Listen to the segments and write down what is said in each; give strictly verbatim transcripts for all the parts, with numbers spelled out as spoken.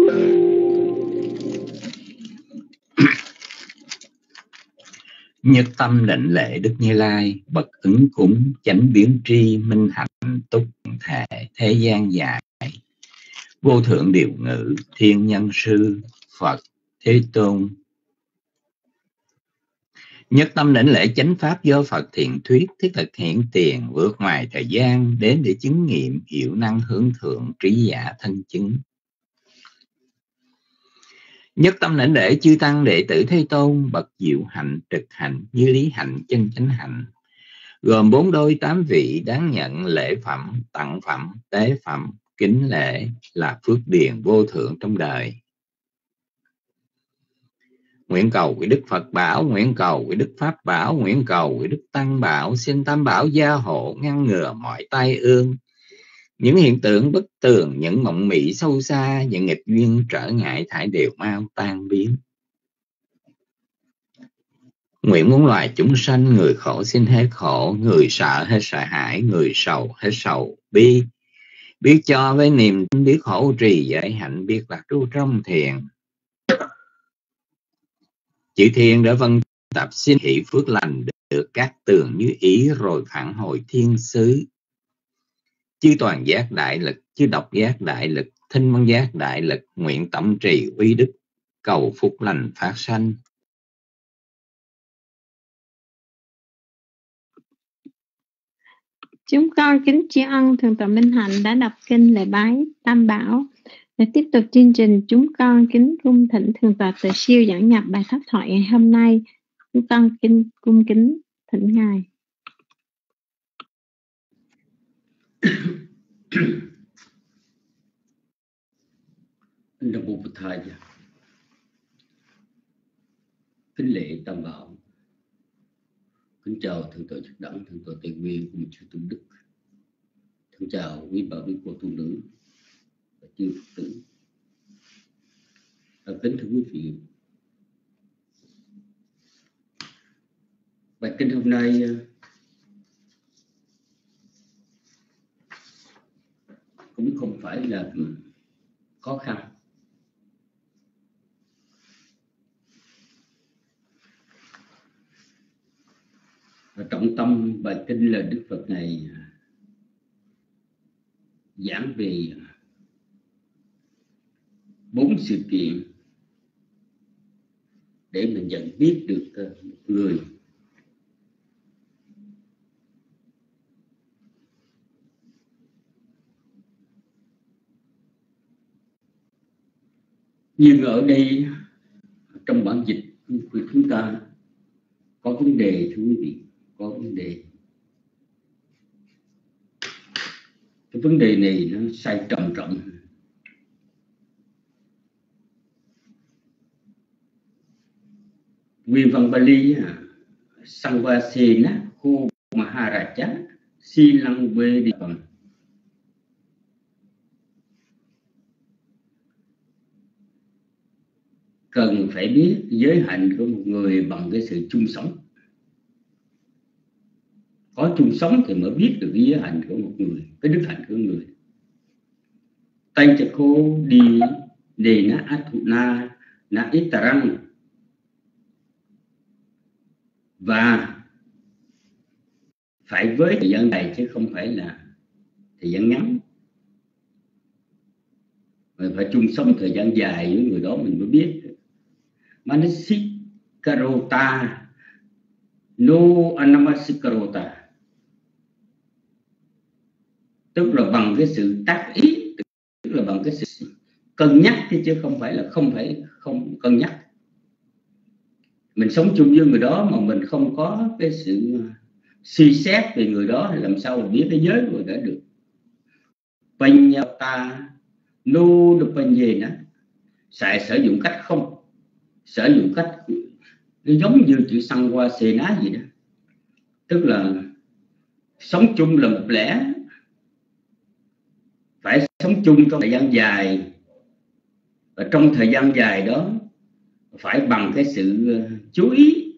Nhất tâm định lệ Đức Như Lai, bậc ứng cúng chánh biến tri minh hạnh túc thể thế gian dài, vô thượng điều ngự thiên nhân sư Phật Thế Tôn. Nhất tâm định lễ chánh pháp do Phật thiện thuyết, thiết thực hiện tiền, vượt ngoài thời gian đến để chứng nghiệm hiệu năng hướng thượng trí giả thân chứng. Nhất tâm đảnh lễ chư tăng đệ tử Thế Tôn, bậc diệu hạnh trực hạnh như lý hạnh chân chánh hạnh, gồm bốn đôi tám vị đáng nhận lễ phẩm, tặng phẩm, tế phẩm, kính lễ là phước điền vô thượng trong đời. Nguyện cầu với Đức Phật bảo, nguyện cầu với Đức Pháp bảo, nguyện cầu với Đức Tăng bảo, xin Tam bảo gia hộ ngăn ngừa mọi tai ương, những hiện tượng bất tường, những mộng mị sâu xa, những nghịch duyên trở ngại thải đều mau tan biến. Nguyện muôn loài chúng sanh, người khổ xin hết khổ, người sợ hết sợ hãi, người sầu hết sầu bi, biết cho với niềm tin, biết hỗ trì giới hạnh, biết lạc trú trong thiền. Chữ thiền đã vân tập xin hỷ phước lành được các tường như ý, rồi phản hồi thiên xứ. Chư toàn giác đại lực, chư độc giác đại lực, thinh văn giác đại lực, nguyện tổng trì uy đức, cầu phúc lành phát sanh. Chúng con kính tri ân Thượng tọa Minh Hạnh đã đọc kinh lễ bái Tam Bảo. Để tiếp tục chương trình, chúng con kính cung thỉnh Thượng tọa Từ Siêu giảng nhập bài pháp thoại ngày hôm nay. Chúng con kính cung kính thỉnh ngài. Nam mô Bụt Thầy. Kính lễ Tam Bảo. Kính chào Thượng tọa Trúc Đẳng, Thượng tọa Tây Nguyên cùng chư tôn đức. Kính chào quý bà quý cô tu nữ và chư Phật tử. À, kính thưa quý vị, bài kinh hôm nay cũng không phải là khó khăn. Và trọng tâm bài kinh là Đức Phật này giảng về bốn sự kiện để mình nhận biết được một người nhưng ở đây trong bản dịch của chúng ta có vấn đề, thưa quý vị, có vấn đề. Cái vấn đề này nó sai trầm trọng. Nguyên văn Bali Sangvasena Hu Maharaja Silang Vedipam. Cần phải biết giới hạnh của một người bằng cái sự chung sống. Có chung sống thì mới biết được cái giới hạnh của một người, cái đức hạnh của người. Tay chật khô đi đề na athuna na itarang. Và phải với thời gian này chứ không phải là thời gian ngắn. Mà phải chung sống thời gian dài với người đó mình mới biết. Manasikarota no anamasikarota, tức là bằng cái sự tác ý, tức là bằng cái sự cân nhắc chứ không phải là không phải không cân nhắc. Mình sống chung với người đó mà mình không có cái sự suy xét về người đó thì làm sao mà biết cái giới của người đó được. Panyata no dupanyena, sẽ sử dụng cách không, sử dụng cách nó giống như chữ xăng qua xê ná gì đó, tức là sống chung là một lẽ, phải sống chung trong thời gian dài, và trong thời gian dài đó phải bằng cái sự chú ý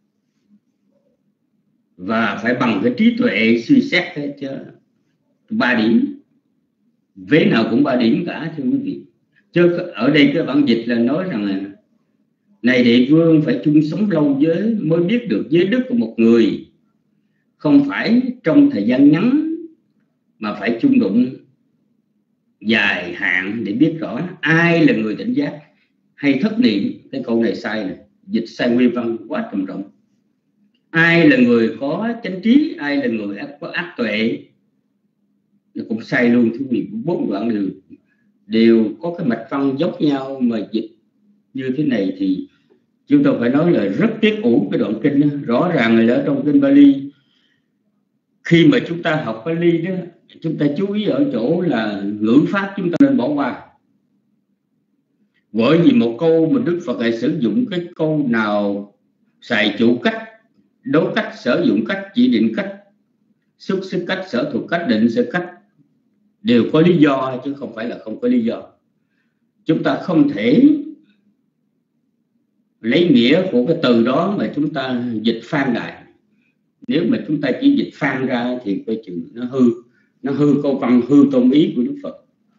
và phải bằng cái trí tuệ suy xét hết chứ. Ba điểm, vế nào cũng ba điểm cả thưa quý vị. Chứ ở đây cái bản dịch là nói rằng là này đệ vương, phải chung sống lâu với mới biết được giới đức của một người, không phải trong thời gian ngắn mà phải chung đụng dài hạn để biết rõ ai là người tỉnh giác hay thất niệm. Cái câu này sai này, dịch sai nguyên văn quá trầm trọng. Ai là người có chánh trí, ai là người có ác tuệ, nó cũng sai luôn. Thưa quý vị, bốn đoạn đều đều có cái mạch văn giống nhau, mà dịch như thế này thì chúng tôi phải nói là rất tiếc ủ cái đoạn kinh đó. Rõ ràng là ở trong kinh Bali, khi mà chúng ta học Bali đó, chúng ta chú ý ở chỗ là ngữ pháp chúng ta nên bỏ qua. Bởi vì một câu mà Đức Phật lại sử dụng cái câu nào xài chủ cách, đối cách, sử dụng cách, chỉ định cách, xuất xứ cách, sở thuộc cách, định sở cách, đều có lý do chứ không phải là không có lý do. Chúng ta không thể lấy nghĩa của cái từ đó mà chúng ta dịch phan đại. Nếu mà chúng ta chỉ dịch phan ra thì coi chừng nó hư, nó hư câu văn, hư tôn ý của Đức Phật.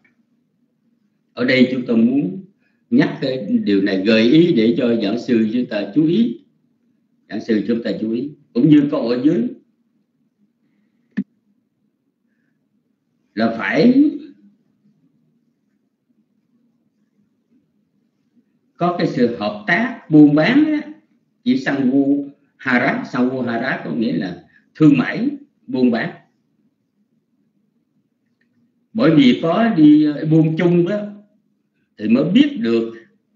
Ở đây chúng tôi muốn nhắc cái điều này, gợi ý để cho giảng sư chúng ta chú ý, giảng sư chúng ta chú ý. Cũng như câu ở dưới là phải có cái sự hợp tác buôn bán á, chỉ Sanghu Harat. Sanghu Harat có nghĩa là thương mại buôn bán. Bởi vì có đi buôn chung đó thì mới biết được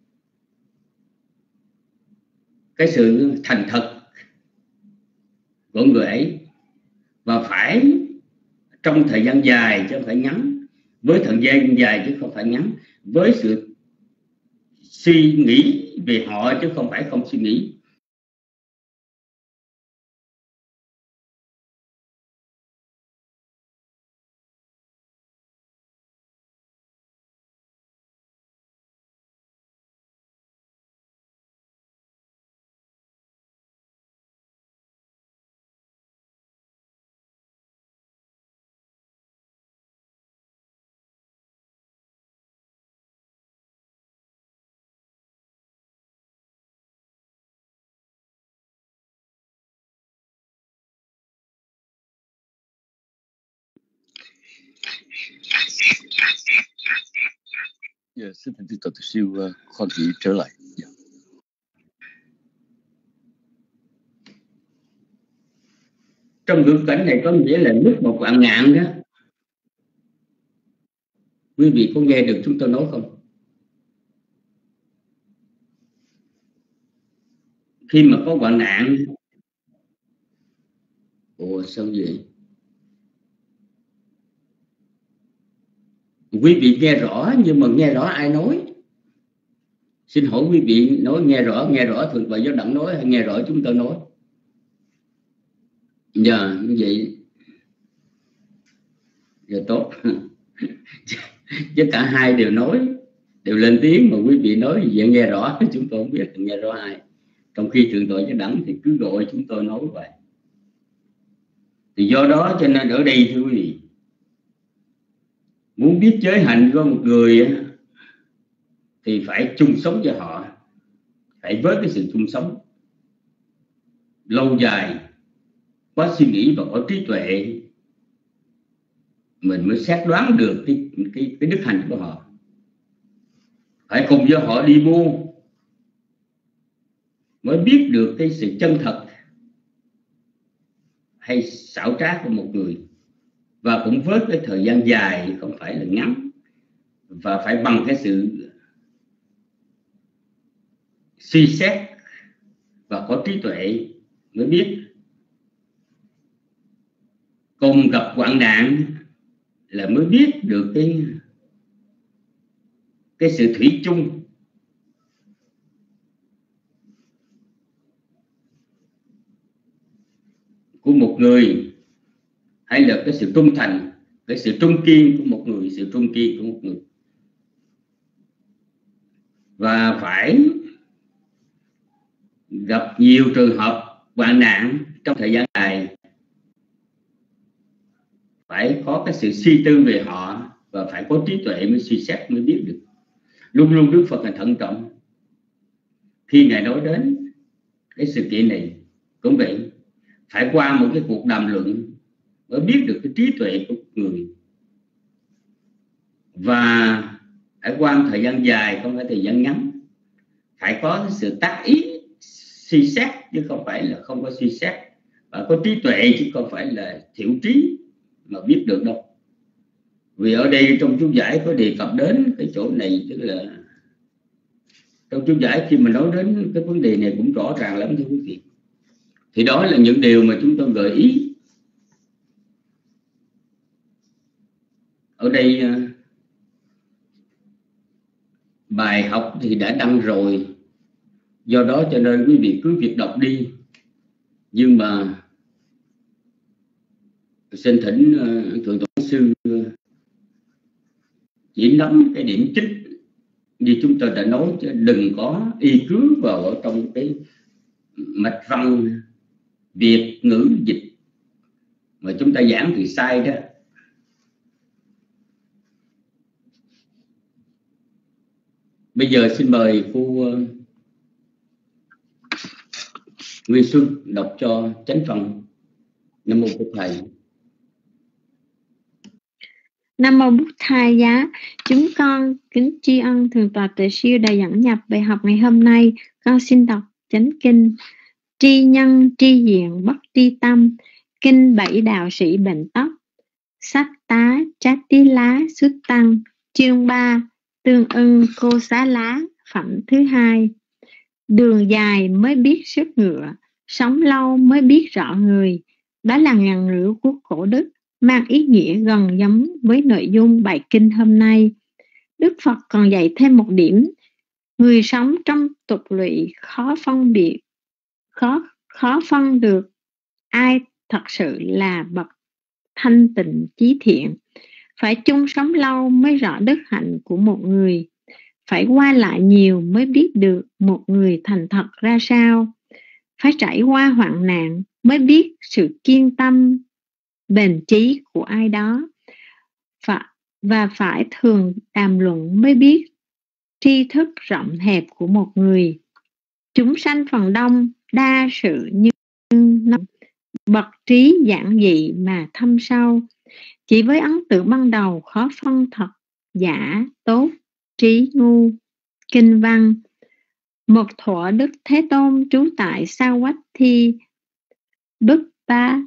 cái sự thành thật của người ấy, và phải trong thời gian dài chứ không phải ngắn, với thời gian dài chứ không phải ngắn, với sự suy nghĩ về họ chứ không phải không suy nghĩ. Yeah, xin thưa Tổ Sư Siêu, uh, con chỉ trở lại. Yeah. Trong ngữ cảnh này có nghĩa là nước một vạn ngạn đó. Quý vị có nghe được chúng tôi nói không? Khi mà có hoạn nạn, ồ sao vậy? Quý vị nghe rõ, nhưng mà nghe rõ ai nói? Xin hỏi quý vị nói nghe rõ, nghe rõ thường và do đặng nói hay nghe rõ chúng tôi nói? Giờ như vậy giờ tốt. Chứ cả hai đều nói, đều lên tiếng, mà quý vị nói gì vậy nghe rõ, chúng tôi không biết là nghe rõ ai. Trong khi thượng tọa Chánh Đẳng thì cứ gọi chúng tôi nói vậy. Thì do đó cho nên ở đây thưa quý vị, muốn biết giới hạnh của một người thì phải chung sống với họ, phải với cái sự chung sống lâu dài, có suy nghĩ và có trí tuệ, mình mới xét đoán được cái, cái, cái đức hạnh của họ. Phải cùng với họ đi buôn mới biết được cái sự chân thật hay xảo trá của một người. Và cũng với cái thời gian dài, không phải là ngắn, và phải bằng cái sự suy xét và có trí tuệ mới biết. Cùng gặp hoạn nạn là mới biết được cái cái sự thủy chung của một người, hay là cái sự trung thành, cái sự trung kiên của một người, sự trung kiên của một người. Và phải gặp nhiều trường hợp hoạn nạn trong thời gian dài, phải có cái sự suy tư về họ và phải có trí tuệ mới suy xét, mới biết được. Luôn luôn Đức Phật là thận trọng. Khi Ngài nói đến cái sự kiện này cũng vậy, phải qua một cái cuộc đàm luận mới biết được cái trí tuệ của người, và phải qua thời gian dài, không phải thời gian ngắn. Phải có cái sự tác ý suy xét chứ không phải là không có suy xét, và có trí tuệ chứ không phải là thiểu trí mà biết được đâu. Vì ở đây trong chú giải có đề cập đến cái chỗ này, tức là trong chú giải khi mà nói đến cái vấn đề này cũng rõ ràng lắm thưa quý vị. Thì đó là những điều mà chúng tôi gợi ý. Ở đây bài học thì đã đăng rồi, do đó cho nên quý vị cứ việc đọc đi. Nhưng mà xin thỉnh uh, thượng tọa sư chỉ nắm cái điểm chính như chúng tôi đã nói, chứ đừng có y cứ vào ở trong cái mạch văn Việt ngữ dịch mà chúng ta giảng thì sai đó. Bây giờ xin mời cô uh, Nguyên Xuân đọc cho chánh phần. Nam mô Bụt Thầy. Nam mô Bụt Thầy giá. Chúng con kính tri ân Thượng tọa Tuệ Siêu đã dẫn nhập bài học ngày hôm nay. Con xin đọc chánh kinh. Tri nhân tri diện bất tri tâm, kinh bảy đạo sĩ bệnh tóc. Sách tá trát tí lá xuất tăng, chương ba, tương ưng cô xá lá, phẩm thứ hai. Đường dài mới biết sức ngựa, sống lâu mới biết rõ người. Đó là ngàn ngữ của cổ đức, mang ý nghĩa gần giống với nội dung bài kinh hôm nay. Đức Phật còn dạy thêm một điểm: người sống trong tục lụy khó phân biệt, khó, khó phân được ai thật sự là bậc thanh tịnh chí thiện. Phải chung sống lâu mới rõ đức hạnh của một người. Phải qua lại nhiều mới biết được một người thành thật ra sao. Phải trải qua hoạn nạn mới biết sự kiên tâm, bền chí của ai đó. Và phải thường đàm luận mới biết tri thức rộng hẹp của một người. Chúng sanh phần đông đa sự như bậc trí giản dị mà thâm sâu. Chỉ với ấn tượng ban đầu khó phân thật, giả, tốt, trí, ngu. Kinh văn. Một thuở Đức Thế Tôn trú tại Sa Quách Thi Bức Ba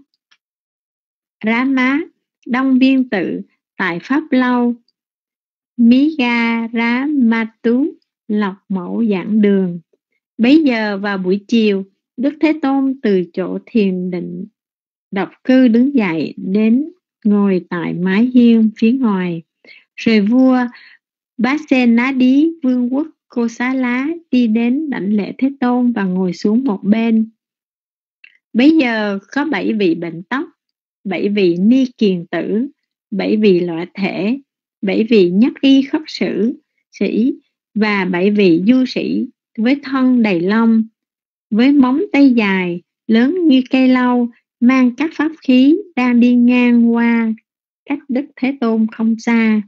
Rá Má, Đông Biên Tự, tại Pháp Lâu Mí Ga Rá Ma Tú, Lộc Mẫu giảng đường. Bấy giờ vào buổi chiều, Đức Thế Tôn từ chỗ thiền định độc cư đứng dậy đến ngồi tại mái hiên phía ngoài. Rồi vua Bá-sê-ná-đí vương quốc Cô Xá Lá đi đến đảnh lễ Thế Tôn và ngồi xuống một bên. Bấy giờ có bảy vị bệnh tóc, bảy vị ni kiền tử, bảy vị lõa thể, bảy vị nhất y khất sử sĩ và bảy vị du sĩ với thân đầy lông, với móng tay dài lớn như cây lau, mang các pháp khí đang đi ngang qua cách Đức Thế Tôn không xa.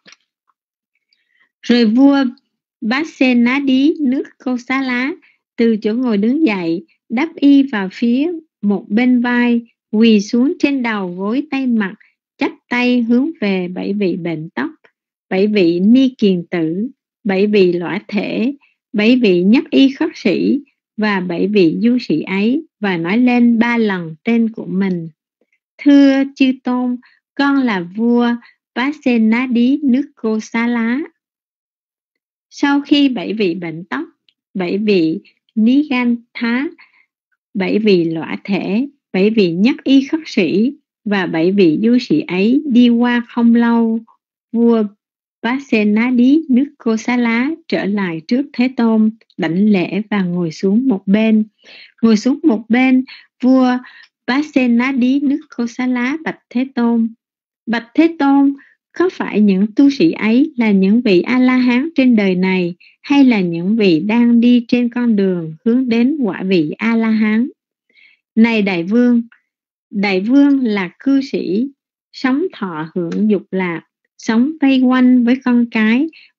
Rồi vua Bá-sê-ná-đí nước Cô Xá Lá từ chỗ ngồi đứng dậy, đắp y vào phía một bên vai, quỳ xuống trên đầu gối tay mặt, chắp tay hướng về bảy vị bệnh tóc, bảy vị ni kiền tử, bảy vị lõa thể, bảy vị nhất y khất sĩ và bảy vị du sĩ ấy, và nói lên ba lần tên của mình. Thưa chư Tôn, con là vua Bá-sê-ná-đí nước Cô Xá Lá. Sau khi bảy vị bệnh tóc, bảy vị ní gan thá, bảy vị lõa thể, bảy vị nhất y khất sĩ và bảy vị du sĩ ấy đi qua không lâu, vua Bá-sê-ná-đí nước Cô Xá Lá trở lại trước Thế Tôn, đảnh lễ và ngồi xuống một bên. Ngồi xuống một bên, vua Bá-sê-ná-đí nước Cô Xá Lá bạch Thế Tôn: Bạch Thế Tôn, có phải những tu sĩ ấy là những vị A-la-hán trên đời này, hay là những vị đang đi trên con đường hướng đến quả vị A-la-hán? Này đại vương, đại vương là cư sĩ, sống thọ hưởng dục lạc, sống vây quanh với con cái,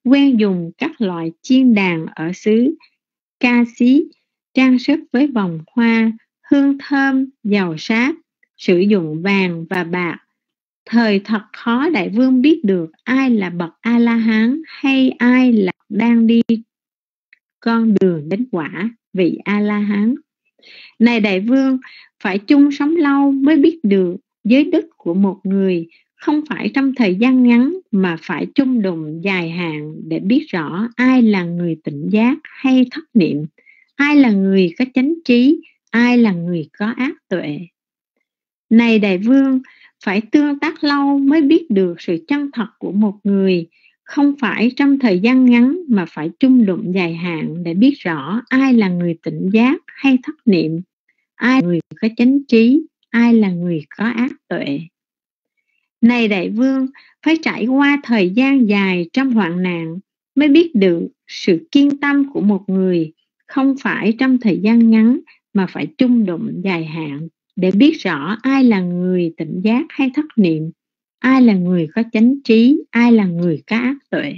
quen dùng các loại chiên đàn ở xứ Ca Xí, trang sức với vòng hoa, hương thơm, dầu sáp, sử dụng vàng và bạc. Thời thật khó đại vương biết được ai là bậc A-la-hán hay ai là đang đi con đường đến quả vị A-la-hán. Này đại vương, phải chung sống lâu mới biết được giới đức của một người, không phải trong thời gian ngắn mà phải chung đụng dài hạn để biết rõ ai là người tỉnh giác hay thất niệm, ai là người có chánh trí, ai là người có ác tuệ. Này đại vương, phải tương tác lâu mới biết được sự chân thật của một người, không phải trong thời gian ngắn mà phải chung đụng dài hạn để biết rõ ai là người tỉnh giác hay thất niệm, ai là người có chánh trí, ai là người có ác tuệ. Này đại vương, phải trải qua thời gian dài trong hoạn nạn mới biết được sự kiên tâm của một người, không phải trong thời gian ngắn mà phải chung đụng dài hạn để biết rõ ai là người tỉnh giác hay thất niệm, ai là người có chánh trí, ai là người có ác tuệ.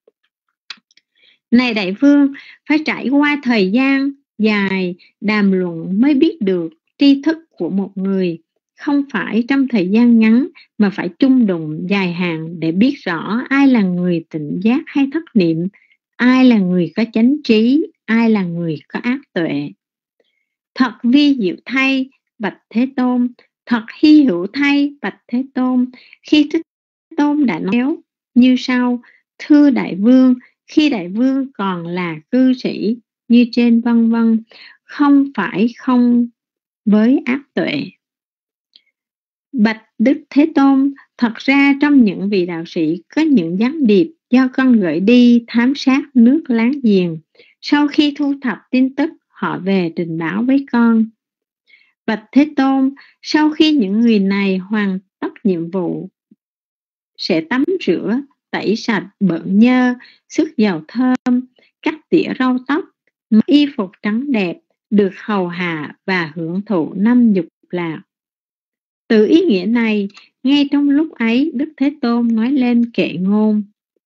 Này đại vương, phải trải qua thời gian dài đàm luận mới biết được tri thức của một người, không phải trong thời gian ngắn mà phải chung đụng dài hạn để biết rõ ai là người tỉnh giác hay thất niệm, ai là người có chánh trí, ai là người có ác tuệ. Thật vi diệu thay, bạch Thế Tôn, thật hy hữu thay, bạch Thế Tôn, khi Thích Tôn đã nói như sau: thưa đại vương, khi đại vương còn là cư sĩ như trên vân vân, không phải không với ác tuệ. Bạch Đức Thế Tôn, thật ra trong những vị đạo sĩ có những gián điệp do con gửi đi thám sát nước láng giềng. Sau khi thu thập tin tức, họ về trình báo với con. Bạch Thế Tôn, sau khi những người này hoàn tất nhiệm vụ, sẽ tắm rửa, tẩy sạch bợn nhơ, sức dầu thơm, cắt tỉa râu tóc, mặc y phục trắng đẹp, được hầu hạ và hưởng thụ năm dục lạc. Từ ý nghĩa này, ngay trong lúc ấy, Đức Thế Tôn nói lên kệ ngôn: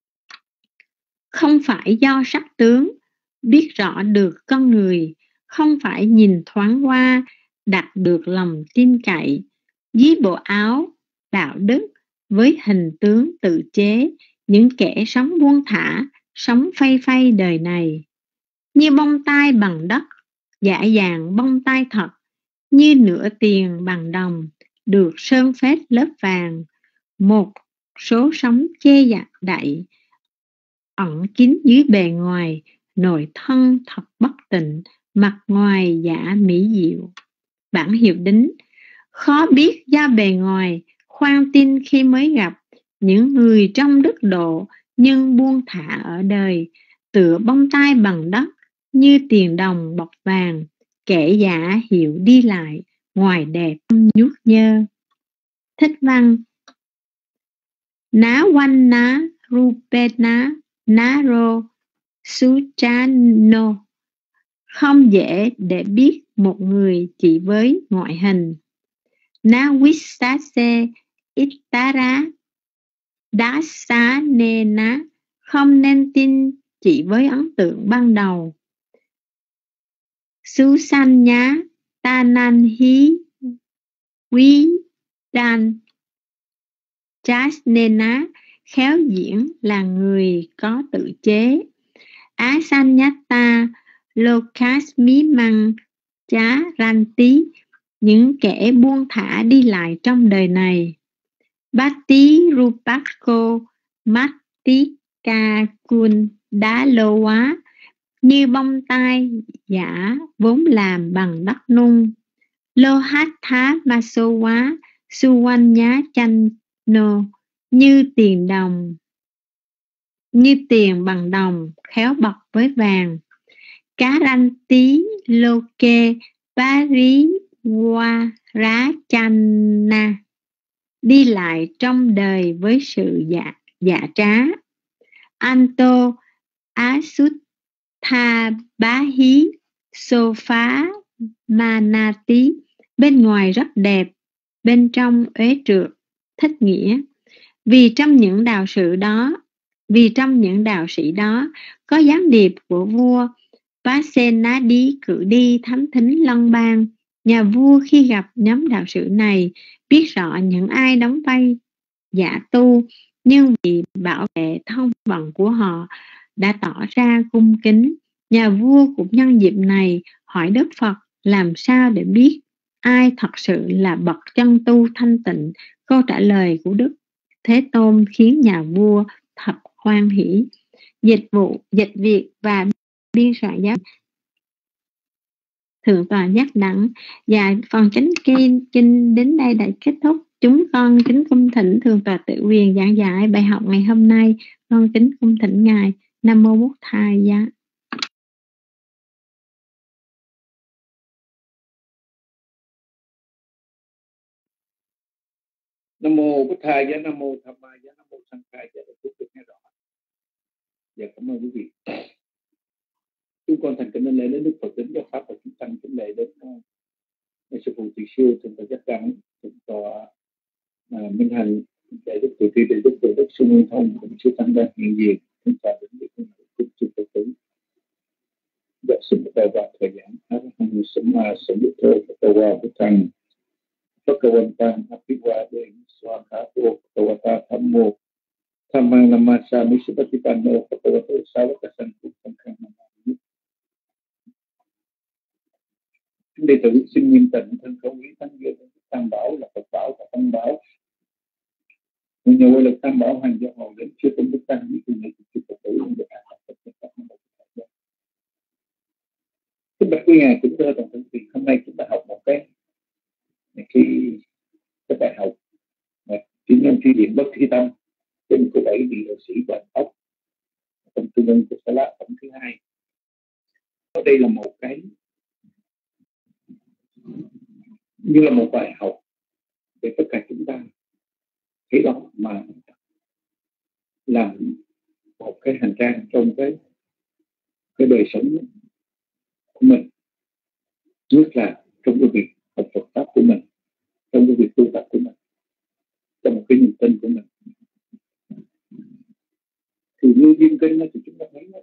không phải do sắc tướng biết rõ được con người, không phải nhìn thoáng qua đạt được lòng tin cậy, dưới bộ áo đạo đức với hình tướng tự chế, những kẻ sống buông thả, sống phay phay đời này, như bông tai bằng đất, giả dạng bông tai thật, như nửa tiền bằng đồng, được sơn phết lớp vàng, một số sống che đậy, ẩn kín dưới bề ngoài, nội thân thật bất tịnh, mặt ngoài giả mỹ diệu. Bản hiệu đính: khó biết do bề ngoài, khoan tin khi mới gặp, những người trong đức độ nhưng buông thả ở đời, tựa bông tai bằng đất, như tiền đồng bọc vàng, kẻ giả hiệu đi lại, ngoài đẹp nhuốc nhơ. Thích văn: ná quanh ná rupena naro suchano, không dễ để biết một người chỉ với ngoại hình. Na vissase ittara dasanena, không nên tin chỉ với ấn tượng ban đầu. Susanya tananhi vidan jasnena, khéo diễn là người có tự chế. Asanyata lokasmimang charanti, những kẻ buông thả đi lại trong đời này. Bhati rupakko mattikakun dalowa, như bông tai giả vốn làm bằng đất nung. Lohatha masowa suwanya channo, như tiền đồng, như tiền bằng đồng khéo bọc với vàng. Karanti loke pariwarachana, đi lại trong đời với sự dạ, dạ trá. Anto asutha bahi sofa manati, bên ngoài rất đẹp, bên trong uế trượt. Thích nghĩa: vì trong những đạo sự đó Vì trong những đạo sĩ đó có gián điệp của vua Pasenadi cử đi thám thính Lân Bang. Nhà vua khi gặp nhóm đạo sĩ này biết rõ những ai đóng vai giả tu, nhưng vì bảo vệ thân phận của họ đã tỏ ra cung kính. Nhà vua cũng nhân dịp này hỏi Đức Phật làm sao để biết ai thật sự là bậc chân tu thanh tịnh. Câu trả lời của Đức Thế Tôn khiến nhà vua thật hoan hỷ. Dịch vụ, dịch việc và biên soạn giáo Thượng tọa Giác Đẳng. Và phần chánh kinh, kinh đến đây đã kết thúc. Chúng con kính cung thỉnh Thượng tọa Tự Quyền giảng giải bài học ngày hôm nay. Con kính cung thỉnh Ngài. Nam mô Bổn Thầy Giá. Nam mô Bổn Thầy Giá, Nam mô Tham Ma Giá, Nam mô Sanh Khai Giá. Được được nghe rõ. Dạ, cảm ơn quý vị. Chúng con thành kính lên lễ đến Đức Phật, đến giáo pháp và chúng tăng kính lễ đến uh, sư phụ Từ Siêu, Thượng tọa Giác Đẳng, Thượng tọa uh, Minh Hạnh, đại đức Từ Tri, đại đức Từ Đức Sư Nguyên Thông, cũng sư tăng đang hiện diện. Thượng tọa đến được cùng chư Phật tử. Dạ, xin bắt đầu vào thời gian. Hãy sớm mà sớm được thôi. Bắt đầu vào với thằng Bhagavantang Apiwade Swakhato Bhagavata Thammo Thammang Namasa Misupatipanno Bhagavato Savaka Sangho Sankhang Namami. Chúng đệ tử xin nghiêm tịnh thân khẩu ý thánh giới Tam Bảo là Phật Bảo và Tăng Bảo. Người nhờ quay lực Tam Bảo hành do hầu đến chưa công đức tăng với cùng nghệ chư Phật tử không được an lạc Phật Phật Phật Phật. Kính bạch quý ngài cũng thưa toàn thân vị, hôm nay chúng ta học một cái khi cái bài học mà chuyên nhân truy điện bất thi tâm trên của bảy vị đạo sĩ Quảng Ốc trong trung ương của Sa La phẩm thứ hai. Ở đây là một cái như là một bài học để tất cả chúng ta thấy đó mà làm một cái hành trang trong cái cái đời sống của mình, nhất là trong cái việc học Phật pháp của mình, trong cái việc tu tập của mình, trong một cái niềm tin của mình. Thì như duyên kinh thì chúng ta thấy đó,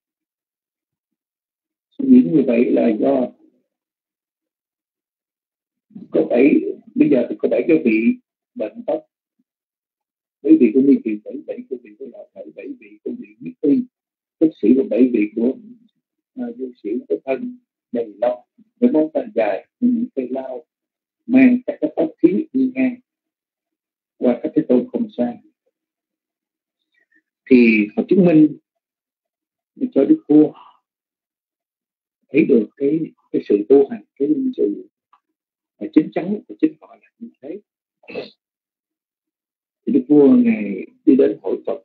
suy nghĩ như vậy là do có bảy, bây giờ thì có bảy cái vị bệnh tóc, bảy vị của mi kỳ, bảy bảy của vị của lão thầy, bảy vị của vị nhất y, tức sĩ và bảy vị của vô uh, sĩ có thân đầy lông, với móng tay dài, những cây lao mang các cái tóc khí đi ngang qua các cái tôn không xa. Thì họ chứng minh cho Đức Vua thấy được cái cái sự tu hành, cái sự mà chính chắn của chính họ là như thế. Thì Đức Vua ngài đi đến hội Phật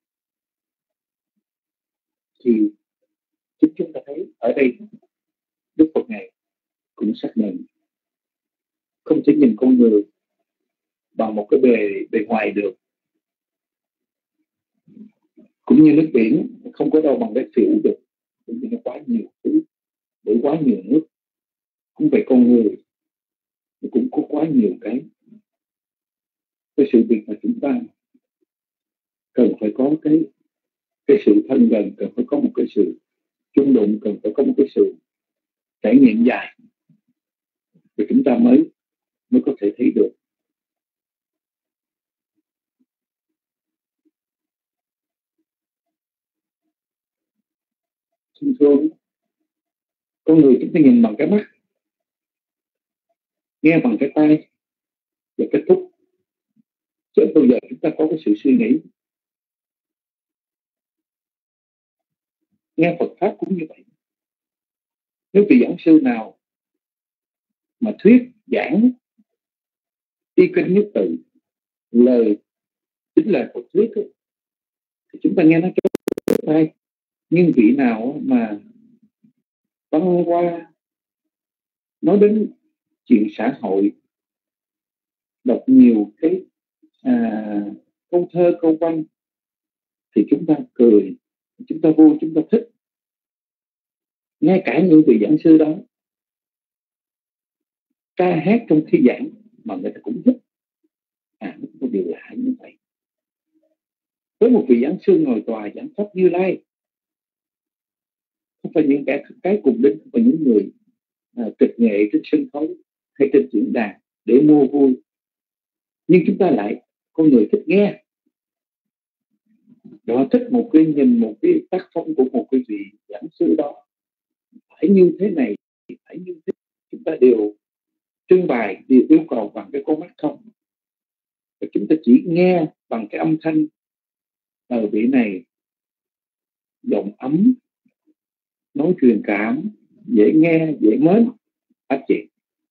thì chính chúng ta thấy ở đây Đức Phật ngài cũng xác định không thể nhìn con người bằng một cái bề bề ngoài được, cũng như nước biển không có đâu bằng cái phễu được, bởi vì nó quá nhiều thứ, bởi quá nhiều nước. Cũng vậy con người cũng có quá nhiều cái cái sự việc mà chúng ta cần phải có cái cái sự thân gần, cần phải có một cái sự chung đụng, cần phải có một cái sự trải nghiệm dài thì chúng ta mới mới có thể thấy được. Thường thường con người chúng ta nhìn bằng cái mắt, nghe bằng cái tai và kết thúc, chứ bao giờ chúng ta có cái sự suy nghĩ. Nghe Phật pháp cũng như vậy. Nếu vị giảng sư nào mà thuyết giảng y kinh nhất tự, lời chính là Phật thuyết ấy, thì chúng ta nghe nó trong tai. Nhưng vị nào mà băng qua nói đến chuyện xã hội, đọc nhiều cái à, câu thơ câu văn thì chúng ta cười, chúng ta vui, chúng ta thích. Ngay cả những vị giảng sư đó ca hát trong khi giảng mà người ta cũng thích. À, nó có điều lạ như vậy. với một vị giảng sư ngồi tòa giảng pháp Như Lai, không phải những cái cái cùng đích, không phải những người à, kịch nghệ trên sân khấu hay trên diễn đàn để mua vui, nhưng chúng ta lại con người thích nghe. Họ thích một cái nhìn, một cái tác phong của một cái vị giảng sư đó phải như thế này, phải như thế. Chúng ta đều trưng bày, đều yêu cầu bằng cái con mắt không, và chúng ta chỉ nghe bằng cái âm thanh ở vị này giọng ấm, nói truyền cảm, dễ nghe, dễ mến, phát triển,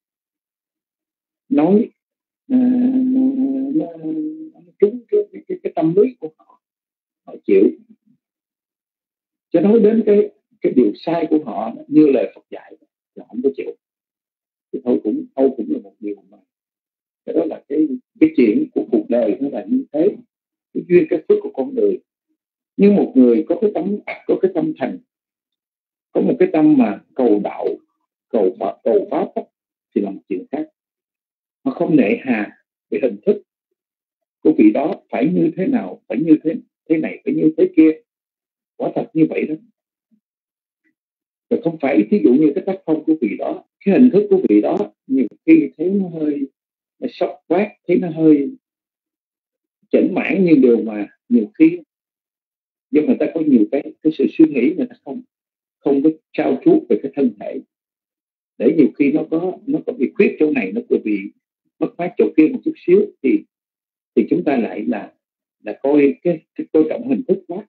nói à, nó, nó trúng cái, cái, cái tâm lý của họ, họ chịu. Cho nói đến cái cái điều sai của họ như lời Phật dạy là không có chịu, thì thôi cũng thôi cũng là một điều mà cái đó là cái cái chuyện của cuộc đời, nó là như thế, cái duyên cái phước của con người. Nhưng một người có cái tâm có cái tâm thành, có một cái tâm mà cầu đạo, cầu pháp, cầu pháp thì là một chuyện khác. Nó không nể hà về hình thức của vị đó phải như thế nào, phải như thế thế này, phải như thế kia, quả thật như vậy đó. Rồi không phải thí dụ như cái tác phong của vị đó, cái hình thức của vị đó nhiều khi thấy nó hơi nó sốc quát, thấy nó hơi chỉnh mãn, như điều mà nhiều khi do người ta có nhiều cái cái sự suy nghĩ, người ta không không có trao chuốt về cái thân thể, để nhiều khi nó có nó có bị khuyết chỗ này, nó có bị mất mát chỗ kia một chút xíu, thì thì chúng ta lại là là coi cái, cái coi trọng hình thức quá.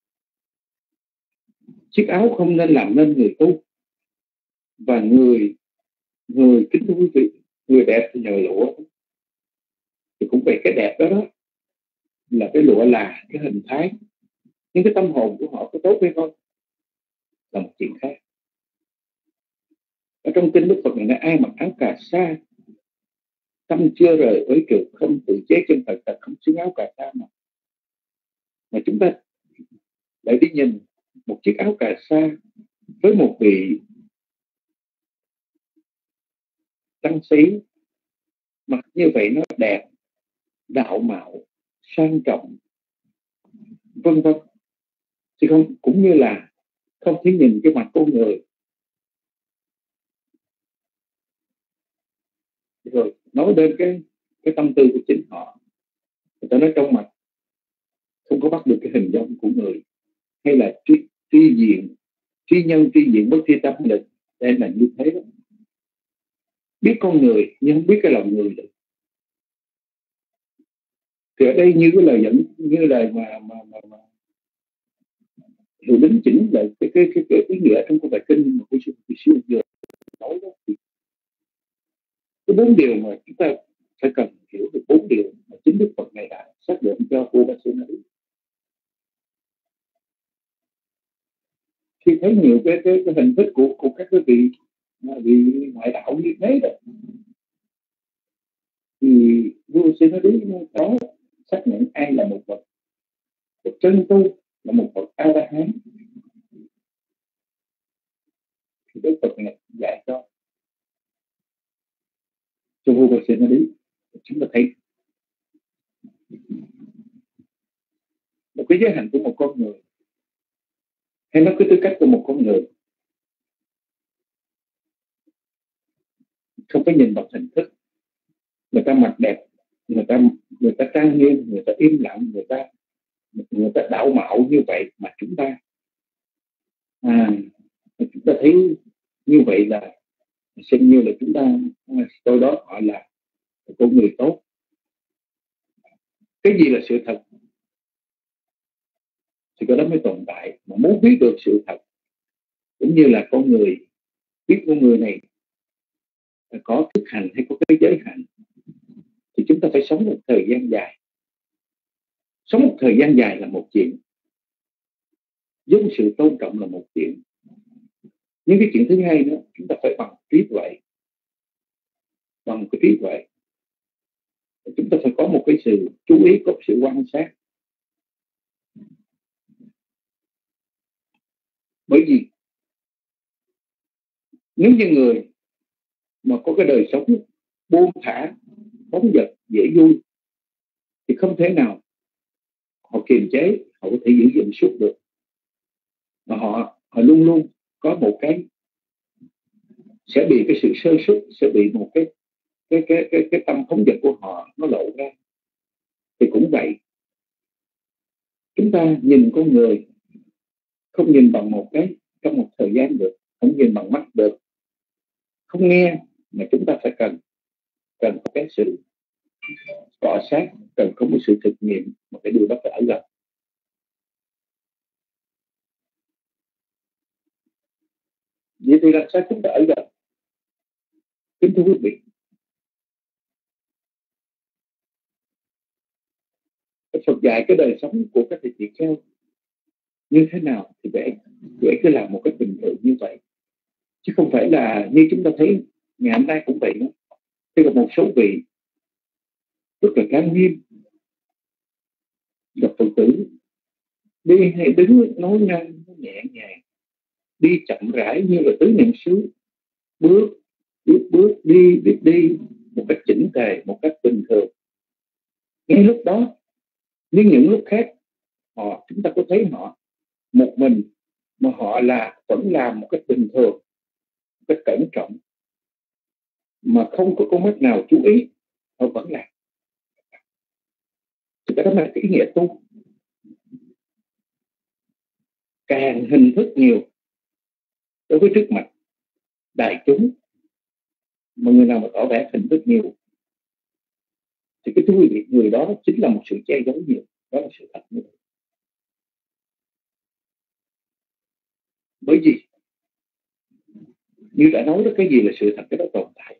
Chiếc áo không nên làm nên người tu, và người người kính thưa quý vị, người đẹp thì nhờ lụa, thì cũng về cái đẹp đó đó là cái lụa là cái hình thái, nhưng cái tâm hồn của họ có tốt hay không là một chuyện khác. Ở trong kinh Đức Phật này là ai mặc áo cà sa, tâm chưa rời với trường, không tự chế chân thật thật, không xứng áo cà sa mà mà chúng ta lại đi nhìn một chiếc áo cà sa với một vị tăng sĩ mặc như vậy, nó đẹp, đạo mạo, sang trọng, vân vân, thì không cũng như là không thể nhìn cái mặt con người. Rồi nói đến cái cái tâm tư của chính họ, người ta nói trong mặt không có bắt được cái hình dong của người, hay là tri, tri diện, tri nhân tri diện bất tri tâm lực, đây là như thế đó. Biết con người nhưng không biết cái lòng người được. Thì ở đây như cái lời dẫn, như lời mà mà mà, mà Hiệu đính chỉnh lại cái cái cái, cái ý nghĩa trong cái bài kinh mà cô sư cô sư vừa nói đó, thì cái bốn điều mà chúng ta phải cần hiểu được, bốn điều mà chính Đức Phật này đã xác định cho cô bác sĩ nói. Khi thấy nhiều cái cái, cái hình thức của của các cái vị vị ngoại đạo như thế đó, thì vua sư nó đúng đó xác nhận ai là một bậc một chân tu, là một bậc A La Hán. Thì Đức Phật này dạy cho cho vua bác sĩ nó đi, chúng ta thấy một cái giới hạn của một con người, hay nói cái tư cách của một con người, không phải nhìn bằng hình thức. Người ta mặc đẹp, người ta người ta trang nghiêm, người ta im lặng, người ta người ta đạo mạo như vậy, mà chúng ta à, chúng ta thấy như vậy là xem như là chúng ta tôi đó gọi là con người tốt. Cái gì là sự thật thì cái đó mới tồn tại. Mà muốn biết được sự thật cũng như là con người, biết con người này có thực hành hay có cái giới hạn, thì chúng ta phải sống một thời gian dài. Sống một thời gian dài là một chuyện, với sự tôn trọng là một chuyện. Nhưng cái chuyện thứ hai nữa, chúng ta phải bằng trí tuệ, bằng cái trí tuệ chúng ta phải có một cái sự chú ý, có sự quan sát. Bởi vì nếu như người mà có cái đời sống buông thả, phóng dật, dễ vui, thì không thể nào họ kiềm chế, họ có thể giữ gìn suốt được, mà họ họ luôn luôn có một cái sẽ bị cái sự sơ suất, sẽ bị một cái cái cái cái cái tâm phóng dật của họ nó lộ ra. Thì cũng vậy, chúng ta nhìn con người không nhìn bằng một cái trong một thời gian được, không nhìn bằng mắt được, không nghe, mà chúng ta phải cần cần có cái sự cọ sát, cần có một sự thực nghiệm, một cái điều đó phải ở gần. Vậy thì làm sao chúng ta ở gần? Kính thưa quý vị, Phật dạy cái đời sống của các thầy tỳ kheo như thế nào thì vậy vậy cứ làm một cách bình thường như vậy, chứ không phải là như chúng ta thấy ngày hôm nay cũng vậy đó. Thế còn một số vị rất là trang nghiêm, gặp Phật tử đi hay đứng nói năng nhẹ nhàng, đi chậm rãi như là tứ niệm xứ, bước bước bước đi biết đi một cách chỉnh tề, một cách bình thường. Ngay lúc đó, nhưng những lúc khác họ chúng ta có thấy họ một mình mà họ là vẫn làm một cách bình thường, một cách cẩn trọng, mà không có con mắt nào chú ý, họ vẫn làm. Thì cái đó là cái ý nghĩa tu. Càng hình thức nhiều đối với trước mặt đại chúng, mà người nào mà tỏ vẻ hình thức nhiều thì cái thú vị người đó chính là một sự che giấu nhiều. Đó là sự thật như vậy. Bởi vì như đã nói đó, cái gì là sự thật, cái đó tồn tại.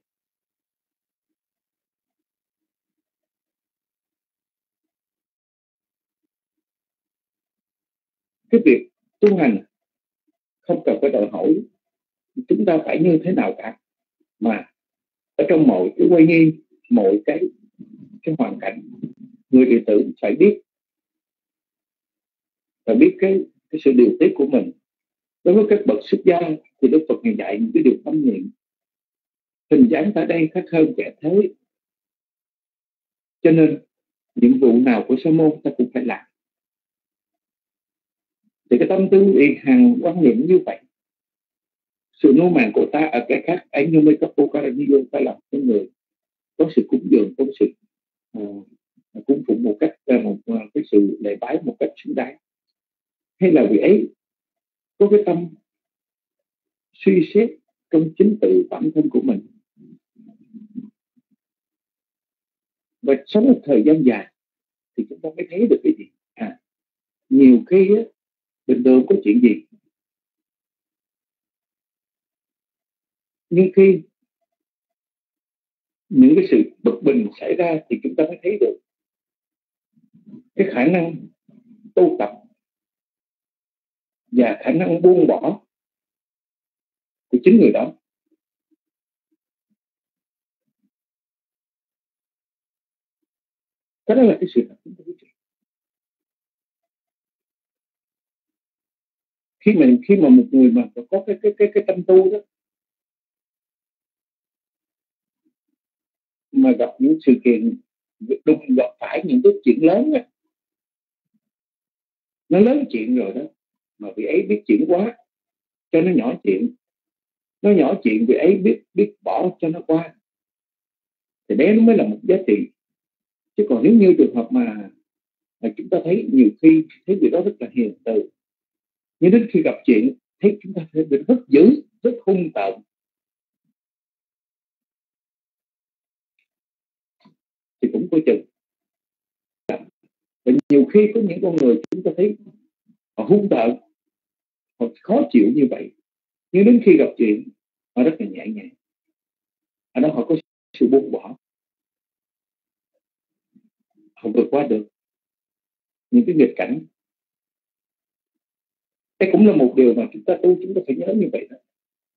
Cái việc tu hành không cần phải đòi hỏi chúng ta phải như thế nào cả, mà ở trong mọi cái quay nghi, mọi cái cái hoàn cảnh, người đệ tử phải biết phải biết cái cái sự điều tiết của mình. Đối với các bậc xuất gia thì Đức Phật ngày dạy những cái điều tâm niệm, hình dáng tại đây khác hơn kẻ thế, cho nên nhiệm vụ nào của sa môn ta cũng phải làm. Thì cái tâm tư y hằng quan niệm như vậy, sự nô màng của ta ở cái khác ấy như mấy các cô ca ni ta làm cho người có sự cúng dường, có sự uh, cúng phụng một cách uh, một uh, cái sự lễ bái một cách xứng đáng, hay là vị ấy có cái tâm suy xét trong chính tự bản thân của mình và sống một thời gian dài, thì chúng ta mới thấy được cái gì. À, nhiều khi á, bình thường có chuyện gì, nhưng khi những cái sự bất bình xảy ra thì chúng ta mới thấy được cái khả năng tu tập và khả năng buông bỏ của chính người đó. Cái đó là cái sự thật. Khi mình khi mà một người mà có cái cái cái cái tâm tu đó mà gặp những sự kiện đụng gặp phải những cái chuyện lớn đó, nó lớn chuyện rồi đó, mà vị ấy biết chuyển hóa cho nó nhỏ chuyện, nó nhỏ chuyện vị ấy biết biết bỏ cho nó qua, thì đấy nó mới là một giá trị. Chứ còn nếu như trường hợp mà, mà chúng ta thấy nhiều khi thấy người đó rất là hiền từ, nhưng đến khi gặp chuyện thấy chúng ta thấy rất dữ, rất hung tợn, thì cũng coi chừng. Và nhiều khi có những con người chúng ta thấy họ hung tợn, họ khó chịu như vậy, nhưng đến khi gặp chuyện họ rất là nhẹ nhàng, ở đó họ có sự buông bỏ, họ vượt qua được những cái nghịch cảnh. Đây cũng là một điều mà chúng ta tu chúng ta phải nhớ như vậy đó.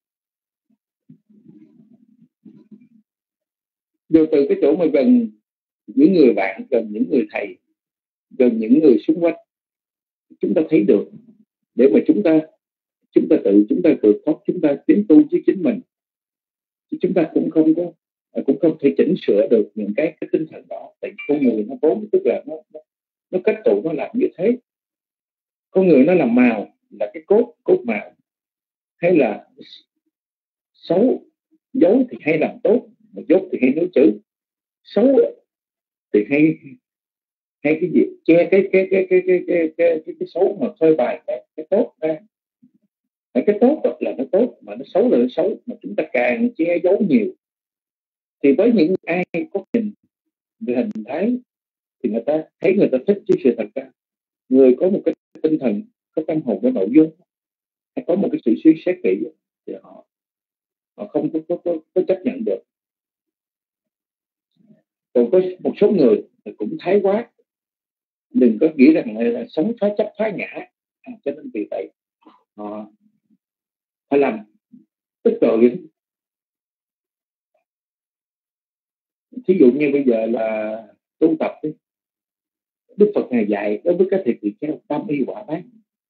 Điều từ cái chỗ mà gần những người bạn, gần những người thầy, gần những người xung quanh, chúng ta thấy được để mà chúng ta chúng ta tự chúng ta vượt thoát, chúng ta tiến tu với chính mình. Chứ chúng ta cũng không có cũng không thể chỉnh sửa được những cái cái tinh thần đó, tại con người nó vốn tức là nó, nó nó kết tụ, nó làm như thế. Con người nó là màu, là cái cốt cốt màu, hay là xấu dấu thì hay làm tốt, mà dốt thì hay nói chữ. Xấu thì hay hay cái gì che cái cái cái cái cái cái cái cái, cái xấu, mà phơi bày cái cái tốt ra. Cái tốt là nó tốt, mà nó xấu là nó xấu. Mà chúng ta càng che giấu nhiều thì với những ai có nhìn về hình thái thì người ta thấy, người ta thích. Chứ sự thật ra người có một cái tinh thần, có tâm hồn, có nội dung, hay có một cái sự suy xét kỹ thì họ họ không có, có, có, có chấp nhận được. Còn có một số người cũng thái quá, đừng có nghĩ rằng là, là sống phá chấp phá ngã. À, cho nên vì vậy họ phải làm tức tội. Thí dụ như bây giờ là tu tập đi, Đức Phật Ngài dạy đối với các thầy tỳ kheo tam y quả bát.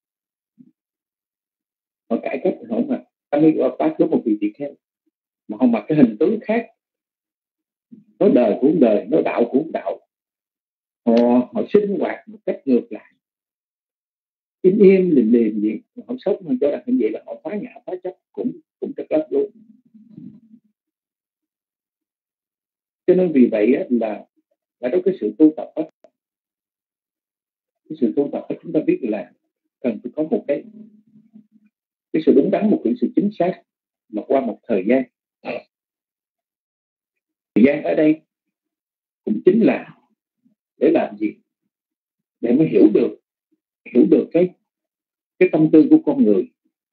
Họ cải cách họ mà tam y quả bát đối một vị tỳ kheo, mà họ mặc cái hình tướng khác, nói đời cũng đời, nói đạo cũng đạo. Họ họ sinh hoạt một cách ngược lại, im im lìm lìm gì, họ sống mà cho là như vậy là họ phá ngã phá chấp, cũng cũng rất lắm luôn. Cho nên vì vậy là là trong cái sự tu tập đó, cái sự tu tập đó chúng ta biết là cần phải có một cái cái sự đúng đắn, một cái sự chính xác, mà qua một thời gian. Thời gian ở đây cũng chính là để làm gì? Để mới hiểu được hiểu được cái cái tâm tư của con người.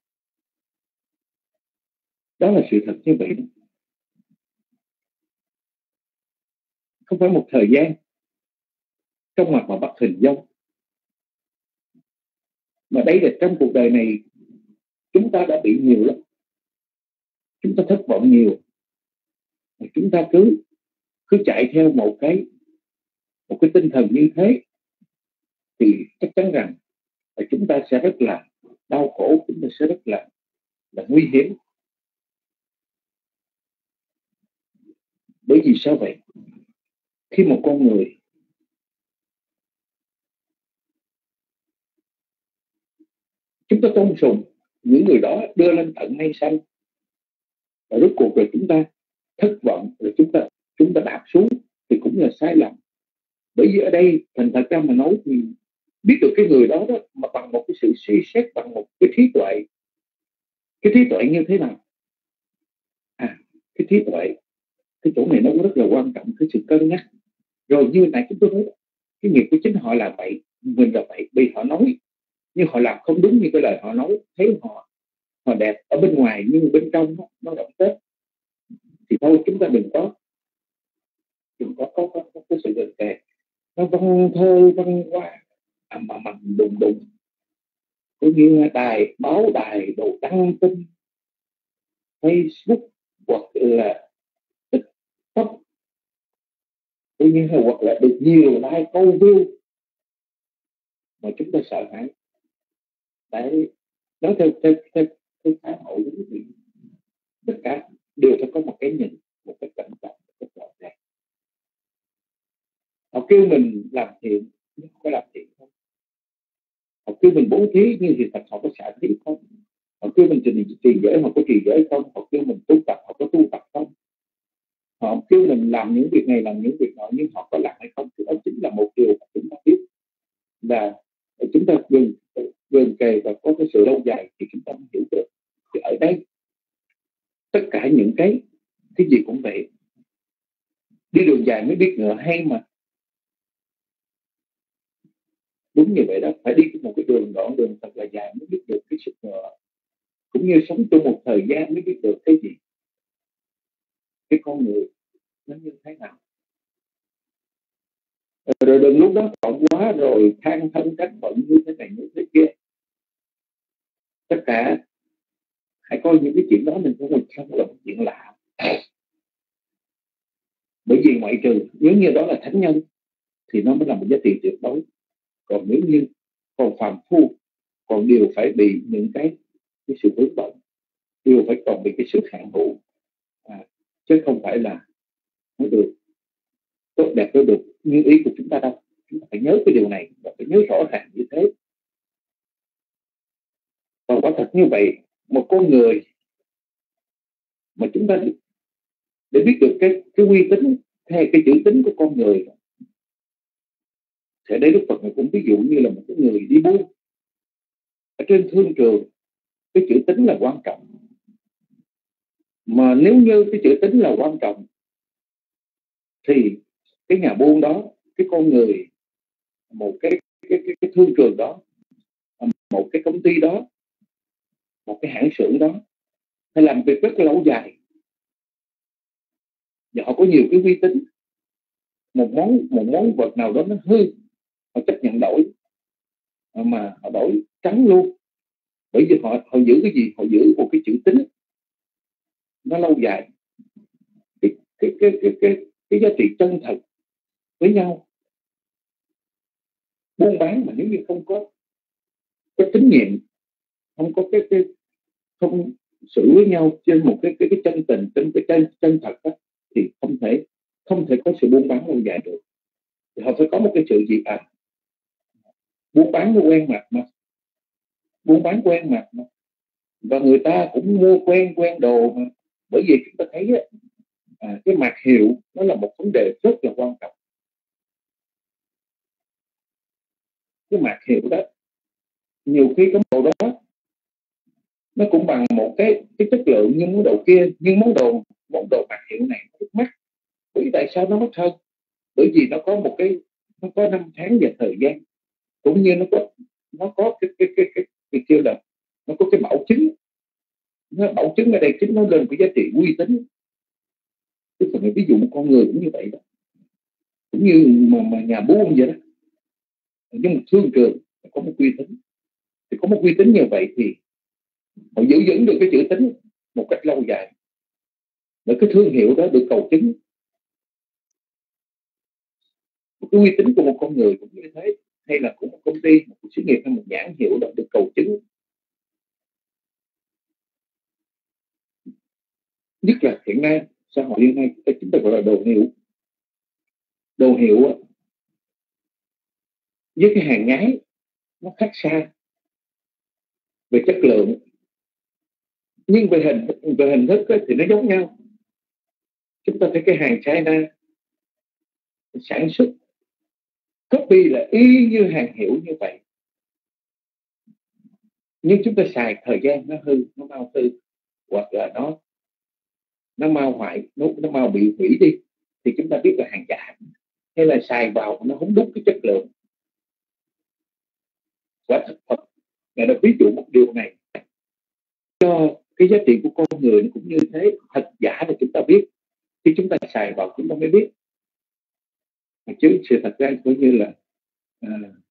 Đó là sự thật như vậy. Không phải một thời gian trong mặt mà bắt hình dong, mà đấy là trong cuộc đời này chúng ta đã bị nhiều lắm, chúng ta thất vọng nhiều. Chúng ta cứ cứ chạy theo một cái một cái tinh thần như thế thì chắc chắn rằng là chúng ta sẽ rất là đau khổ, chúng ta sẽ rất là là nguy hiểm. Bởi vì sao vậy? Khi một con người chúng ta tôn sùng những người đó đưa lên tận mây xanh, và rốt cuộc rồi chúng ta thất vọng, rồi chúng ta chúng ta đạp xuống thì cũng là sai lầm. Bởi vì ở đây thành thật ra mà nói thì biết được cái người đó, đó mà bằng một cái sự suy xét, bằng một cái trí tuệ. Cái trí tuệ như thế nào? À, cái trí tuệ, cái chỗ này nó rất là quan trọng, cái sự cân nhắc. Rồi như nãy chúng tôi nói, cái nghiệp của chính họ là vậy, mình là vậy, vì họ nói nhưng họ làm không đúng như cái lời họ nói. Thấy họ họ đẹp ở bên ngoài nhưng bên trong nó, nó động tết thì thôi chúng ta đừng có đừng có có, có, có cái sự gần kề. Nó văn thơ văn hoa ầm ầm ầm đùng đùng, cũng như đài báo đài đồ đăng tin Facebook hoặc là TikTok, cũng như hoặc là được nhiều like câu view mà chúng ta sợ hãi. Đấy, nói theo theo theo theo xã hội của quý vị, tất cả đều phải có một cái nhìn, một cái cẩn trọng, một cái rõ ràng. Họ kêu mình làm thiện nhưng không có làm thiện không. Họ kêu mình bố thí nhưng thì thật họ có xả thí không. Họ kêu mình trì trì giới họ có trì giới không. Họ kêu mình tu tập họ có tu tập không. Họ kêu mình làm những việc này làm những việc nọ nhưng họ có làm hay không. Thì đó chính là một điều mà chúng ta biết là chúng ta gần gần kề và có cái sự lâu dài thì chúng ta mới hiểu được. Thì ở đây tất cả những cái cái gì cũng vậy, đi đường dài mới biết ngựa hay mà. Đúng như vậy đó, phải đi một cái đường đoạn đường thật là dài mới biết được cái sức ngựa, cũng như sống trong một thời gian mới biết được cái gì, cái con người nó như thế nào. Rồi đừng lúc đó phận quá rồi than thân trách phận như thế này như thế kia. Tất cả hãy coi những cái chuyện đó mình không không là một chuyện lạ. Bởi vì ngoại trừ nếu như đó là thánh nhân thì nó mới là một giá trị tuyệt đối. Còn nếu như còn phàm phu còn đều phải bị những cái, cái sự vướng bận, đều phải còn bị cái sức hạn hữu, à, chứ không phải là nó được tốt đẹp, nó được như ý của chúng ta đâu. Chúng ta phải nhớ cái điều này và phải nhớ rõ ràng như thế. Và quả thật như vậy, một con người mà chúng ta để biết được cái cái uy tín hay cái chữ tín của con người, thì đây Đức Phật này cũng ví dụ như là một cái người đi buôn ở trên thương trường. Cái chữ tín là quan trọng, mà nếu như cái chữ tín là quan trọng thì cái nhà buôn đó, cái con người, một cái cái cái, cái thương trường đó, một cái công ty đó, một cái hãng xưởng đó phải làm việc rất là lâu dài và họ có nhiều cái uy tín. Một món một món vật nào đó nó hư, họ chấp nhận đổi, mà họ đổi trắng luôn, bởi vì họ họ giữ cái gì? Họ giữ một cái chữ tín nó lâu dài, cái cái cái cái cái, cái giá trị chân thật với nhau. Buôn bán mà nếu như không có cái tín nhiệm, không có cái cái không xử với nhau trên một cái cái cái chân tình, trên cái chân chân thật đó, thì không thể không thể có sự buôn bán lâu dài được. Thì họ phải có một cái sự gì à buôn bán nó quen mặt mà buôn bán quen mặt mà và người ta cũng mua quen quen đồ mà. Bởi vì chúng ta thấy á, à, cái mạt hiệu nó là một vấn đề rất là quan trọng. Cái mạt hiệu đó nhiều khi cái đồ đó nó cũng bằng một cái cái chất lượng như món đồ kia, nhưng món đồ món đồ mạt hiệu này nó mắc. Bởi vì tại sao nó mắc hơn? Bởi vì nó có một cái nó có năm tháng và thời gian, cũng như nó có nó có cái cái cái cái, cái kêu là nó có cái bảo chứng. Nó bảo chứng ở đây chính nó lên cái giá trị uy tín. Tức là ví dụ một con người cũng như vậy đó, cũng như mà, mà nhà buôn vậy đó, nhưng một thương trường có một uy tín, thì có một uy tín như vậy thì họ giữ vững được cái chữ tín một cách lâu dài, để cái thương hiệu đó được cầu chứng. Cái uy tín của một con người cũng như thế, hay là của một công ty, một xí nghiệp hay một nhãn hiệu đó được cầu chứng. Nhất là hiện nay xã hội hiện nay chúng ta gọi là đồ hiệu. Đồ hiệu với cái hàng nhái nó khác xa về chất lượng, nhưng về hình về hình thức thì nó giống nhau. Chúng ta thấy cái hàng China sản xuất copy là y như hàng hiệu như vậy, nhưng chúng ta xài thời gian nó hư, nó mau hư, hoặc là nó nó mau hoại, nó, nó mau bị hủy đi, thì chúng ta biết là hàng giả. Hay là xài vào nó không đúng cái chất lượng. Quả thật Phật Ngài đã ví dụ một điều này cho cái giá trị của con người nó cũng như thế. Thật giả là chúng ta biết, khi chúng ta xài vào chúng ta mới biết. Chứ sự thật ra coi như là à,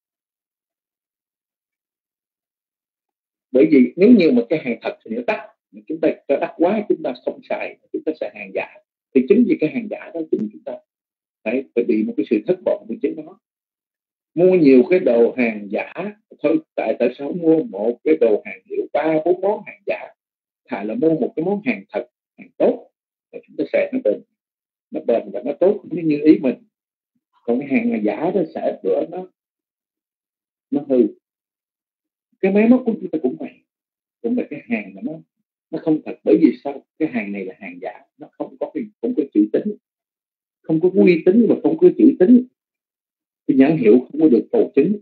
bởi vì nếu như một cái hàng thật thì nó đắt, chúng ta cho đắt quá chúng ta không xài, chúng ta xài hàng giả, thì chính vì cái hàng giả đó chúng chúng ta phải, phải bị một cái sự thất vọng với chính nó. Mua nhiều cái đồ hàng giả thôi, tại tại sao mua một cái đồ hàng hiệu ba bốn món hàng giả, thà là mua một cái món hàng thật, hàng tốt, và chúng ta xài nó bền, nó bền và nó tốt như, như ý mình. Còn cái hàng giả đó xài bữa nó nó hư. Cái máy móc của chúng ta cũng vậy, cũng là cái hàng mà nó nó không thật. Bởi vì sao? Cái hàng này là hàng giả, nó không có cái không có chữ tín, không có uy tín và không có chữ tín. Cái nhãn hiệu không có được cầu chứng,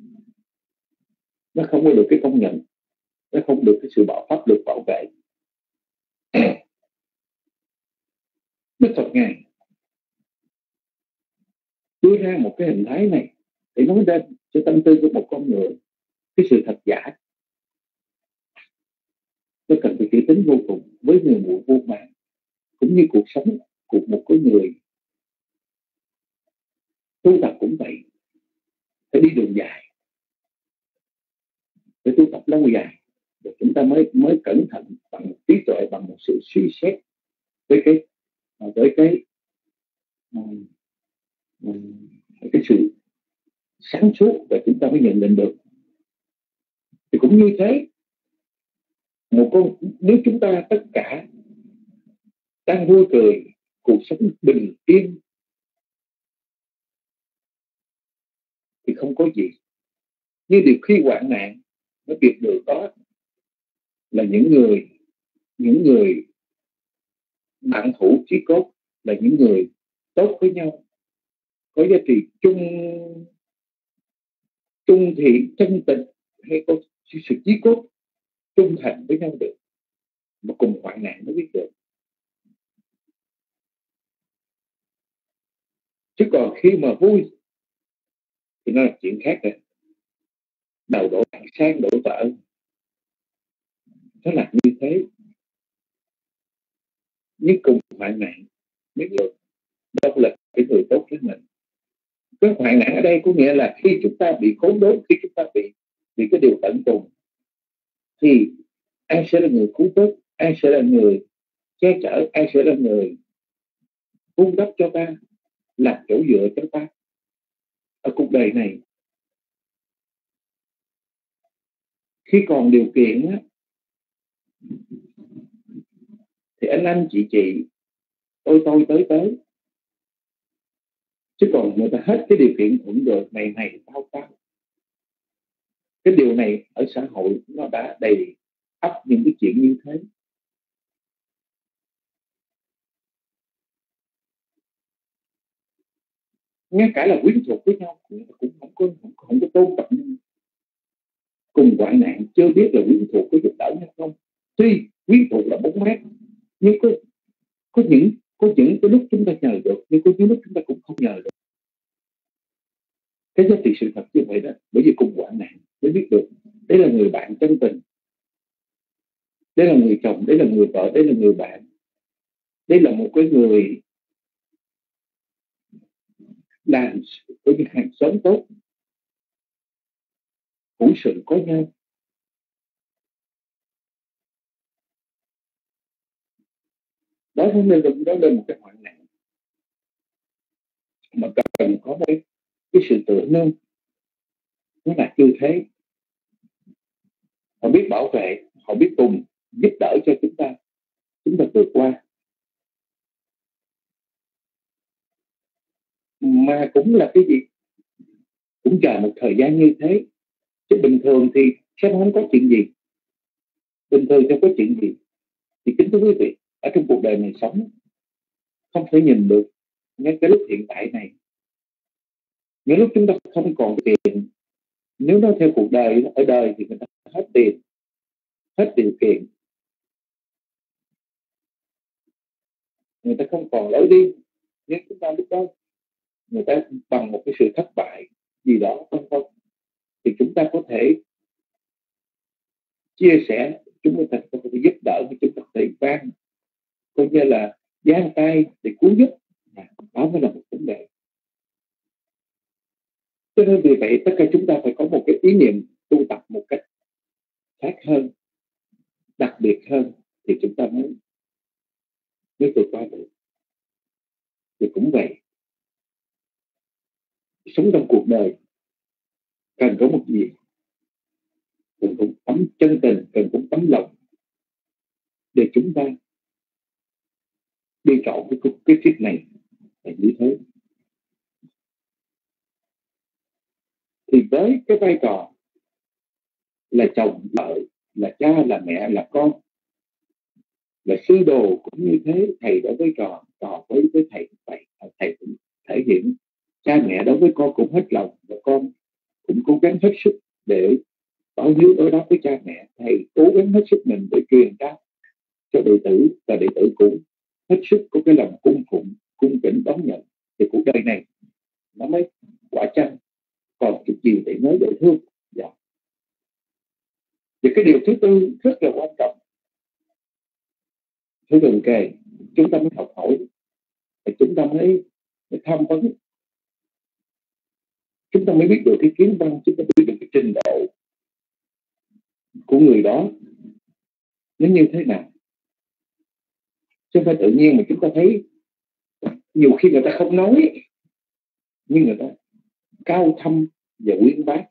nó không có được cái công nhận, nó không được cái sự bảo pháp được bảo vệ. Đức Phật Ngài đưa ra một cái hình thái này để nói ra cho tâm tư của một con người cái sự thật giả. Nó cần phải kỹ tính vô cùng với người muội vô mạng, cũng như cuộc sống của một cái người tu tập cũng vậy. Phải đi đường dài, phải tu tập lâu dài, rồi chúng ta mới mới cẩn thận bằng trí tuệ, bằng một sự suy xét với cái với cái um, um, cái sự sáng suốt, và chúng ta mới nhận định được. Thì cũng như thế, một con nếu chúng ta tất cả đang vui cười, cuộc sống bình yên, thì không có gì. Nhưng điều khi hoạn nạn nó biết được đó là những người những người bạn hữu chí cốt, là những người tốt với nhau, có giá trị chung chung thị chân tình, hay có sự chí cốt trung thành với nhau được, mà cùng hoạn nạn mới biết được. Chứ còn khi mà vui thì nó là chuyện khác rồi. Đầu đổ sang đổ vỡ, nó là như thế. Nhưng cùng hoạn nạn biết được đâu là cái người tốt với mình. Cái hoạn nạn ở đây có nghĩa là khi chúng ta bị khốn đốn, khi chúng ta bị bị cái điều tận cùng, thì ai sẽ là người cứu tốt, ai sẽ là người che chở, ai sẽ là người vun đắp cho ta, làm chỗ dựa cho ta ở cuộc đời này. Khi còn điều kiện á, thì anh anh chị chị, tôi tôi tới tới. Chứ còn người ta hết cái điều kiện thuận được, này này tao tao, cái điều này ở xã hội nó đã đầy ắp những cái chuyện như thế. Ngay cả là quyến thuộc với nhau cũng không có không, không có tôn trọng nhau. Cùng hoạn nạn chưa biết là quyến thuộc có giúp đỡ hay không. Tuy quyến thuộc là bốn mét, nhưng có có những có những cái lúc chúng ta nhờ được, nhưng có những lúc chúng ta cũng không nhờ được. Cái giá trị sự thật như vậy đó. Bởi vì cùng hoạn nạn mới biết được đây là người bạn chân tình, đây là người chồng, đây là người vợ, đây là người bạn, đây là một cái người làm với những hàng xóm tốt, hữu sự có nhau. Đó nên là đó lên một cái hoạn nạn mà cần có một cái, cái sự tự nương, nó là như thế. Họ biết bảo vệ, họ biết cùng giúp đỡ cho chúng ta, chúng ta vượt qua. Mà cũng là cái gì, cũng chờ một thời gian như thế. Chứ bình thường thì sẽ không có chuyện gì. Bình thường sẽ có chuyện gì. Thì kính thưa quý vị, ở trong cuộc đời này sống không thể nhìn được ngay cái lúc hiện tại này. Những lúc chúng ta không còn tiền, nếu nói theo cuộc đời, ở đời thì người ta hết tiền, hết điều kiện, người ta không còn lối đi. Nhưng chúng ta lúc đó người ta bằng một cái sự thất bại gì đó vân vân, thì chúng ta có thể chia sẻ, chúng ta có thể giúp đỡ, chúng ta có thể van, coi như là giang tay để cứu giúp. Đó mới là một vấn đề. Cho nên vì vậy tất cả chúng ta phải có một cái ý niệm tu tập một cách khác hơn, đặc biệt hơn, thì chúng ta mới mới vượt qua được. Thì cũng vậy, sống trong cuộc đời cần có một gì, cần có tấm chân tình, cần có tấm lòng để chúng ta đi trọn cái cái kiếp này là như thế. Thì với cái vai trò là chồng, vợ, là cha, là mẹ, là con, là sư đồ cũng như thế. Thầy đối với trò, trò với với thầy vậy, thầy cũng thể hiện cha mẹ đối với con cũng hết lòng, và con cũng cố gắng hết sức để báo hiếu đối đáp với cha mẹ. Thầy cố gắng hết sức mình để truyền trao cho đệ tử, và đệ tử cũng hết sức có cái lòng cung phụng, cung kính đón nhận. Thì cuộc đời này nó mới quả chăng còn chút gì để nói để thương. Dạ. Và cái điều thứ tư rất là quan trọng, thứ gần kề chúng ta mới học hỏi, và chúng ta mới, mới tham vấn, chúng ta mới biết được cái kiến văn, chúng ta biết được cái trình độ của người đó nó như thế nào. Chứ không phải tự nhiên mà chúng ta thấy nhiều khi người ta không nói, nhưng người ta cao thâm và uyên bác.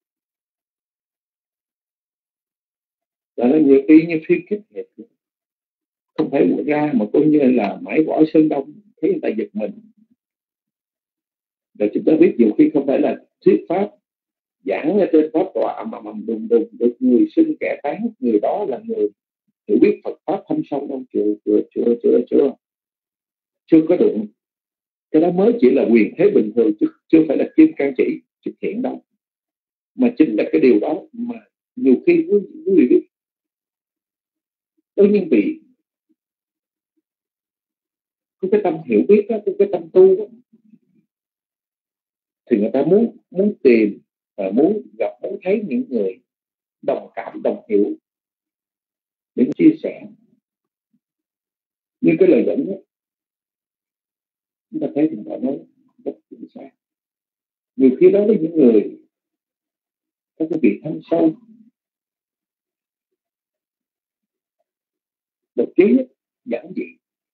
Đó là nhiều khi như phim kiếp nghiệp, không phải ra mà coi như là mãi võ sơn đông, thấy người ta giật mình. Rồi chúng ta biết nhiều khi không phải là thuyết pháp, giảng ở trên pháp tọa mà mầm đùng đùng, được người xưng kẻ tán, người đó là người hiểu biết Phật pháp thâm sâu đâu? Chưa chưa chưa chưa chưa chưa có đụng. Cái đó mới chỉ là quyền thế bình thường, chứ chưa phải là kim can chỉ xuất hiện đâu. Mà chính là cái điều đó mà nhiều khi quý vị biết, có những vị có cái tâm hiểu biết đó, có cái tâm tu đó, thì người ta muốn muốn tìm và muốn gặp, muốn thấy những người đồng cảm, đồng hiểu để chia sẻ. Như cái lời dẫn đó, chúng ta thấy thì họ nói rất chính xác. Nhiều khi đó với những người có cái vị thâm sâu, độc trí giản dị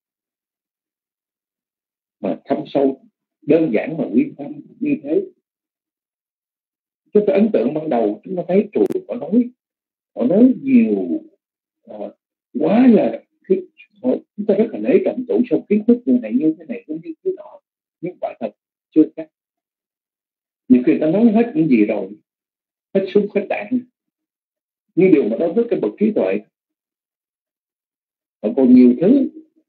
mà thâm sâu, đơn giản mà nguyên tâm như thế. Chúng ta ấn tượng ban đầu chúng ta thấy trời, họ nói họ nói nhiều uh, quá là khi, họ, chúng ta rất là nể trọng tụ sâu kiến thức như này như thế này cũng như thế nọ, nhưng quả thật chưa chắc. Nhiều khi ta nói hết những gì rồi, hết súng hết đạn, nhưng điều mà đối với cái bậc trí tuệ, họ còn nhiều thứ,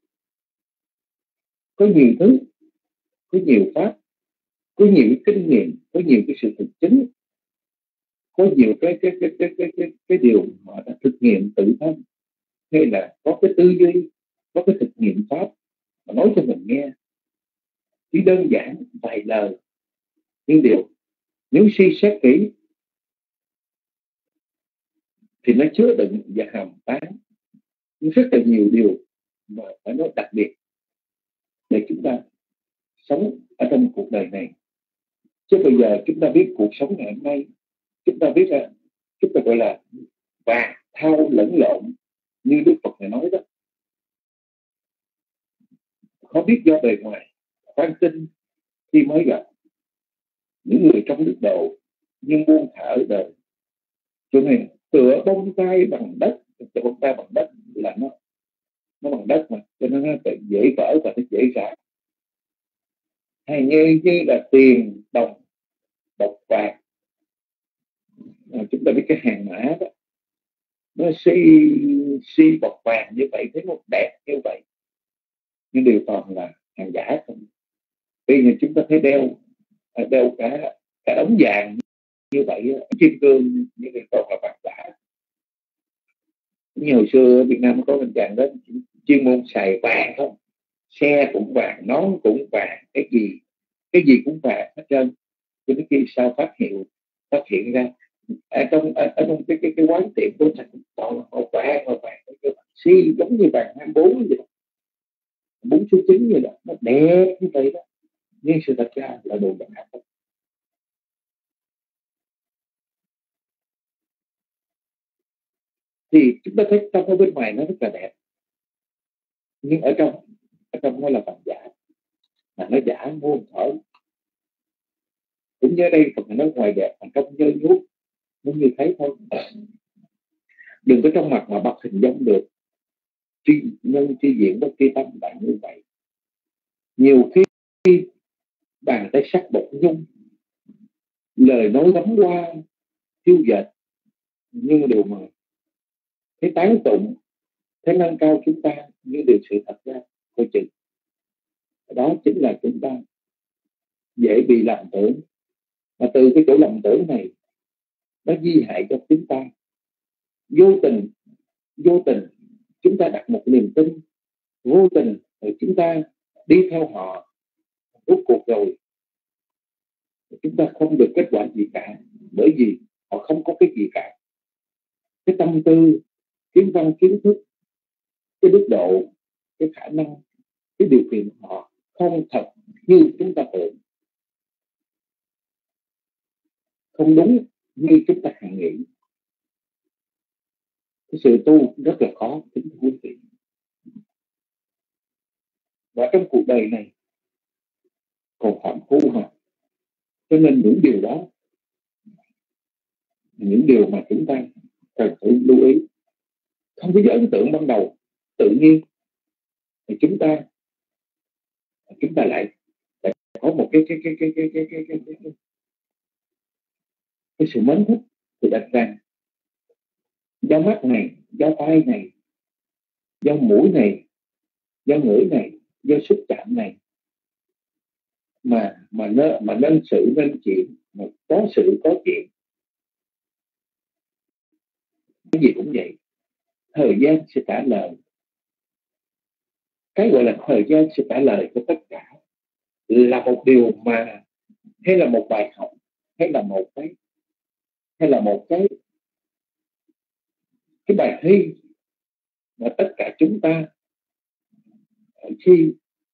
có nhiều thứ, có nhiều pháp, có nhiều cái kinh nghiệm, có nhiều cái sự thực chứng, có nhiều cái cái cái cái cái cái, cái điều họ đã thực nghiệm tự thân, hay là có cái tư duy, có cái thực nghiệm pháp mà nói cho mình nghe. Chỉ đơn giản vài lời, nhưng điều nếu suy xét kỹ thì nó chứa đựng và hàm tán rất là nhiều điều mà phải nói đặc biệt để chúng ta sống ở trong cuộc đời này. Chứ bây giờ chúng ta biết cuộc sống ngày hôm nay, chúng ta biết là chúng ta gọi là vàng thao lẫn lộn như Đức Phật này nói đó. Khó biết do bề ngoài, khoan tin khi mới gặp. Những người trong đức độ nhưng buông thả ở đời, cho nên tựa bông tay bằng đất, tựa bông tay bằng đất là nó nó bằng đất mà, cho nên nó dễ vỡ và nó dễ rã. Hay như như là tiền đồng bọc vàng, à, chúng ta biết cái hàng mã đó, nó xi xi bọc vàng như vậy, thấy nó đẹp như vậy, nhưng đều toàn là hàng giả không. Bây giờ chúng ta thấy đeo đeo cả cả đống vàng như vậy, kim cương như vậy toàn là vàng giả. Như hồi xưa ở Việt Nam có một chàng đó chuyên môn xài vàng không, xe cũng vàng, nón cũng vàng, cái gì cái gì cũng vàng hết trơn. Cho đến khi sao phát hiện phát hiện ra ở trong ở, ở trong cái cái cái quán tiệm của thành toàn là màu vàng màu vàng cái xi giống như vàng hai bốn vậy đó, bốn số chín như đó, nó đẹp như vậy đó, nhưng sự thật ra là đồ giả. Thì chúng ta thấy trong ở bên ngoài nó rất là đẹp, nhưng ở trong ở trong nó là vàng giả, mà nó giả muôn thở. Cũng như đây Phật nói ngoài đẹp mà trong nhơ nhút, nó như thấy thôi. Đừng có trong mặt mà bắt hình dung được. Tri nhân tri diện bất tri tâm bạn như vậy. Nhiều khi bàn tay sắc bột nhung, lời nói lắm qua tiêu dệt, nhưng điều mà thấy tán tụng, thấy nâng cao chúng ta, nhưng điều sự thật ra coi chừng. Đó chính là chúng ta dễ bị lầm tưởng, mà từ cái chỗ lầm tưởng này nó di hại cho chúng ta. Vô tình vô tình chúng ta đặt một niềm tin, vô tình rồi chúng ta đi theo họ, rốt cuộc rồi chúng ta không được kết quả gì cả, bởi vì họ không có cái gì cả. Cái tâm tư, kiến văn, kiến thức, cái đức độ, cái khả năng, cái điều kiện họ không thật như chúng ta tưởng, không đúng như chúng ta hằng nghĩ. Cái sự tu rất là khó, kính thưa quý vị. Và trong cuộc đời này còn phạm phu mà, cho nên những điều đó, những điều mà chúng ta cần phải lưu ý. Không có ấn tượng ban đầu tự nhiên thì chúng ta chúng ta lại, lại có một cái cái cái cái cái cái cái cái, cái, cái, cái sự mến thích thì đặt ra do mắt này, do tai này, do mũi này, do ngửi này, do xúc chạm này mà mà nên mà nên sự nên chuyện, mà có sự có chuyện. Cái gì cũng vậy, thời gian sẽ trả lời. Cái gọi là thời gian sẽ trả lời cho tất cả là một điều mà, hay là một bài học, hay là một cái hay là một cái cái bài thi mà tất cả chúng ta khi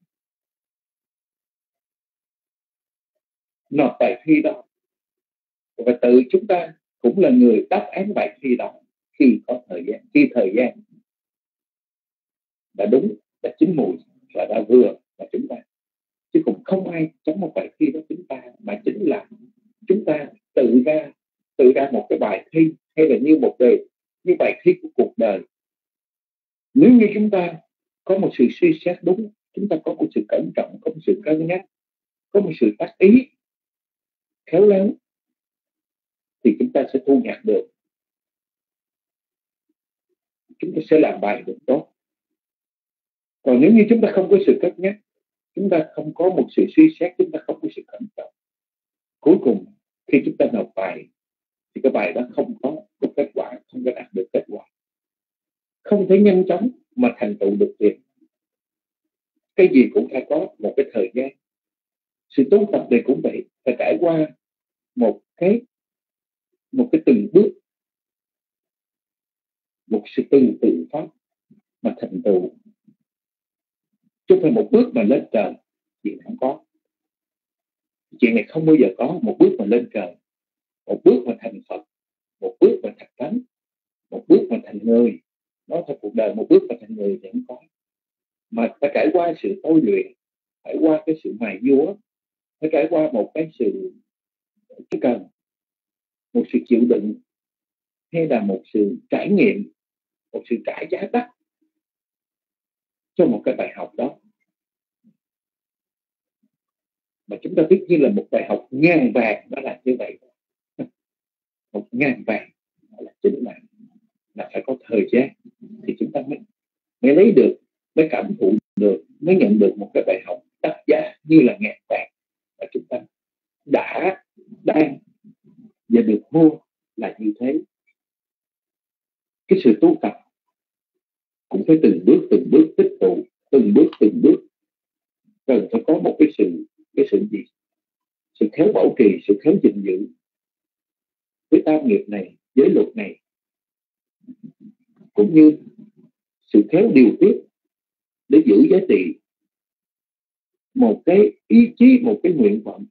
nộp bài thi đó, và tự chúng ta cũng là người đáp án bài thi đó khi có thời gian, khi thời gian đã đúng, đã chín mùi và đã vừa là chúng ta, chứ cũng không ai chấm một bài thi đó chúng ta, mà chính là chúng ta tự ra tự ra một cái bài thi, hay là như một đề, như bài thi của cuộc đời. Nếu như chúng ta có một sự suy xét đúng, chúng ta có một sự cẩn trọng, có một sự cân nhắc, có một sự tác ý khéo léo, thì chúng ta sẽ thu nhặt được, chúng ta sẽ làm bài được tốt. Còn nếu như chúng ta không có sự cân nhắc, chúng ta không có một sự suy xét, chúng ta không có sự cẩn trọng, cuối cùng khi chúng ta nộp bài thì cái bài đó không có, có kết quả, không có đạt được kết quả, không thể nhanh chóng mà thành tựu được việc. Cái gì cũng phải có một cái thời gian. Sự tu tập này cũng vậy, phải trải qua một cái một cái từng bước, một sự từng tự pháp mà thành tựu, chứ không phải một bước mà lên trời. Chuyện không có, chuyện này không bao giờ có một bước mà lên trời, một bước mà thành Phật, một bước mà thành Thánh, một bước mà thành người. Nói thật, cuộc đời một bước mà thành người thì không có, mà phải trải qua sự tôi luyện, trải qua cái sự mài dúa, phải trải qua một cái sự chỉ cần một sự chịu đựng, hay là một sự trải nghiệm, một sự trả giá đắt cho một cái bài học đó, mà chúng ta biết như là một bài học ngàn vàng. Nó là như vậy, một ngàn vàng là chính là là phải có thời gian thì chúng ta mới mới lấy được, mới cảm thụ được, mới nhận được một cái bài học đắt giá như là ngàn vàng, và chúng ta đã đang và được mua là như thế. Cái sự tu tập cũng phải từng bước từng bước tích tụ, từng bước từng bước, cần phải có một cái sự cái sự gì, sự khéo bảo trì, sự khéo gìn giữ với tam nghiệp này, giới luật này, cũng như sự khéo điều tiết để giữ giá trị một cái ý chí, một cái nguyện vọng.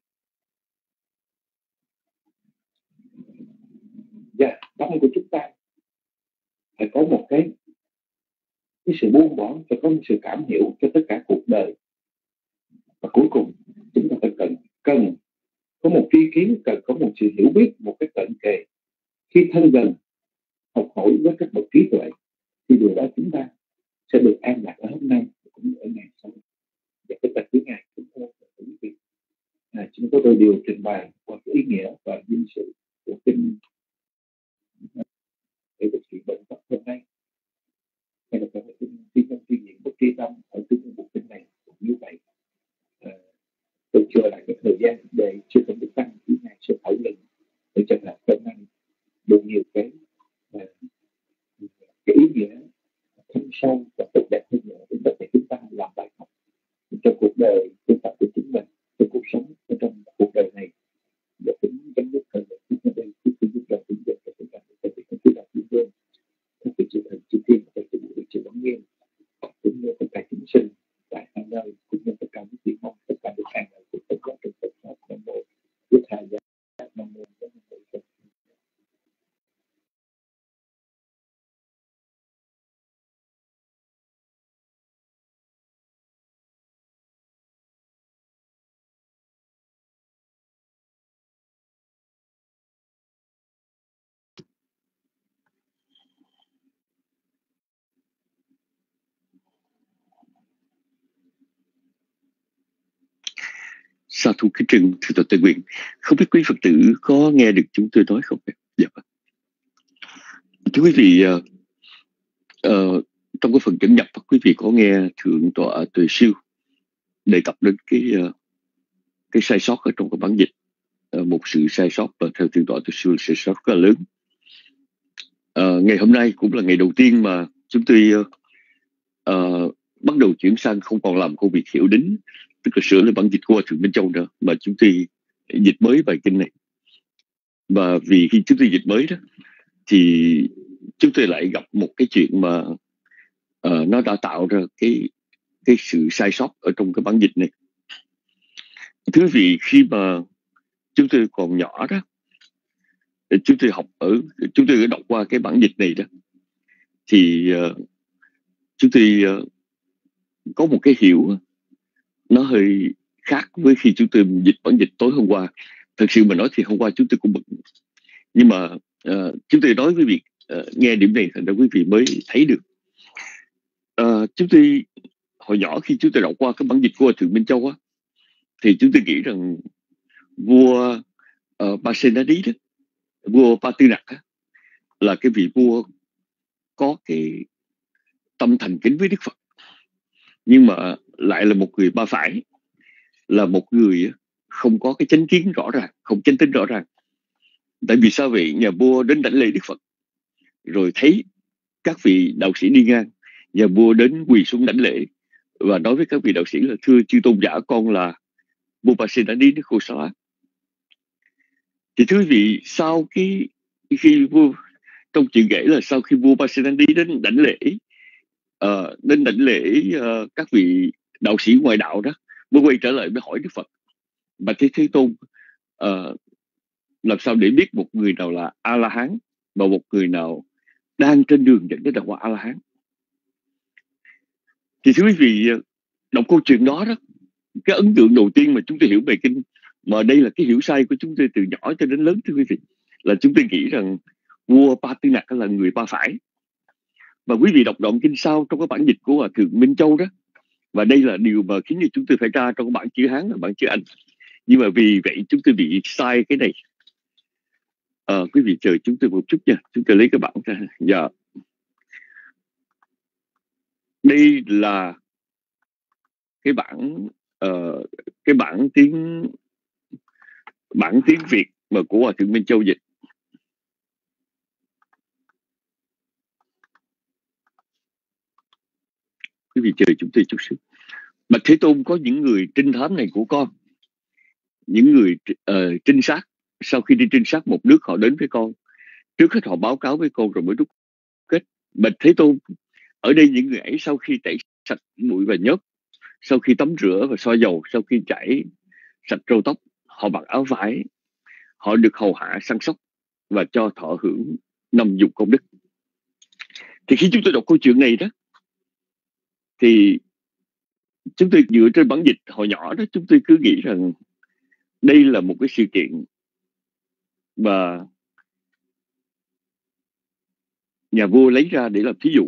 Và tâm của chúng ta phải có một cái cái sự buông bỏ, phải có một sự cảm hiểu cho tất cả cuộc đời. Và cuối cùng chúng ta phải cần cần có một tri kiến, cần có một sự hiểu biết, một cái cận kề, khi thân gần học hỏi với các bậc trí tuệ, thì điều đó chúng ta sẽ được an lạc ở hôm nay cũng như ở ngày sau. Và cái tập thứ ngày chúng tôi à, chúng tôi đều điều trình bày qua cái ý nghĩa và dinh sự của kinh để được sự bệnh tật hôm nay, hay là cái kinh thiên nhân suy diễn bất tri tâm ở kinh bộ kinh này cũng như vậy. À, tôi chưa lại cái thời gian để chưa có được tăng thứ ngày sẽ thảo luận để cho là hôm nay được nhiều cái uh, cái ý nghĩa thâm sâu và tốt đẹp hơn nữa để tất cả chúng ta làm bài học cho cuộc đời tu tập của chính mình, cho cuộc sống ở trong cuộc đời này, để tính chấm dứt thời gian của đây trước khi chúng ta tính dần cho chúng ta để thực hiện cái đạo thiên vương, các vị chư thần chư thiên và các vị chư bóng nghiêng, cũng như tất cả chúng sinh tại hai nơi, cũng như tất cả những vị mong tất cả được an lạc của tất cả trong Phật pháp. Nam mô Bổn Thầy Nam mô Bổn Thầy. Sa thú kính trừng thượng tọa Tề Nguyện. Không biết quý Phật tử có nghe được chúng tôi nói không? Dạ. Thưa quý vị, uh, uh, trong cái phần dẫn nhập, quý vị có nghe thượng tọa Tuệ Siêu đề cập đến cái uh, cái sai sót ở trong cái bản dịch, uh, một sự sai sót và theo thượng tọa Tuệ Siêu sai sót rất là lớn. Uh, ngày hôm nay cũng là ngày đầu tiên mà chúng tôi uh, uh, bắt đầu chuyển sang không còn làm công việc hiểu đính, tức là sửa lại bản dịch của Hòa Thượng Minh Châu nữa, mà chúng tôi dịch mới bài kinh này. Và vì khi chúng tôi dịch mới đó thì chúng tôi lại gặp một cái chuyện mà uh, nó đã tạo ra cái cái sự sai sót ở trong cái bản dịch này. Thưa quý vị, khi mà chúng tôi còn nhỏ đó, chúng tôi học ở chúng tôi đã đọc qua cái bản dịch này đó, thì uh, chúng tôi uh, có một cái hiểu nó hơi khác với khi chúng tôi dịch bản dịch tối hôm qua. Thật sự mà nói thì hôm qua chúng tôi cũng bực, nhưng mà uh, chúng tôi nói với quý vị uh, nghe điểm này thành ra quý vị mới thấy được. Uh, chúng tôi hồi nhỏ khi chúng tôi đọc qua cái bản dịch của Thượng Minh Châu á, thì chúng tôi nghĩ rằng vua uh, Pasenadi đó, vua Pa Tư Nặc á, là cái vị vua có cái tâm thành kính với Đức Phật, nhưng mà lại là một người ba phải, là một người không có cái chánh kiến rõ ràng, không chánh tín rõ ràng. Tại vì sao vậy? Nhà vua đến đảnh lễ Đức Phật, rồi thấy các vị đạo sĩ đi ngang, nhà vua đến quỳ xuống đảnh lễ và nói với các vị đạo sĩ là: thưa chư tôn giả, con là vua Pasenadi nước Kosala. Thì thưa quý vị, sau cái khi vua, trong chuyện kể là sau khi vua Pasenadi đến đảnh lễ uh, đến đảnh lễ uh, các vị đạo sĩ ngoại đạo đó, mới quay trở lại mới hỏi Đức Phật: Bạch Thế Thế Tôn, uh, làm sao để biết một người nào là A La Hán và một người nào đang trên đường dẫn đến đạo quả A La Hán? Thì thưa quý vị, đọc câu chuyện đó đó, cái ấn tượng đầu tiên mà chúng tôi hiểu về kinh, mà đây là cái hiểu sai của chúng tôi từ nhỏ cho đến lớn, thưa quý vị, là chúng tôi nghĩ rằng vua Pa Tư Nặc là người ba phải. Và quý vị đọc đoạn kinh sau trong cái bản dịch của Hòa Thượng Minh Châu đó, và đây là điều mà khiến cho chúng tôi phải tra trong bản chữ Hán và bản chữ Anh. Nhưng mà vì vậy chúng tôi bị sai cái này. À, quý vị chờ chúng tôi một chút nha, chúng tôi lấy cái bản ra. Dạ. Đây là cái bản uh, cái bản tiếng bản tiếng Việt mà của Hòa Thượng Minh Châu dịch. Quý vị chờ chúng tôi chút xíu. Bạch Thế Tôn, có những người trinh thám này của con, những người uh, trinh sát, sau khi đi trinh sát một nước họ đến với con, trước hết họ báo cáo với con rồi mới đúc kết. Bạch Thế Tôn, ở đây những người ấy sau khi tẩy sạch bụi và nhớt, sau khi tắm rửa và xoa dầu, sau khi chải sạch râu tóc, họ mặc áo vải, họ được hầu hạ săn sóc và cho thọ hưởng năm dục công đức. Thì khi chúng tôi đọc câu chuyện này đó, thì chúng tôi dựa trên bản dịch hồi nhỏ đó, chúng tôi cứ nghĩ rằng đây là một cái sự kiện mà nhà vua lấy ra để làm thí dụ.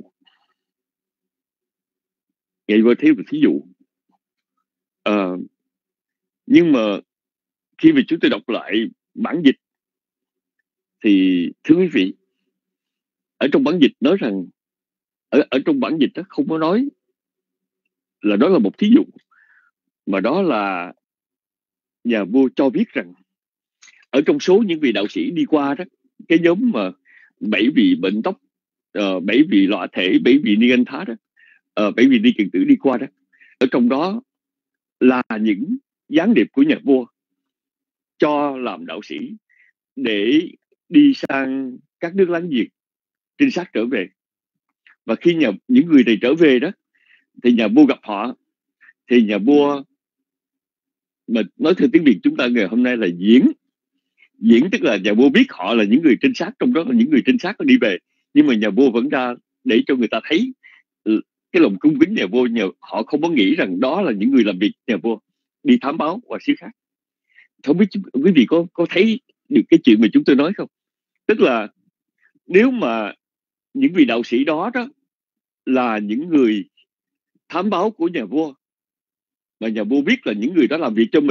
Ngày vua thấy một thí dụ. À, nhưng mà khi mà chúng tôi đọc lại bản dịch thì thưa quý vị, ở trong bản dịch nói rằng ở, ở trong bản dịch đó không có nói là đó là một thí dụ, mà đó là nhà vua cho biết rằng ở trong số những vị đạo sĩ đi qua đó, cái nhóm mà bảy vị bệnh tóc, uh, bảy vị lọa thể, bảy vị ni anh thá đó, uh, bảy vị ni kiền tử đi qua đó, ở trong đó là những gián điệp của nhà vua cho làm đạo sĩ để đi sang các nước láng giềng trinh sát trở về. Và khi nhà, những người này trở về đó, thì nhà vua gặp họ, thì nhà vua, mà nói theo tiếng Việt chúng ta ngày hôm nay là diễn diễn tức là nhà vua biết họ là những người trinh sát, trong đó là những người trinh sát đi về, nhưng mà nhà vua vẫn ra để cho người ta thấy cái lòng cung kính nhà vua. Nhà, họ không có nghĩ rằng đó là những người làm việc nhà vua, đi thám báo qua xứ khác. Không biết quý vị có có thấy được cái chuyện mà chúng tôi nói không? Tức là nếu mà những vị đạo sĩ đó đó là những người thám báo của nhà vua, mà nhà vua biết là những người đó làm việc cho mình,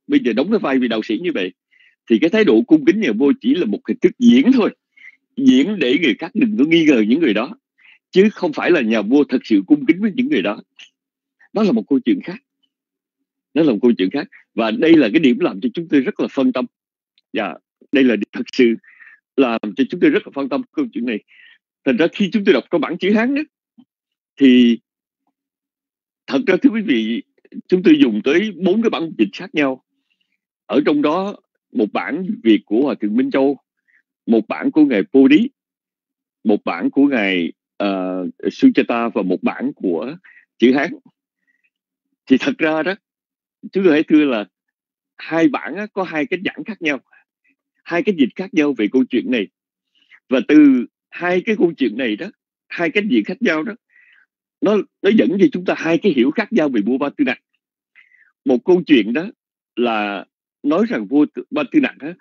bây giờ đóng cái vai vị đạo sĩ như vậy, thì cái thái độ cung kính nhà vua chỉ là một hình thức diễn thôi, diễn để người khác đừng có nghi ngờ những người đó, chứ không phải là nhà vua thật sự cung kính với những người đó. Đó là một câu chuyện khác, đó là một câu chuyện khác. Và đây là cái điểm làm cho chúng tôi rất là phân tâm. Dạ, đây là thật sự làm cho chúng tôi rất là phân tâm câu chuyện này. Thành ra khi chúng tôi đọc trong bản chữ Hán đó, thì thật ra thưa quý vị, chúng tôi dùng tới bốn cái bản dịch khác nhau. Ở trong đó, một bản Việt của Hòa Thượng Minh Châu, một bản của ngài Bodhi, một bản của ngài uh, Sujata và một bản của chữ Hán. Thì thật ra đó, chúng tôi hãy thưa là hai bản á, có hai cách giảng khác nhau, hai cái dịch khác nhau về câu chuyện này. Và từ hai cái câu chuyện này đó, hai cách diễn khác nhau đó, nó nó dẫn cho chúng ta hai cái hiểu khác nhau về vua Ba Tư Nặc. Một câu chuyện đó là nói rằng vua Ba Tư Nặc đó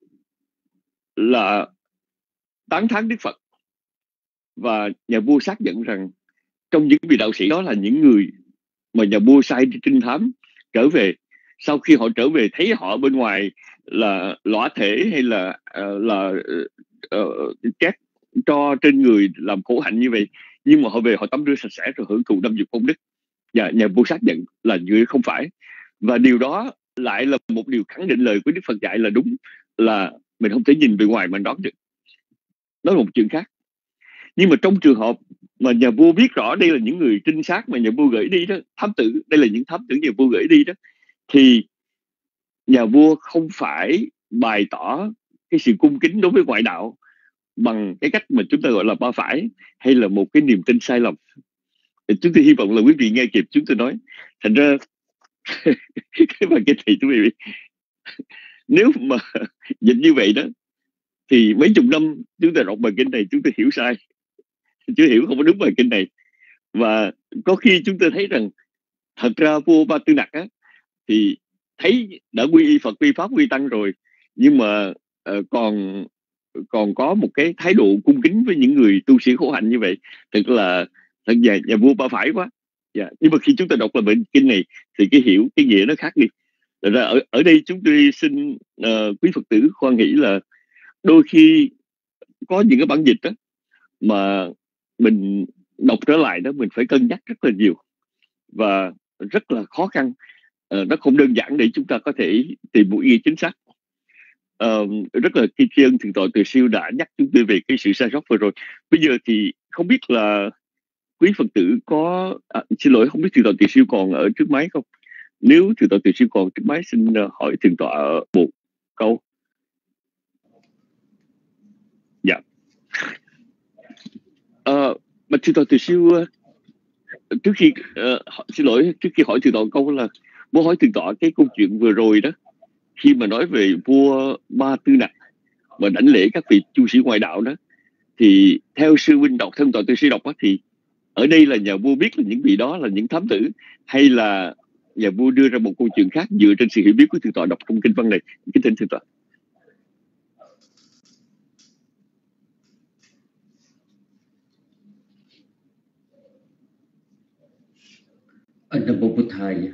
là tán thán Đức Phật, và nhà vua xác nhận rằng trong những vị đạo sĩ đó là những người mà nhà vua sai đi trinh thám trở về. Sau khi họ trở về thấy họ bên ngoài là lõa thể hay là uh, là uh, chét cho trên người làm khổ hạnh như vậy, nhưng mà họ về họ tắm rửa sạch sẽ rồi hưởng thụ năm dục công đức. Và nhà vua xác nhận là như không phải. Và điều đó lại là một điều khẳng định lời của Đức Phật dạy là đúng, là mình không thể nhìn bề ngoài mà đoán được. Đó là một chuyện khác. Nhưng mà trong trường hợp mà nhà vua biết rõ đây là những người trinh sát mà nhà vua gửi đi đó, thám tử, đây là những thám tử nhà vua gửi đi đó, thì nhà vua không phải bày tỏ cái sự cung kính đối với ngoại đạo bằng cái cách mà chúng ta gọi là ba phải, hay là một cái niềm tin sai lầm. Chúng tôi hy vọng là quý vị nghe kịp chúng tôi nói. Thành ra cái bài kinh này, quý vị, nếu mà dịch như vậy đó, thì mấy chục năm chúng ta đọc bài kinh này chúng ta hiểu sai, chưa hiểu không có đúng bài kinh này. Và có khi chúng ta thấy rằng thật ra vua Ba Tư Nặc á, thì thấy đã quy y Phật, quy Pháp, quy Tăng rồi, nhưng mà uh, còn còn có một cái thái độ cung kính với những người tu sĩ khổ hạnh như vậy, thật là thật nhà, nhà vua ba phải quá. Yeah. Nhưng mà khi chúng ta đọc là bài kinh này thì cái hiểu, cái nghĩa nó khác đi. Ra ở, ở đây chúng tôi xin uh, quý Phật tử khoan nghĩ là đôi khi có những cái bản dịch đó mà mình đọc trở lại đó, mình phải cân nhắc rất là nhiều và rất là khó khăn. Uh, nó không đơn giản để chúng ta có thể tìm một ý chính xác. Uh, rất là tri ân Thượng tọa Từ Siêu đã nhắc chúng tôi về cái sự sai sót vừa rồi. Bây giờ thì không biết là quý Phật tử có à, xin lỗi, không biết Thượng tọa Từ Siêu còn ở trước máy không? Nếu Thượng tọa Từ Siêu còn trước máy, xin hỏi Thượng tọa một câu. Dạ. Uh, mà Thượng tọa Từ Siêu, trước khi uh, xin lỗi, trước khi hỏi Thượng tọa câu là muốn hỏi Thượng tọa cái câu chuyện vừa rồi đó, khi mà nói về vua Ba Tư Nặc và đảnh lễ các vị tu sĩ ngoại đạo đó, thì theo sư huynh đọc, thân tọa Từ Siêu đọc đó, thì ở đây là nhà vua biết là những vị đó là những thám tử, hay là nhà vua đưa ra một câu chuyện khác dựa trên sự hiểu biết của Thượng tọa đọc trong kinh văn này? Kính thỉnh Thượng tọa. Nam Mô Bụt Thầy.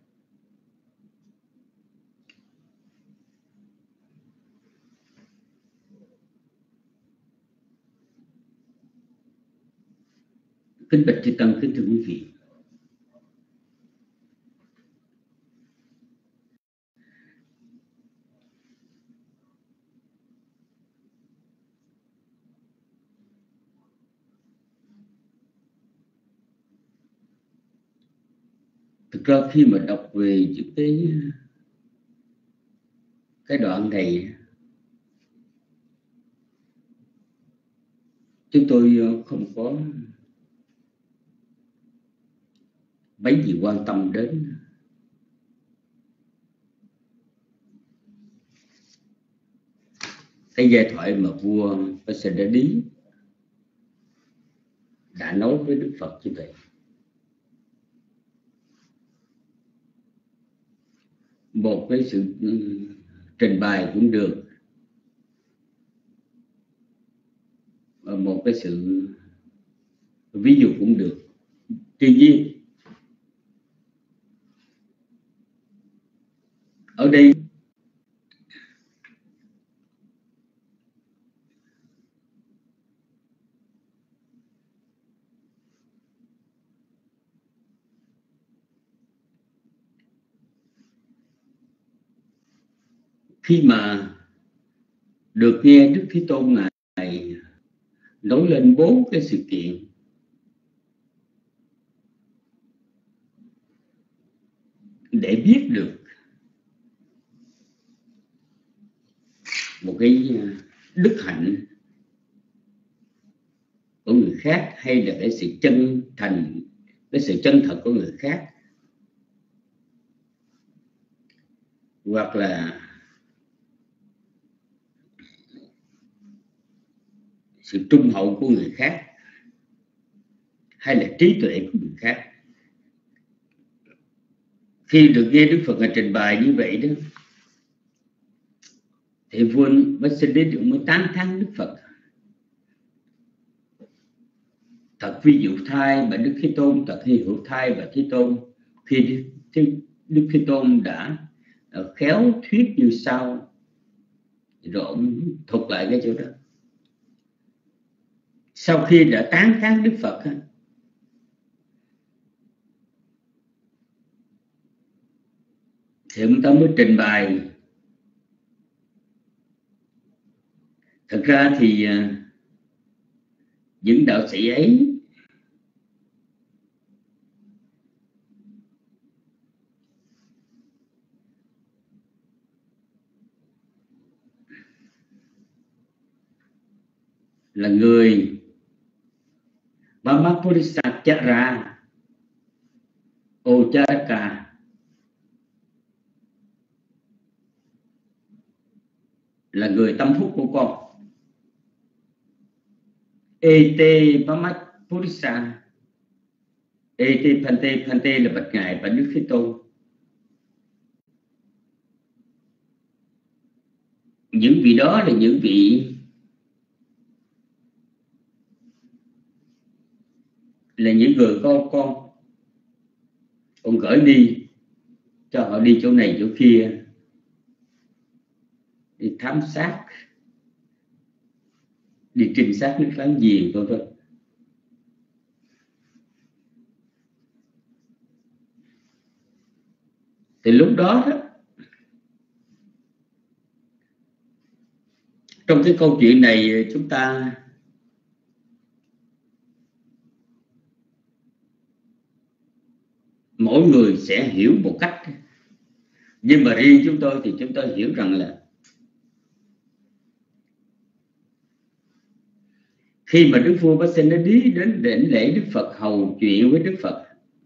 Kính bạch chư tăng, kính thưa quý vị. Thực ra khi mà đọc về những cái cái đoạn này, chúng tôi không có mấy gì quan tâm đến cái giai thoại mà vua Pasenadi đã nói với Đức Phật như vậy. Một cái sự trình bày cũng được, và một cái sự ví dụ cũng được. Tuy nhiên ở đây khi mà được nghe Đức Thế Tôn Ngài nói lên bốn cái sự kiện để biết được một cái đức hạnh của người khác, hay là cái sự chân thành, cái sự chân thật của người khác, hoặc là sự trung hậu của người khác, hay là trí tuệ của người khác. Khi được nghe Đức Phật Ngài trình bày như vậy đó, thì vua Vasudeva mới tán thán Đức Phật. Thật vi diệu thay mà Đức Thế Tôn, thật hy hữu thay và Thế Tôn. Khi Đức Thế Tôn đã khéo thuyết như sau, rồi ông thuật lại cái chỗ đó. Sau khi đã tán thán Đức Phật, thì ông ta mới trình bày. Thật ra thì những đạo sĩ ấy là người Brahmapurishachara Ocharaka, là người tâm phúc của con. Ete Brahmapurisa, Ete Phante, Phante là bạch ngài và Đức Thế Tôn. Những vị đó là những vị là những người con con con gửi đi cho họ đi chỗ này chỗ kia, đi thám sát, đi trinh sát nước láng giềng vân vân. Thì lúc đó, đó trong cái câu chuyện này chúng ta mỗi người sẽ hiểu một cách, nhưng mà riêng chúng tôi thì chúng tôi hiểu rằng là khi mà Đức vua Vasudeva đến đảnh lễ Đức Phật, hầu chuyện với Đức Phật,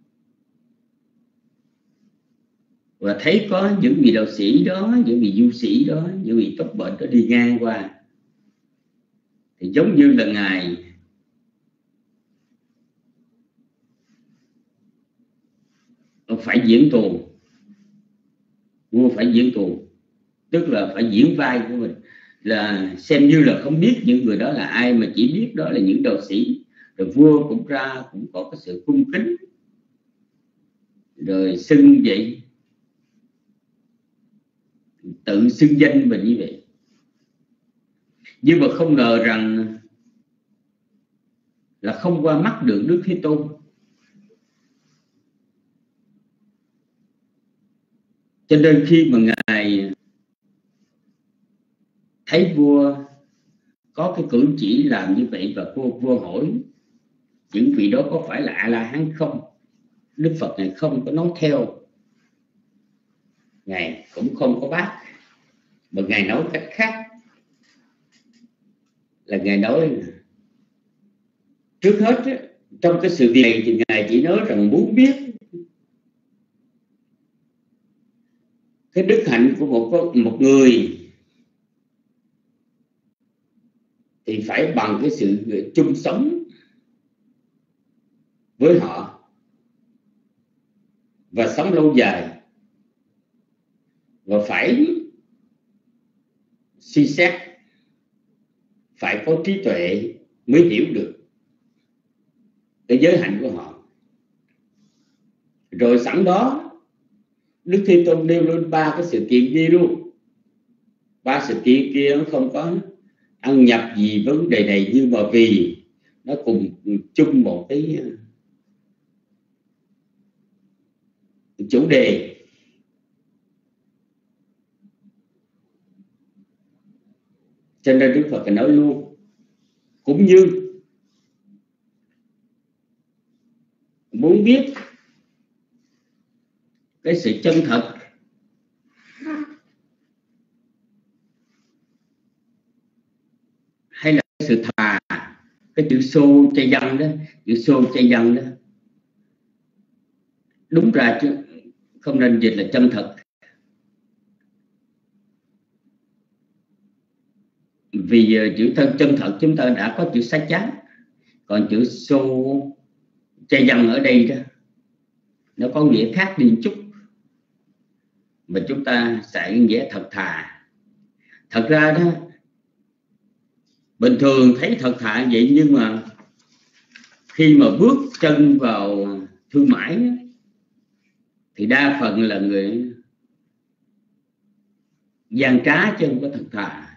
và thấy có những vị đạo sĩ đó, những vị du sĩ đó, những vị tóc bệnh đó đi ngang qua, thì giống như là ngài phải diễn tuồng, vua phải diễn tuồng, tức là phải diễn vai của mình, là xem như là không biết những người đó là ai, mà chỉ biết đó là những đạo sĩ. Rồi vua cũng ra cũng có cái sự cung kính, rồi xưng vậy, tự xưng danh mình như vậy. Nhưng mà không ngờ rằng là không qua mắt được Đức Thế Tôn. Cho nên khi mà ngài thấy vua có cái cử chỉ làm như vậy, và vua vua hỏi những vị đó có phải là A-la-hán không, Đức Phật này không có nói theo, ngài cũng không có bác, mà ngài nói cách khác, là ngài nói trước hết trong cái sự việc này thì ngài chỉ nói rằng muốn biết cái đức hạnh của một một người thì phải bằng cái sự chung sống với họ và sống lâu dài, và phải suy xét, phải có trí tuệ mới hiểu được cái giới hạnh của họ. Rồi sẵn đó Đức Thiên Tôn nêu lên ba cái sự kiện kia luôn. Ba sự kiện kia nó không có ăn nhập gì vấn đề này, nhưng mà vì nó cùng chung một cái chủ đề, cho nên Đức Phật phải nói luôn. Cũng như muốn biết cái sự chân thật hay là cái sự thà, cái chữ xô chay dân đó, chữ xô chay dân đó đúng ra chứ không nên dịch là chân thật, vì chữ thân chân thật chúng ta đã có chữ sách chắn, còn chữ xô chay dân ở đây đó nó có nghĩa khác đi chút, mà chúng ta sẽ nghĩa thật thà. Thật ra đó bình thường thấy thật thà vậy, nhưng mà khi mà bước chân vào thương mại thì đa phần là người gian trá chứ không có thật thà.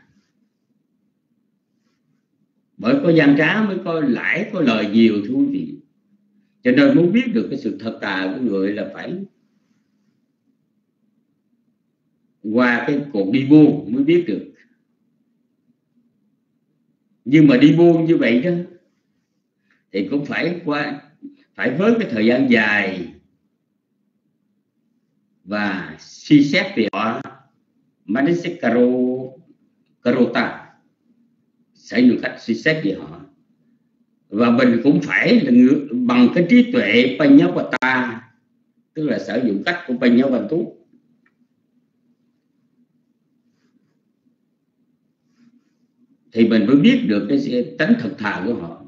Bởi có gian trá mới có lãi, có lời nhiều thú vị. Cho nên muốn biết được cái sự thật thà của người là phải qua cái cuộc đi buôn mới biết được. Nhưng mà đi buôn như vậy đó thì cũng phải qua phải với cái thời gian dài và suy xét về họ Manasikaro Karota, sẽ dùng cách suy xét về họ. Và mình cũng phải là người, bằng cái trí tuệ Paññavata, tức là sử dụng cách của Paññavatu, thì mình mới biết được cái tánh thật thà của họ.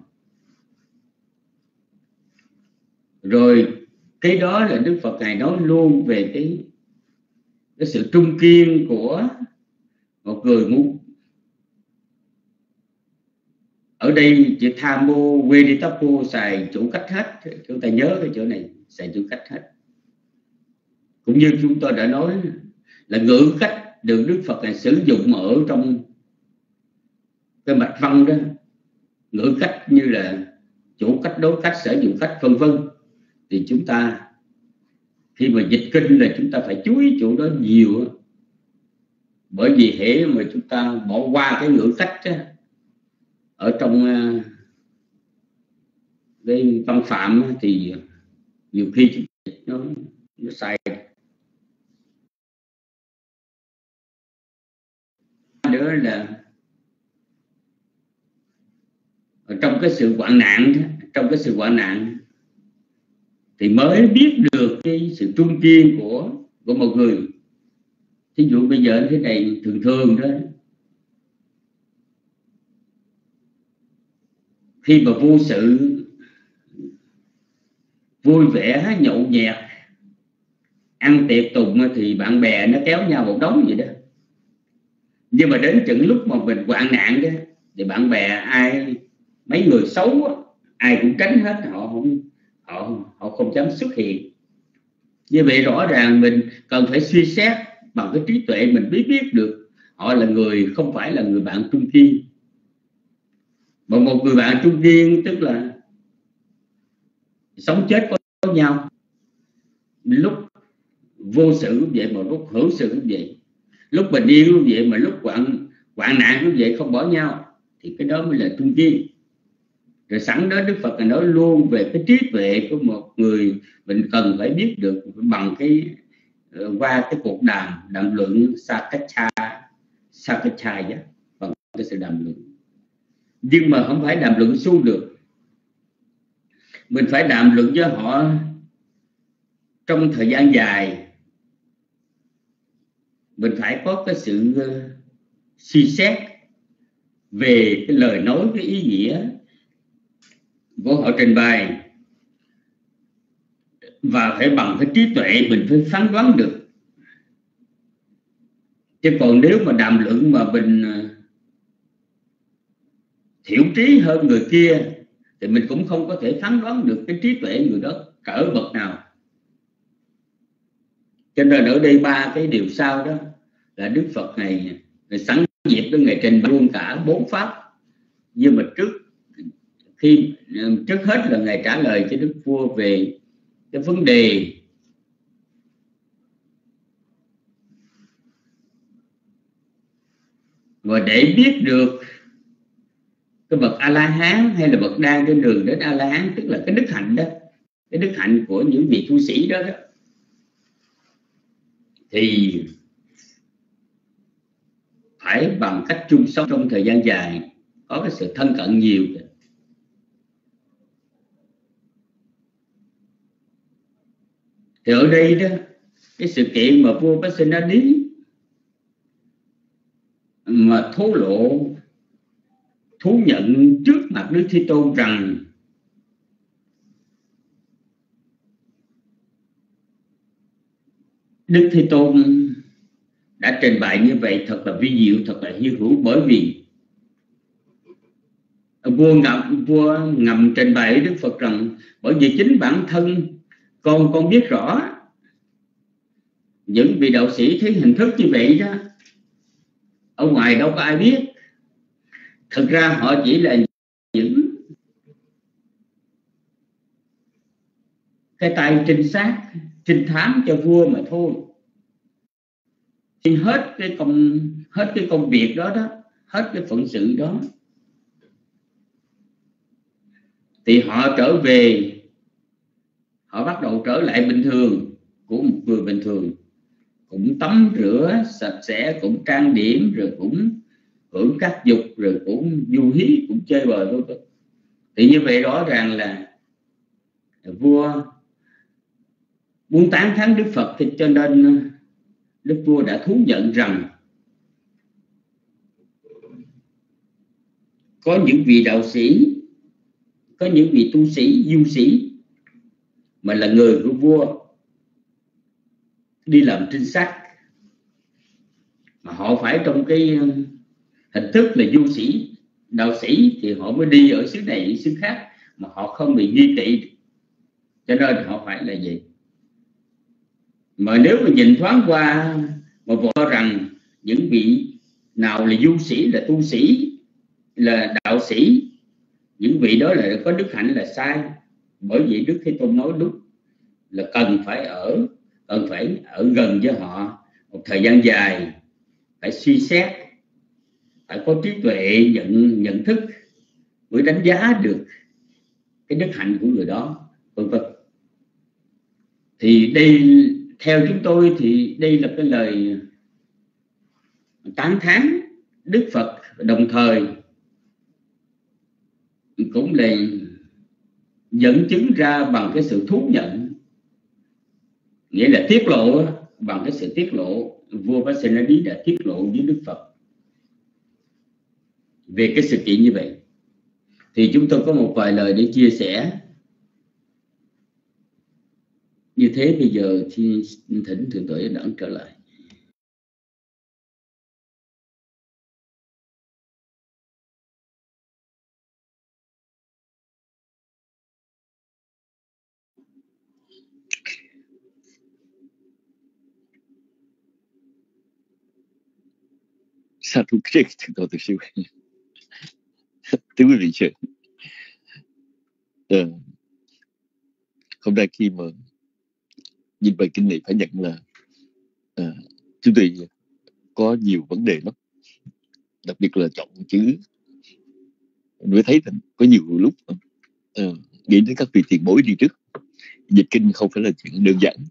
Rồi cái đó là Đức Phật Ngài nói luôn về cái, cái sự trung kiên của một người ngu. Ở đây chữ tham mô veditapo xài chủ cách hết, chúng ta nhớ cái chỗ này, xài chủ cách hết. Cũng như chúng tôi đã nói là ngữ cách được Đức Phật Ngài sử dụng ở trong cái mạch văn đó, ngữ cách như là chủ cách, đối cách, sử dụng cách, vân vân, thì chúng ta khi mà dịch kinh là chúng ta phải chú ý chỗ đó nhiều. Bởi vì hễ mà chúng ta bỏ qua cái ngữ cách đó, ở trong cái văn phạm thì nhiều khi nó, nó sai. Nữa là ở trong cái sự hoạn nạn, trong cái sự hoạn nạn thì mới biết được cái sự trung kiên của của một người. Thí dụ bây giờ thế này thường thường đó, khi mà vô sự vui vẻ nhậu nhẹt ăn tiệc tùng thì bạn bè nó kéo nhau một đống vậy đó. Nhưng mà đến chừng lúc mà mình hoạn nạn đó thì bạn bè ai, mấy người xấu đó, ai cũng tránh hết, họ không họ họ không dám xuất hiện. Như vậy rõ ràng mình cần phải suy xét bằng cái trí tuệ, mình biết biết được họ là người, không phải là người bạn trung kiên. Mà một người bạn trung kiên tức là sống chết có nhau, lúc vô sự cũng vậy, mà lúc hữu sự cũng vậy, lúc bình yên cũng vậy, mà lúc hoạn hoạn nạn cũng vậy, không bỏ nhau, thì cái đó mới là trung kiên. Rồi sẵn đó Đức Phật nói luôn về cái trí tuệ của một người, mình cần phải biết được bằng cái qua cái cuộc đàm đàm luận Sakacha Sakacha bằng cái sự đàm luận. Nhưng mà không phải đàm luận suông được, mình phải đàm luận với họ trong thời gian dài. Mình phải có cái sự suy xét về cái lời nói, cái ý nghĩa của họ trình bày, và phải bằng cái trí tuệ mình phải phán đoán được. Chứ còn nếu mà đàm luận mà mình thiểu trí hơn người kia thì mình cũng không có thể phán đoán được cái trí tuệ người đó cỡ bậc nào. Cho nên ở đây ba cái điều sau đó là Đức Phật này sẵn dịp với Ngài trình bày luôn cả bốn pháp. Nhưng mà trước khi trước hết là Ngài trả lời cho Đức Vua về cái vấn đề và để biết được cái bậc A-la-hán hay là bậc đang trên đường đến A-la-hán, tức là cái đức hạnh đó, cái đức hạnh của những vị tu sĩ đó, đó thì phải bằng cách chung sống trong thời gian dài, có cái sự thân cận nhiều. Thì ở đây đó, cái sự kiện mà vua Pasenadi mà thố lộ, thú nhận trước mặt Đức Thế Tôn rằng Đức Thế Tôn đã trình bày như vậy thật là vi diệu, thật là hy hữu. Bởi vì vua ngầm vua ngầm trình bày Đức Phật rằng bởi vì chính bản thân con con biết rõ những vị đạo sĩ thấy hình thức như vậy đó, ở ngoài đâu có ai biết. Thực ra họ chỉ là những cái tay trinh sát, trinh thám cho vua mà thôi. Nhưng hết cái công hết cái công việc đó đó, hết cái phận sự đó, thì họ trở về, họ bắt đầu trở lại bình thường của một người bình thường, cũng tắm rửa sạch sẽ, cũng trang điểm, rồi cũng hưởng các dục, rồi cũng du hí, cũng chơi bời thôi. Thì như vậy rõ ràng là vua muốn tán thán Đức Phật, thì cho nên Đức Vua đã thú nhận rằng có những vị đạo sĩ, có những vị tu sĩ, du sĩ mà là người của vua đi làm trinh sát, mà họ phải trong cái hình thức là du sĩ, đạo sĩ thì họ mới đi ở xứ này xứ khác mà họ không bị nghi kỵ, cho nên họ phải là gì. Mà nếu mà nhìn thoáng qua mà cho rằng những vị nào là du sĩ, là tu sĩ, là đạo sĩ, những vị đó là có đức hạnh là sai. Bởi vì Đức Thế Tôn nói đúng là cần phải ở cần phải ở gần với họ một thời gian dài, phải suy xét, phải có trí tuệ, nhận nhận thức mới đánh giá được cái đức hạnh của người đó, vân vân. Thì đây theo chúng tôi thì đây là cái lời tán thán Đức Phật, đồng thời cũng là dẫn chứng ra bằng cái sự thú nhận, nghĩa là tiết lộ, bằng cái sự tiết lộ vua Pasenadi đã tiết lộ với Đức Phật về cái sự kiện như vậy. Thì chúng tôi có một vài lời để chia sẻ như thế. Bây giờ thì thỉnh Thượng Tọa Đẳng trở lại. Sa thú Thượng Tọa Thực Sư. Thưa quý vị chơi, ờ, hôm nay khi mà nhìn bài kinh này phải nhận là uh, chúng tôi có nhiều vấn đề lắm, đặc biệt là chọn chữ. Mới thấy rằng có nhiều lúc uh, nghĩ đến các vị tiền bối đi trước, dịch kinh không phải là chuyện đơn giản.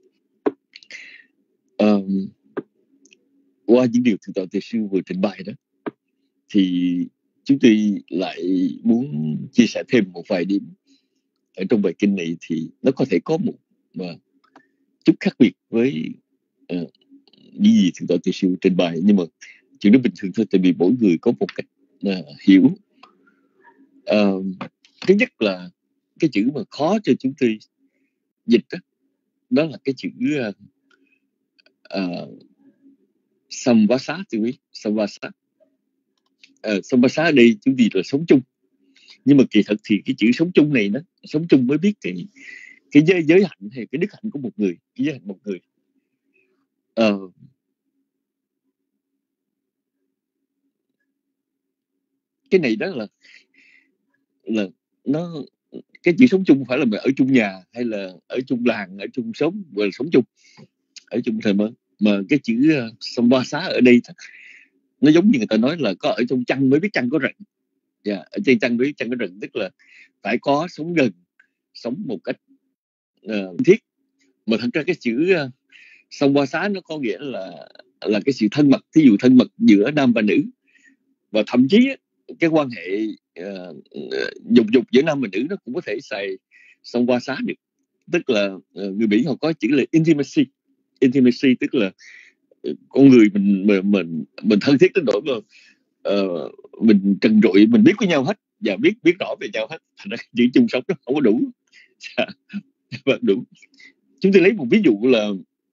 Uh, qua những điều Thượng Tọa Thực Sư vừa trình bày đó, thì chúng tôi lại muốn chia sẻ thêm một vài điểm ở trong bài kinh này. Thì nó có thể có một mà chút khác biệt với uh, những gì Thượng Tọa Thực Sư trình bày, nhưng mà chuyện đó bình thường thôi, tại vì mỗi người có một cách uh, hiểu. Uh, thứ nhất là cái chữ mà khó cho chúng tôi dịch đó, đó là cái chữ uh, uh, Samvasa. Tôi biết Samvasa. Uh, Samvasa ở đây chúng tôi là sống chung, nhưng mà kỳ thật thì cái chữ sống chung này đó, sống chung mới biết cái cái giới, giới hạnh hay cái đức hạnh của một người, cái giới hạnh một người. uh, cái này đó là là nó cái chữ sống chung phải là ở chung nhà hay là ở chung làng, ở chung sống, gọi là sống chung ở chung thời mới, mà cái chữ uh, samvasa ở đây nó giống như người ta nói là có ở trong chăn mới biết chăn có rận. Yeah, ở trên chăn mới biết chăn có rận, tức là phải có sống gần, sống một cách uh, thiết. Mà thật ra cái chữ uh, samvasa nó có nghĩa là là cái sự thân mật, thí dụ thân mật giữa nam và nữ, và thậm chí cái quan hệ uh, dục dục giữa nam và nữ nó cũng có thể xài samvasa được. Tức là uh, người Mỹ họ có chữ là intimacy. Intimacy tức là con người mình mình mình, mình thân thiết đến nỗi mà uh, mình trần trụi, mình biết của nhau hết và biết biết rõ về nhau hết. Thành ra chữ chung sống nó không có đủ. Và đủ. Chúng tôi lấy một ví dụ là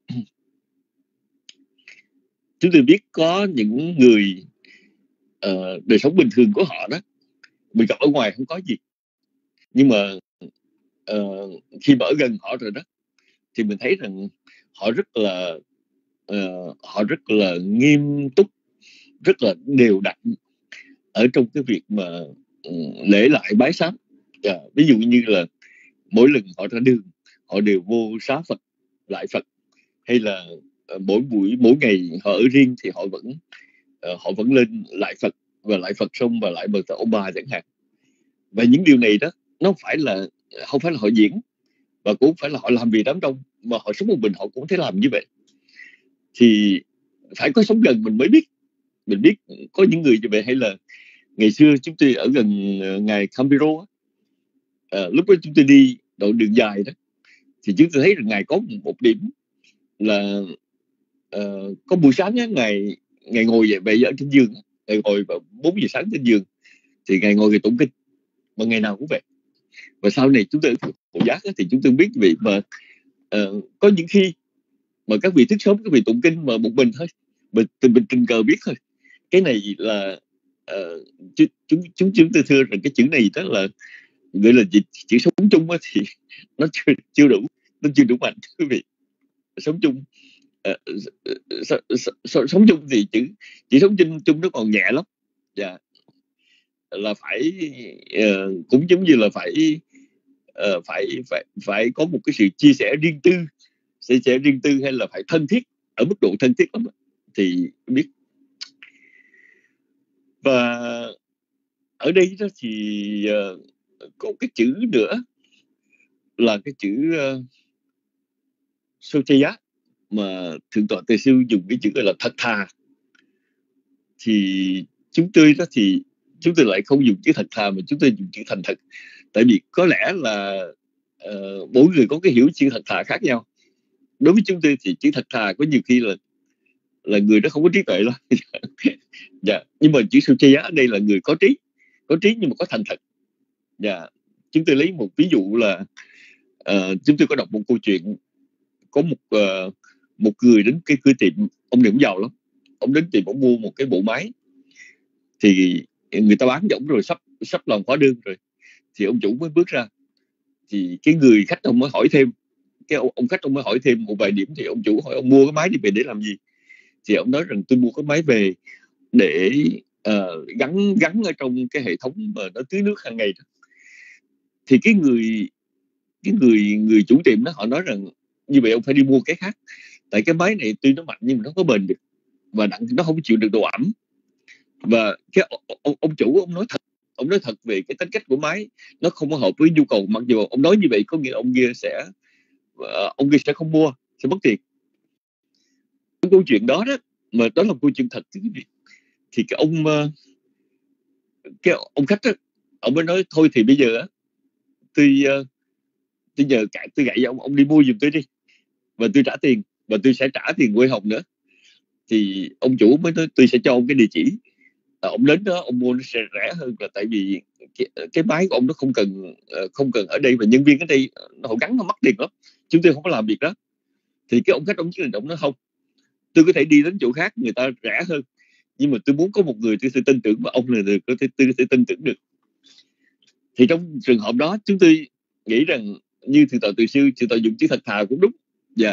chúng tôi biết có những người uh, đời sống bình thường của họ đó, mình gặp ở ngoài không có gì, nhưng mà uh, khi mà ở gần họ rồi đó thì mình thấy rằng họ rất là uh, họ rất là nghiêm túc, rất là đều đặn ở trong cái việc mà uh, lễ lại bái sám. Yeah. Ví dụ như là mỗi lần họ ra đường họ đều vô xá Phật, lại Phật, hay là uh, mỗi buổi mỗi ngày họ ở riêng thì họ vẫn uh, họ vẫn lên lại Phật và lại Phật xong và lại bờ thờ ông bà chẳng hạn. Và những điều này đó nó phải là không phải là họ diễn, và cũng phải là họ làm vì đám đông, mà họ sống một mình họ cũng thể làm như vậy. Thì phải có sống gần mình mới biết, mình biết có những người như vậy. Hay là ngày xưa chúng tôi ở gần uh, ngài Kambiro, uh, lúc đó chúng tôi đi đoạn đường dài đó, thì chúng tôi thấy rằng ngài có một điểm là uh, có buổi sáng á, ngài ngài ngồi về về ở trên giường, ngài ngồi vào bốn giờ sáng trên giường thì ngài ngồi về tụng kinh, mà ngày nào cũng vậy. Và sau này chúng tôi ở Phổ Giác á, thì chúng tôi biết vậy mà uh, có những khi mà các vị thức sớm, các vị tụng kinh mà một mình thôi, mình từ mình tình cờ biết thôi. Cái này là uh, chúng chúng chúng chúng tôi thưa rằng cái chữ này đó là gọi là chữ, chữ sống chung á, thì nó chưa chưa đủ, nó chưa đủ mạnh quý vị. Sống chung uh, so, so, so, sống chung thì chữ chữ sống chung chung nó còn nhẹ lắm. Dạ. Yeah. Là phải uh, cũng giống như là phải uh, phải phải phải có một cái sự chia sẻ riêng tư, chia sẻ riêng tư hay là phải thân thiết ở mức độ thân thiết lắm thì biết. Và ở đây đó thì uh, có cái chữ nữa là cái chữ uh, Sochaya, mà thượng tọa Tề Siêu dùng cái chữ gọi là thật thà. Thì chúng tôi đó thì chúng tôi lại không dùng chữ thật thà mà chúng tôi dùng chữ thành thật. Tại vì có lẽ là uh, mỗi người có cái hiểu chữ thật thà khác nhau. Đối với chúng tôi thì chữ thật thà có nhiều khi là là người đó không có trí tuệ lắm. Dạ. Nhưng mà chữ Sochaya ở đây là người có trí, có trí nhưng mà có thành thật. Dạ. Chúng tôi lấy một ví dụ là uh, chúng tôi có đọc một câu chuyện, có một uh, một người đến cái cửa tiệm, ông này cũng giàu lắm, ông đến tiệm ông mua một cái bộ máy, thì người ta bán cho ông rồi, sắp sắp làm hóa đơn rồi, thì ông chủ mới bước ra, thì cái người khách ông mới hỏi thêm, cái ông, ông khách ông mới hỏi thêm một vài điểm, thì ông chủ hỏi ông mua cái máy đi về để làm gì, thì ông nói rằng tôi mua cái máy về để uh, gắn gắn ở trong cái hệ thống mà nó tưới nước hàng ngày. Thì cái người cái người người chủ tiệm đó họ nói rằng như vậy ông phải đi mua cái khác, tại cái máy này tuy nó mạnh nhưng mà nó có bền được, và nó không chịu được độ ẩm. Và cái ông, ông chủ ông nói thật, ông nói thật về cái tính cách của máy, nó không có hợp với nhu cầu. Mặc dù ông nói như vậy có nghĩa ông kia sẽ uh, ông kia sẽ không mua, sẽ mất tiền. Cái câu chuyện đó đó, mà đó là câu chuyện thật chứ quý vị. Thì cái ông uh, cái ông khách đó, ông mới nói thôi thì bây giờ á, tôi uh, tôi nhờ cả tôi gậy ông ông đi mua giùm tôi đi, và tôi trả tiền, và tôi sẽ trả tiền quỹ hồng nữa. Thì ông chủ mới nói tôi sẽ cho ông cái địa chỉ, à, ông đến đó ông mua nó sẽ rẻ hơn, là tại vì cái, cái máy của ông nó không cần không cần ở đây, và nhân viên ở đây họ gắn nó mất tiền lắm, chúng tôi không có làm việc đó. Thì cái ông khách ông chỉ là ông nói không, tôi có thể đi đến chỗ khác người ta rẻ hơn, nhưng mà tôi muốn có một người tôi sẽ tin tưởng, và ông là người có thể tôi có thể tin tưởng được. Thì trong trường hợp đó chúng tôi nghĩ rằng như thượng tọa Từ Sư, thượng tọa dùng chữ thật thà cũng đúng. Và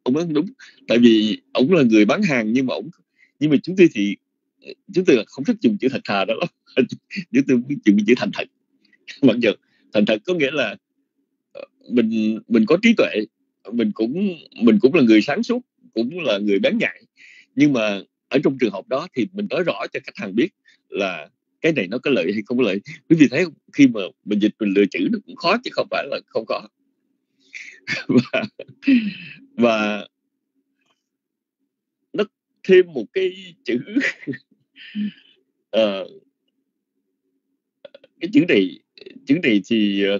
ông nói đúng, tại vì ông là người bán hàng, nhưng mà ông nhưng mà chúng tôi thì chúng tôi là không thích dùng chữ thật thà đó lắm. Chúng tôi muốn dùng chữ thành thật. Mặc dù thành thật có nghĩa là mình mình có trí tuệ, mình cũng mình cũng là người sáng suốt, cũng là người bán nhạy, nhưng mà ở trong trường hợp đó thì mình nói rõ cho khách hàng biết là cái này nó có lợi hay không có lợi. Quý vị thấy không? Khi mà mình dịch mình lựa chữ nó cũng khó chứ không phải là không có. và, và nó thêm một cái chữ uh, cái chữ này chữ này thì uh,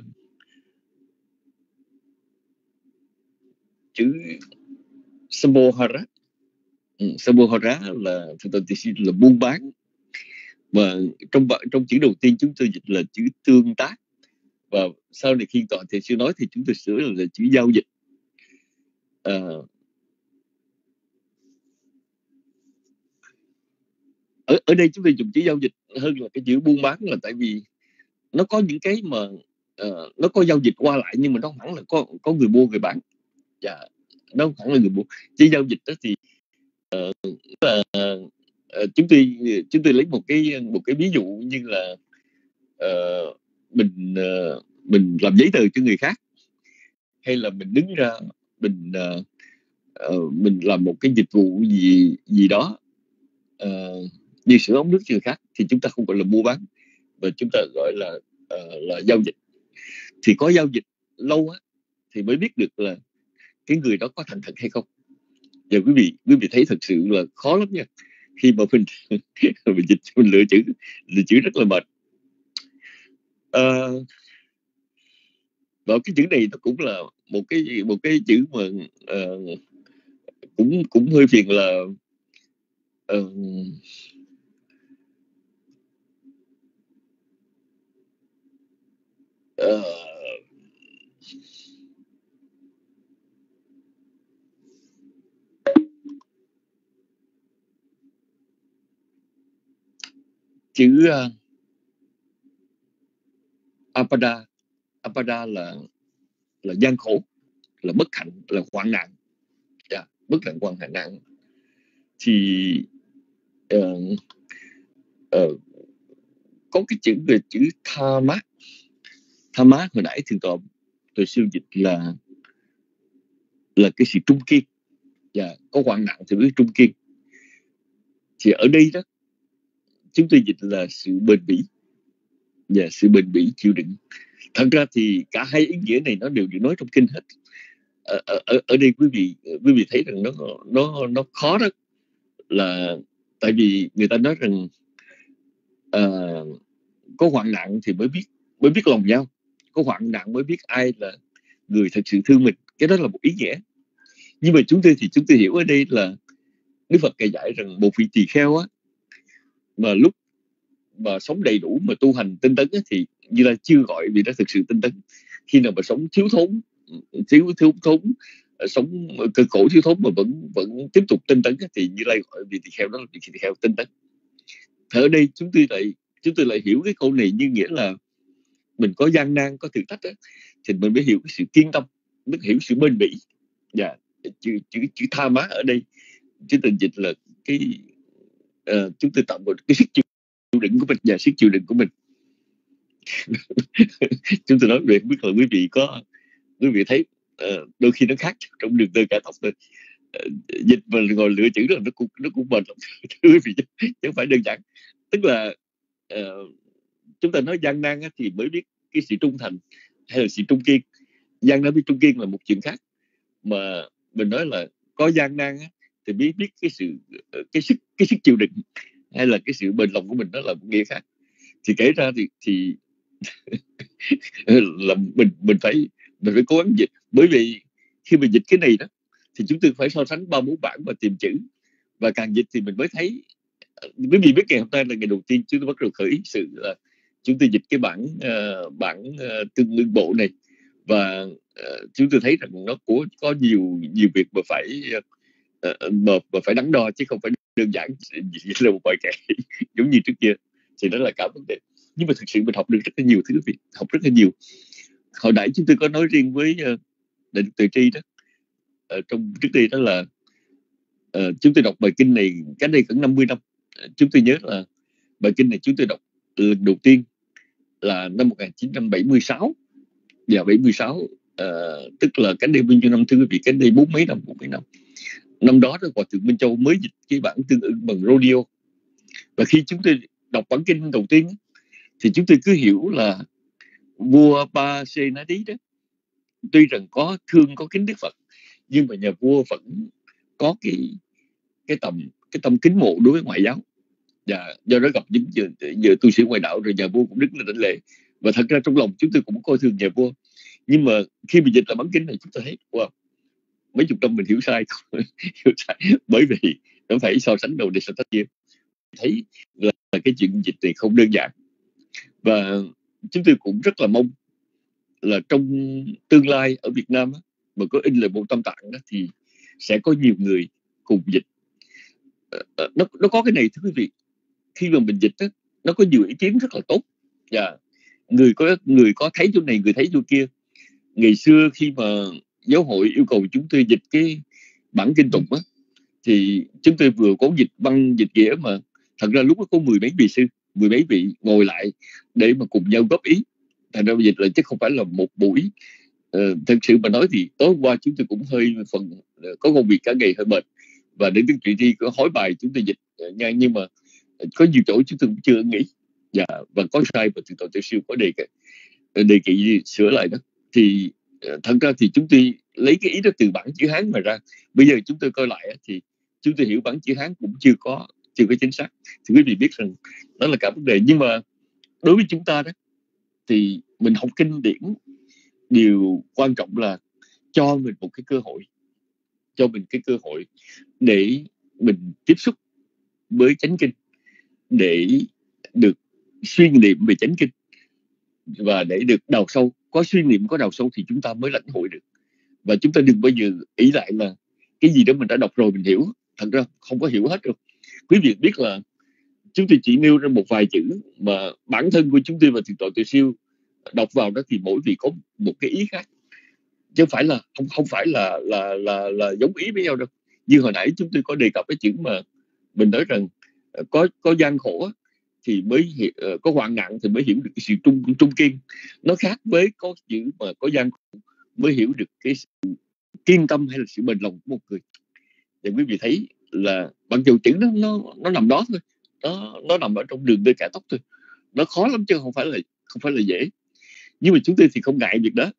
chữ Samohara. ừ, Samohara là là buôn bán, và trong trong chữ đầu tiên chúng tôi dịch là chữ tương tác, và sau này khi toàn thầy sư nói thì chúng tôi sửa là, là chữ giao dịch. À, ở ở đây chúng tôi dùng chữ giao dịch hơn là cái chữ buôn bán, là tại vì nó có những cái mà uh, nó có giao dịch qua lại, nhưng mà nó không hẳn là có có người mua người bán. Dạ, yeah, nó không hẳn là người mua. Chữ giao dịch đó thì uh, là uh, chúng tôi chúng tôi lấy một cái một cái ví dụ như là uh, mình uh, mình làm giấy tờ cho người khác, hay là mình đứng ra mình uh, uh, mình làm một cái dịch vụ gì gì đó uh, như sửa ống nước cho người khác, thì chúng ta không gọi là mua bán, và chúng ta gọi là uh, là giao dịch. Thì có giao dịch lâu á thì mới biết được là cái người đó có thành thật hay không. Và quý vị quý vị thấy thật sự là khó lắm nha, khi mà mình mình dịch mình lựa chữ lựa chữ rất là mệt. Uh, và cái chữ này nó cũng là một cái một cái chữ mà uh, cũng cũng hơi phiền là uh, uh, chữ uh, apada. Apada là là gian khổ, là bất hạnh, là hoạn nạn. Yeah, bất hạnh, hoạn nạn. Thì uh, uh, có cái chữ về chữ tha mát. Tha mát hồi nãy thường tọa tôi siêu dịch là là cái sự trung kiên. Yeah, có hoạn nạn thì biết trung kiên. Thì ở đây đó chúng tôi dịch là sự bền bỉ. Và sự bền bỉ chịu đựng. Thật ra thì cả hai ý nghĩa này nó đều được nói trong kinh hết. Ở, ở, ở đây quý vị quý vị thấy rằng nó nó nó khó đó, là tại vì người ta nói rằng uh, có hoạn nạn thì mới biết mới biết lòng nhau, có hoạn nạn mới biết ai là người thật sự thương mình. Cái đó là một ý nghĩa. Nhưng mà chúng tôi thì chúng tôi hiểu ở đây là Đức Phật dạy dạy rằng một vị tỳ kheo á, mà lúc mà sống đầy đủ mà tu hành tinh tấn á, thì Như Lai chưa gọi vì đó thực sự tinh tấn. Khi nào mà sống thiếu thốn thiếu thiếu thốn sống cơ khổ thiếu thốn mà vẫn vẫn tiếp tục tinh tấn á, thì Như Lai gọi vị tỳ kheo đó là vị tỳ kheo tinh tấn. Thì ở đây chúng tôi lại chúng tôi lại hiểu cái câu này như nghĩa là mình có gian nan, có thử thách á, thì mình mới hiểu cái sự kiên tâm, mới hiểu sự bền bỉ. Dạ, chữ chữ chữ tha mát ở đây chúng tôi dịch là cái uh, chúng tôi tạo một cái sức chịu đựng của mình và sức chịu đựng của mình. Chúng tôi nói về biết là quý vị có quý vị thấy uh, đôi khi nó khác trong đường tơ cả tóc thôi. Uh, dịch mà ngồi lựa chữ là nó cũng nó cũng bền lắm. Quý vị chứ không phải đơn giản. Tức là uh, chúng ta nói gian nan á, thì mới biết cái sự trung thành hay là sự trung kiên. Gian nan với trung kiên là một chuyện khác. Mà mình nói là có gian nan á, thì biết biết cái sự cái sức cái sức chịu đựng hay là cái sự bền lòng của mình, đó là một nghĩa khác. Thì kể ra thì thì là mình mình phải mình phải cố gắng dịch, bởi vì khi mình dịch cái này đó thì chúng tôi phải so sánh ba bốn bản và tìm chữ, và càng dịch thì mình mới thấy. Quý vị biết ngày hôm nay là ngày đầu tiên chúng tôi bắt đầu khởi sự là chúng tôi dịch cái bản uh, bản uh, tương lương bộ này, và uh, chúng tôi thấy rằng nó có có nhiều nhiều việc mà phải uh, mà, mà phải đắn đo, chứ không phải đơn giản chỉ là một bài kệ giống như trước kia. Thì đó là cả vấn đề. Nhưng mà thực sự mình học được rất là nhiều thứ, việc học rất là nhiều. Hồi nãy chúng tôi có nói riêng với uh, Đại Đức Từ Tri đó, ở trong trước đây, đó là uh, chúng tôi đọc bài kinh này cách đây khoảng năm mươi năm. Chúng tôi nhớ là bài kinh này chúng tôi đọc lần đầu tiên là năm một nghìn chín trăm bảy mươi sáu. Và bảy mươi sáu uh, tức là cách đây bao nhiêu năm thưa quý vị? Cách đây bốn mấy năm, bốn mấy năm. Năm đó đó Hòa thượng Minh Châu mới dịch cái bản tương ứng bằng radio. Và khi chúng tôi đọc bản kinh đầu tiên thì chúng tôi cứ hiểu là vua Ba Sê Ná Đí đó, tuy rằng có thương có kính Đức Phật, nhưng mà nhà vua vẫn có cái cái tầm cái tâm kính mộ đối với ngoại giáo. Và do đó gặp những giờ, giờ tu sĩ ngoại đạo rồi nhà vua cũng đứng lên đảnh lễ. Và thật ra trong lòng chúng tôi cũng coi thường nhà vua. Nhưng mà khi mình dịch lại bản kinh này, chúng ta thấy wow, mấy chục năm mình hiểu sai, hiểu sai. Bởi vì nó phải so sánh đầu để so sánh kia, thấy là cái chuyện dịch này không đơn giản. Và chúng tôi cũng rất là mong là trong tương lai ở Việt Nam mà có in lời Bộ Tam Tạng đó, thì sẽ có nhiều người cùng dịch. Nó, nó có cái này thưa quý vị, khi mà mình dịch đó, nó có nhiều ý kiến rất là tốt. Và người có người có thấy chỗ này, người thấy chỗ kia. Ngày xưa khi mà giáo hội yêu cầu chúng tôi dịch cái bản kinh tụng á, thì chúng tôi vừa có dịch văn dịch nghĩa, mà thật ra lúc đó có mười mấy vị sư, mười mấy vị ngồi lại để mà cùng nhau góp ý. Thành ra dịch là chứ không phải là một buổi. Ờ, thật sự mà nói thì tối hôm qua chúng tôi cũng hơi phần có công việc cả ngày hơi mệt, và đến tiếng chuyện đi có hỏi bài chúng tôi dịch nha, nhưng mà có nhiều chỗ chúng tôi cũng chưa nghĩ. Dạ, và có sai và từ tổ tiểu siêu có đề đề nghị sửa lại đó. Thì thật ra thì chúng tôi lấy cái ý đó từ bản chữ Hán mà ra. Bây giờ chúng tôi coi lại thì chúng tôi hiểu bản chữ Hán cũng chưa có chưa có chính xác. Thì quý vị biết rằng đó là cả vấn đề. Nhưng mà đối với chúng ta đó, thì mình học kinh điển, điều quan trọng là cho mình một cái cơ hội, cho mình cái cơ hội để mình tiếp xúc với chánh kinh, để được suy niệm về chánh kinh, và để được đào sâu. Có suy niệm, có đào sâu thì chúng ta mới lãnh hội được. Và chúng ta đừng bao giờ ý lại là cái gì đó mình đã đọc rồi mình hiểu. Thật ra không có hiểu hết đâu. Quý vị biết là chúng tôi chỉ nêu ra một vài chữ mà bản thân của chúng tôi và Thiền Tọa Tuệ Siêu đọc vào đó, thì mỗi vị có một cái ý khác, chứ không phải là không không phải là là là là giống ý với nhau đâu. Như hồi nãy chúng tôi có đề cập cái chữ mà mình nói rằng có có gian khổ thì mới hiểu, có hoạn nạn thì mới hiểu được cái sự trung trung kiên. Nó khác với có chữ mà có gian khổ mới hiểu được cái sự kiên tâm hay là sự bền lòng của một người. Và quý vị thấy là bằng dù chữ nó nó nó nằm đó thôi, nó nó nằm ở trong đường đôi cả tóc thôi, nó khó lắm chứ không phải là không phải là dễ. Nhưng mà chúng tôi thì không ngại việc đó.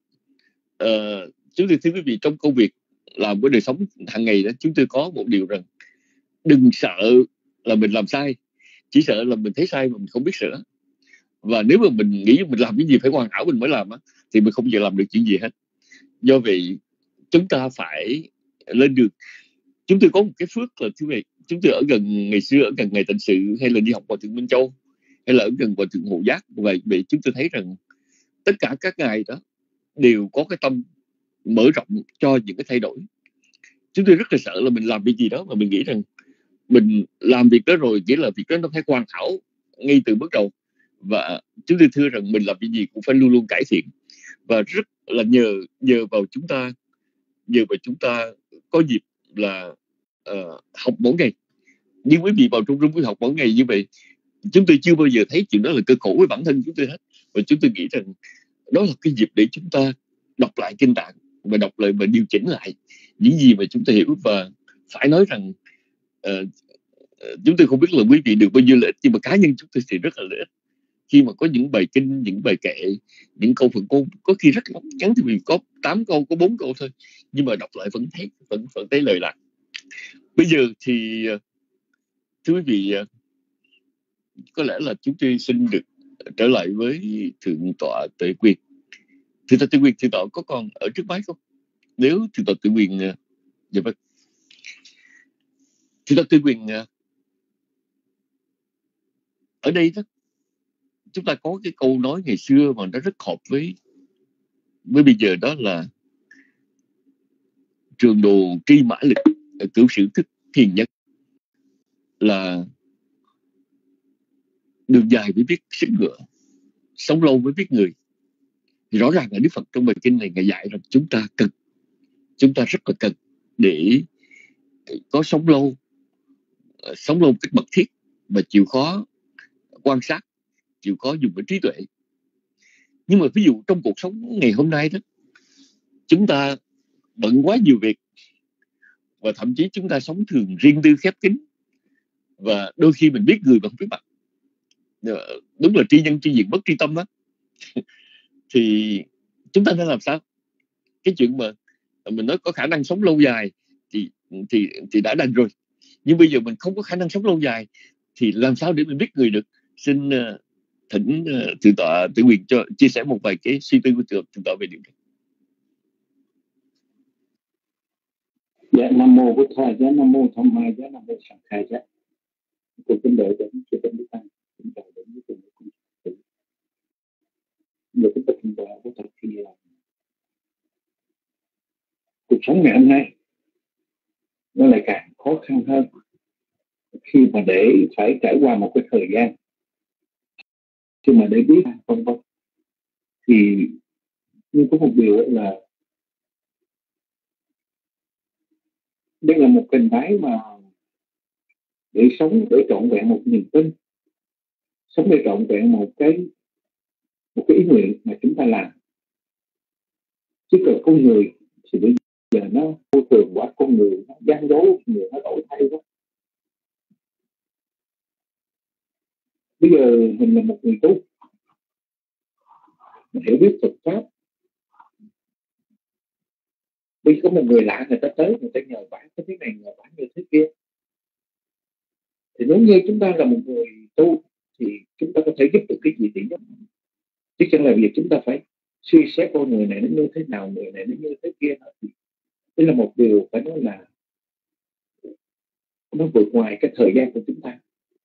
Ờ, chúng tôi thưa quý vị, trong công việc làm với đời sống hàng ngày đó, chúng tôi có một điều rằng đừng sợ là mình làm sai, chỉ sợ là mình thấy sai mà mình không biết sửa. Và nếu mà mình nghĩ mình làm cái gì phải hoàn hảo mình mới làm á, thì mình không bao giờ làm được chuyện gì hết. Do vậy chúng ta phải lên đường. Chúng tôi có một cái phước là thưa quý vị, chúng tôi ở gần, ngày xưa ở gần Ngài Tịnh Sự, hay là đi học Hòa Thượng Minh Châu, hay là ở gần Hòa Thượng Hộ Giác. Vậy vậy chúng tôi thấy rằng tất cả các ngài đó đều có cái tâm mở rộng cho những cái thay đổi. Chúng tôi rất là sợ là mình làm việc gì đó mà mình nghĩ rằng mình làm việc đó rồi nghĩa là việc đó nó phải hoàn hảo ngay từ bước đầu. Và chúng tôi thưa rằng mình làm việc gì cũng phải luôn luôn cải thiện. Và rất là nhờ nhờ vào chúng ta nhờ vào chúng ta có dịp là uh, học mỗi ngày. Nhưng quý vị vào trong room quý học mỗi ngày như vậy, chúng tôi chưa bao giờ thấy chuyện đó là cơ khổ với bản thân chúng tôi hết. Và chúng tôi nghĩ rằng đó là cái dịp để chúng ta đọc lại kinh tạng và đọc lại và điều chỉnh lại những gì mà chúng ta hiểu. Và phải nói rằng uh, chúng tôi không biết là quý vị được bao nhiêu lợi ích, nhưng mà cá nhân chúng tôi thì rất là lợi ích khi mà có những bài kinh, những bài kệ, những câu Phật ngôn có khi rất ngắn, thì vì có tám câu, có bốn câu thôi, nhưng mà đọc lại vẫn thấy vẫn vẫn thấy lời lạc. Bây giờ thì thưa quý vị, có lẽ là chúng tôi xin được trở lại với Thượng tọa Tuệ Quyền. Thượng tọa Tuệ Quyền, Thượng tọa có còn ở trước máy không? Nếu Thượng tọa Tuệ Quyền, dạ vâng. Thượng tọa Tuệ Quyền, ở đây đó chúng ta có cái câu nói ngày xưa mà nó rất hợp với với bây giờ, đó là trường đồ tri mã lực, cửu sử thức thiền nhất, là đường dài mới biết sức ngựa, sống lâu mới biết người. Thì rõ ràng là Đức Phật trong bài kinh này ngài dạy rằng chúng ta cần, chúng ta rất là cần để có sống lâu, sống lâu cách mật thiết, mà chịu khó quan sát, chịu khó dùng cái trí tuệ. Nhưng mà ví dụ trong cuộc sống ngày hôm nay đó, chúng ta bận quá nhiều việc, và thậm chí chúng ta sống thường riêng tư khép kín, và đôi khi mình biết người mà không biết mặt. Đúng là tri nhân tri diện bất tri tâm đó. Thì chúng ta nên làm sao? Cái chuyện mà mình nói có khả năng sống lâu dài thì thì thì đã đành rồi. Nhưng bây giờ mình không có khả năng sống lâu dài thì làm sao để mình biết người được? Xin uh, thỉnh uh, thượng tọa Tử Quyền cho chia sẻ một vài cái suy tư của thượng tọa về điều này. Dạ, Nam mô Bổn Thầy, dạ Nam mô Tham Ma, dạ Nam mô Sanh Khai, dạ. Tôi kính đợi đến chư tôn đức tăng, kính chào đến với từng quý vị. Được cái tình trạng của thật thì cuộc sống ngày hôm nay nó lại càng khó khăn hơn khi mà để phải trải qua một cái thời gian, khi mà để biết vân vân. Thì nhưng có một điều là đây là một hình thái mà để sống để trọn vẹn một niềm tin, sống để trọn vẹn một cái một cái ý nguyện mà chúng ta làm, chứ cần con người thì bây giờ nó vô thường quá, con người nó gian dối, người nó đổi thay quá. Bây giờ mình là một người tu, mình hiểu biết Phật pháp. Bây giờ có một người lạ, người ta tới, người ta nhờ bản cái thế này, nhờ bản như thế kia. Thì nếu như chúng ta là một người tu thì chúng ta có thể giúp được cái gì thì giúp. Chứ chẳng là việc chúng ta phải suy xét con người này nó như thế nào, người này nó như thế kia. Thì đây là một điều phải nói là nó vượt ngoài cái thời gian của chúng ta.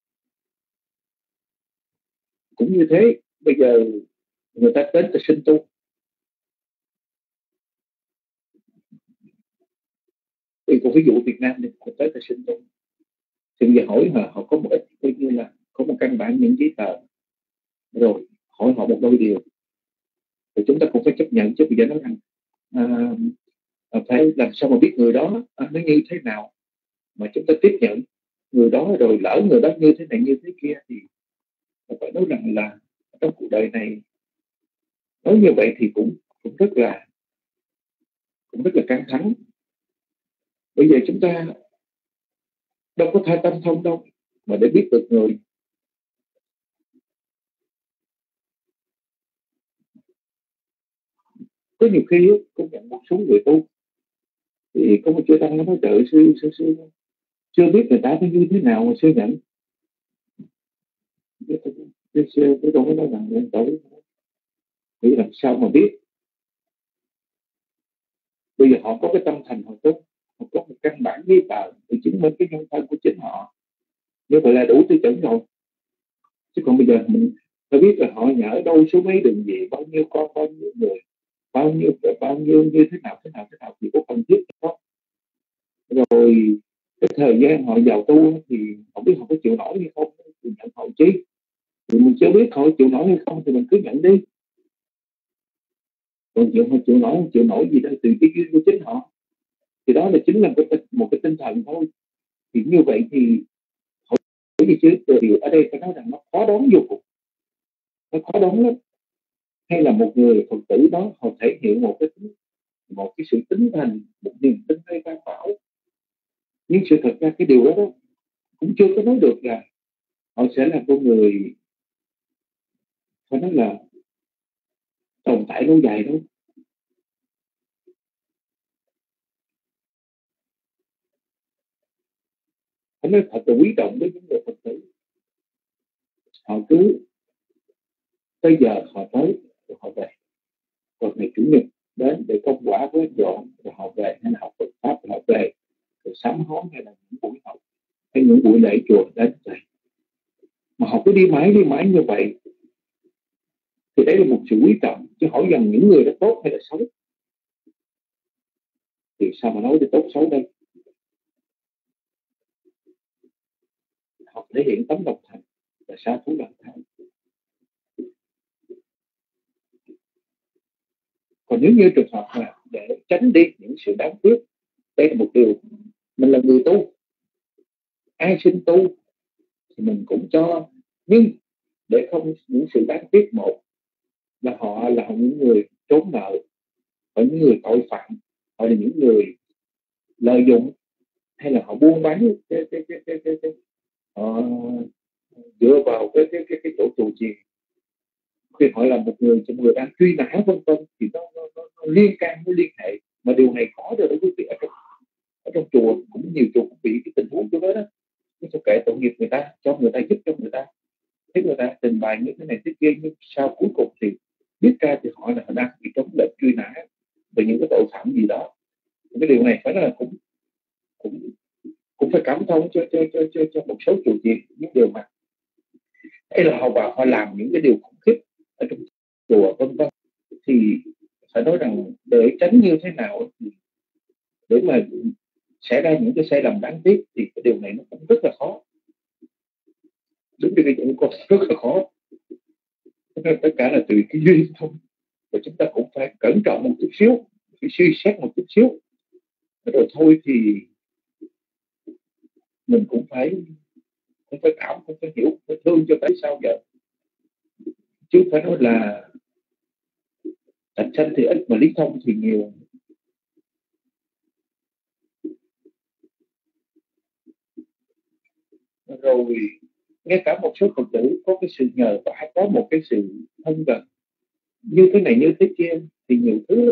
Cũng như thế, bây giờ người ta đến từ sinh tu. Thì còn ví dụ Việt Nam thì họ tới từ sinh tu. Thì bây giờ hỏi họ, họ có một ít, coi như là có một căn bản những giấy tờ. Rồi hỏi họ một đôi điều. Thì chúng ta cũng phải chấp nhận, chứ bây giờ nói rằng à, phải làm sao mà biết người đó à, nó như thế nào mà chúng ta tiếp nhận người đó, rồi lỡ người đó như thế này như thế kia thì phải nói rằng là trong cuộc đời này nói như vậy thì cũng cũng rất là cũng rất là căng thẳng. Bây giờ chúng ta đâu có tha tâm thông đâu mà để biết được người. Có nhiều khi cũng nhận một số người tu thì có một chư tăng nó nói trời sư sư sư chưa biết người ta như thế nào mà sư nhận. Sư sư tôi đâu có nói rằng lên tới thì làm sao mà biết. Bây giờ họ có cái tâm thành họ tốt, họ có một căn bản giấy tờ để chứng minh cái nhân thân của chính họ, như vậy là đủ tiêu chuẩn rồi. Chứ còn bây giờ mình phải biết là họ nhà ở đâu, số mấy đường gì, bao nhiêu con, bao nhiêu người, bao nhiêu bao nhiêu như thế nào thế nào thế nào thì có cần thiết không. Rồi cái thời gian họ vào tu thì không biết họ có chịu nổi hay không thì nhận họ chi. Thì mình chưa biết họ chịu nổi hay không thì mình cứ nhận đi. Còn chịu họ chịu nổi không chịu nổi gì đó từ cái duyên của chính họ, thì đó là chính là một cái, một cái tinh thần thôi. Thì như vậy thì họ gì chứ điều ở đây phải nói rằng nó khó đoán vô cùng, nó khó đoán lắm. Hay là một người Phật tử đó họ thể hiện một cái một cái sự tính thành, một niềm tin hay tam bảo, nhưng sự thật ra cái điều đó, đó cũng chưa có nói được là họ sẽ là con người phải nói là tồn tại lâu dài đâu. Phải nói thật là quý trọng với những người Phật tử. Họ cứ bây giờ họ tới rồi họ về, rồi ngày chủ nhật đến để công quả với dọn rồi họ về, hay là học Phật pháp rồi họ về, rồi sám hối hay là những buổi học hay những buổi lễ chùa đến vậy. Mà họ cứ đi mãi đi mãi như vậy thì đấy là một sự quý trọng. Chứ hỏi rằng những người đó tốt hay là xấu thì sao mà nói về tốt xấu đây. Họ thể hiện tấm lòng thành và xa thú lòng tham. Còn nếu như trường hợp mà để tránh đi những sự đáng tiếc Đây là một điều. Mình là người tu, ai sinh tu thì mình cũng cho, nhưng để không những sự đáng tiếc, một là họ là những người trốn nợ, họ những người tội phạm, họ là những người lợi dụng, hay là họ buôn bán cái cái cái cái cái, cái họ dựa vào cái cái cái, cái chỗ tù chiền. Khi họ là một người trong người đang truy nã vân vân thì nó, nó, nó, nó liên can, nó liên hệ, mà điều này khó rồi đó quý vị. Ở trong, ở trong chùa cũng nhiều chùa cũng bị cái tình huống của đó đó. Nó kệ tội nghiệp người ta, cho người ta giúp cho người ta, thấy người ta trình bày như thế này thế kia, nhưng sau cuối cùng thì biết ra thì họ là họ đang bị chống lệnh truy nã về những cái tội phạm gì đó. Cái điều này phải là cũng cũng cũng phải cảm thông cho cho cho cho, cho một số chùa chiền những điều mà hay là họ vào họ làm những cái điều khủng khiếp ở trong chùa vân vân, thì phải nói rằng để tránh như thế nào để mà xảy ra những cái sai lầm đáng tiếc thì cái điều này nó cũng rất là khó. Đúng như cái chuyện con rất là khó. Tất cả là từ cái duyên thôi, và chúng ta cũng phải cẩn trọng một chút xíu, phải suy xét một chút xíu, rồi thôi thì mình cũng phải cũng phải cảm, cũng phải hiểu, phải thương cho tới sao giờ, chứ phải nói là thành sanh thì ít mà lý thông thì nhiều. Rồi ngay cả một số Phật tử có cái sự nhờ vả, có một cái sự thân gần như thế này như thế kia thì nhiều thứ,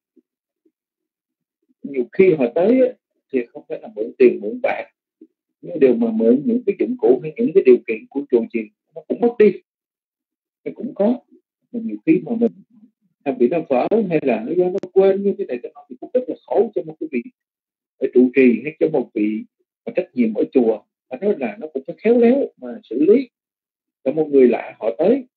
nhiều khi họ tới thì không phải là mượn tiền mượn bạc, nhưng điều mà mượn những cái dụng cụ hay những cái điều kiện của chùa chiền nó cũng mất đi, nó cũng có. Mà nhiều khi mà mình làm bị nó vỡ hay là nó do nó quên như thế này thì cũng rất là khổ cho một cái vị ở trụ trì hay cho một vị mà trách nhiệm ở chùa. Và nói là nó cũng phải khéo léo mà xử lý. Cho một người lạ họ tới,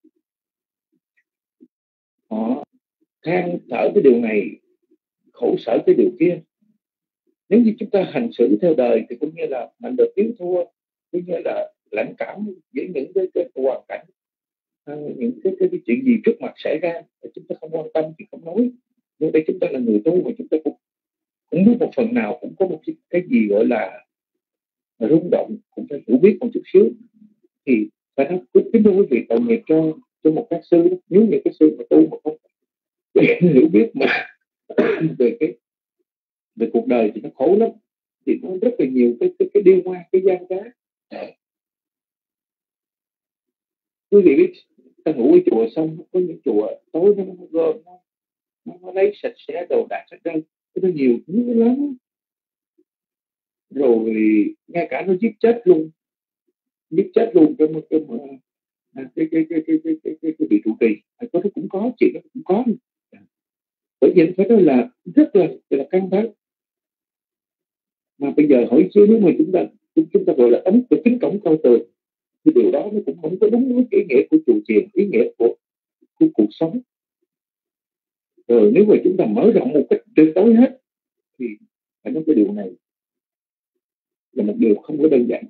họ than thở cái điều này, khổ sở cái điều kia. Nếu như chúng ta hành xử theo đời thì cũng như là mạnh được thiếu thua, cũng như là lãnh cảm với những cái, cái hoàn cảnh, những cái, cái, cái chuyện gì trước mặt xảy ra thì chúng ta không quan tâm thì không nói. Nhưng đây chúng ta là người tu mà chúng ta cũng cũng biết một phần nào cũng có một cái, cái gì gọi là rung động, cũng phải hiểu biết một chút xíu. Thì phải nói kính thưa quý vị, tội nghiệp cho cho một các sư, nếu như cái sư mà tu mà không hiểu biết mà về cái về cuộc đời thì nó khổ lắm, thì nó rất là nhiều cái cái, cái điêu hoa, cái gian trá. Quý vị biết ta ngủ ở chùa xong có những chùa tối nó gom nó, nó, nó lấy sạch sẽ đồ đạc hết trơn, nó nhiều thứ lắm. Rồi ngay cả nó giết chết luôn, giết chết luôn cái cái cái cái cái cái cái cái cái, cái, cái vị trụ trì, có thứ cũng có, chuyện đó cũng có. Bởi vì phải nói là rất là là căng thẳng. Mà bây giờ hỏi chứ nếu mà chúng ta chúng ta gọi là ấn của kính cổng cao tường thì điều đó nó cũng không có đúng với ý nghĩa của trụ trì, ý nghĩa của, của cuộc sống. Rồi nếu mà chúng ta mở rộng một cách tuyệt đối hết thì phải nói cái điều này là một điều không có đơn giản.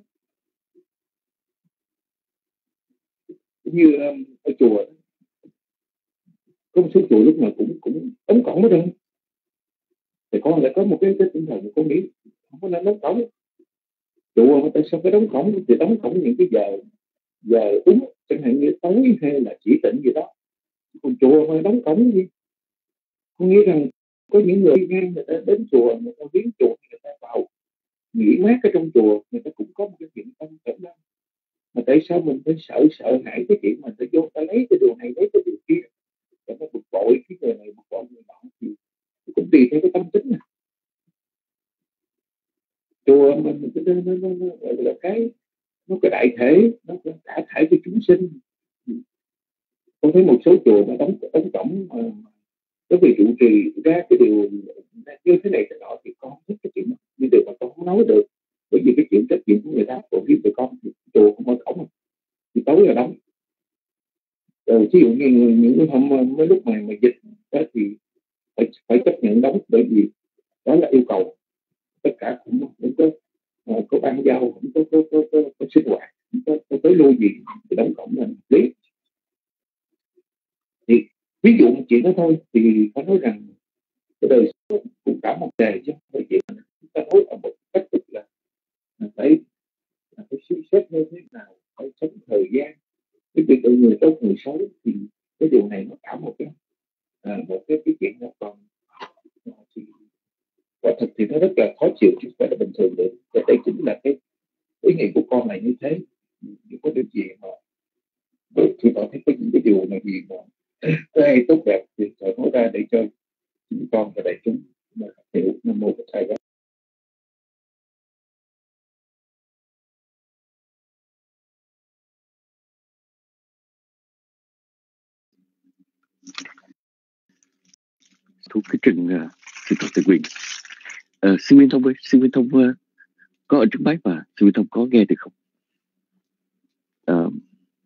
Như um, ở chùa có một số chùa lúc nào cũng cũng đóng cổng hết trơn, thì con lại có một cái cái tinh thần con nghĩ không có nên đóng cổng. Chùa mà tại sao phải đóng cổng? Thì đóng cổng những cái giờ giờ đúng, chẳng hạn như tối hay là chỉ tịnh gì đó. Còn chùa mà đóng cổng gì? Con nghĩ rằng có những người đi ngang người ta đến chùa, người ta viếng chùa, người ta vào nghỉ mát ở trong chùa, người ta cũng có một cái chuyện tâm cảm ơn. Mà tại sao mình phải sợ sợ hãi cái chuyện mà ta vô ta lấy cái điều này lấy cái điều kia, để nó bực bội cái người này bực bội người nọ, thì cũng tùy theo cái tâm tính này. Chùa mình nó, nó, nó, nó, nó là cái nó cái đại thể, nó cả thể cho chúng sinh. Con thấy một số chùa mà đóng đóng cổng mà cái vị trụ trì ra cái điều như thế này thế nọ thì con thích cái chuyện như điều mà con không nói được, bởi vì cái chuyện trách nhiệm của người ta còn biết về con thì chùa không mở cổng thì tối là đóng. Rồi ví dụ như những cái hôm mấy lúc mà mà dịch đó thì phải phải chấp nhận đóng, bởi vì đó là yêu cầu. Tất cả cũng cũng có có ban giao, cũng có có có, có, có sinh hoạt, cũng có, có tới lui gì thì đóng cổng là lý. Thì ví dụ một chuyện đó thôi thì phải nói rằng cái đời sống cũng cả một đề chứ không phải chuyện như thế nào, phải sống thời gian, cái việc độ người tốt người xấu, thì cái điều này nó cả một cái à, một cái cái chuyện nó còn thì quả thực thì nó rất là khó chịu chứ không phải là bình thường được. Và đây chính là cái ý nghĩ của con này như thế. Những có điều gì mà thì con thấy có những cái điều này gì mà cái tốt đẹp thì phải nói ra để cho chúng con và đại chúng hiểu. Nam mô Bổn Thầy. Thuộc cái trình uh, sự tự quyền. Uh, sư Nguyên Thông ơi, sư Nguyên Thông uh, có ở trước máy mà sư Nguyên Thông có nghe được không? Uh,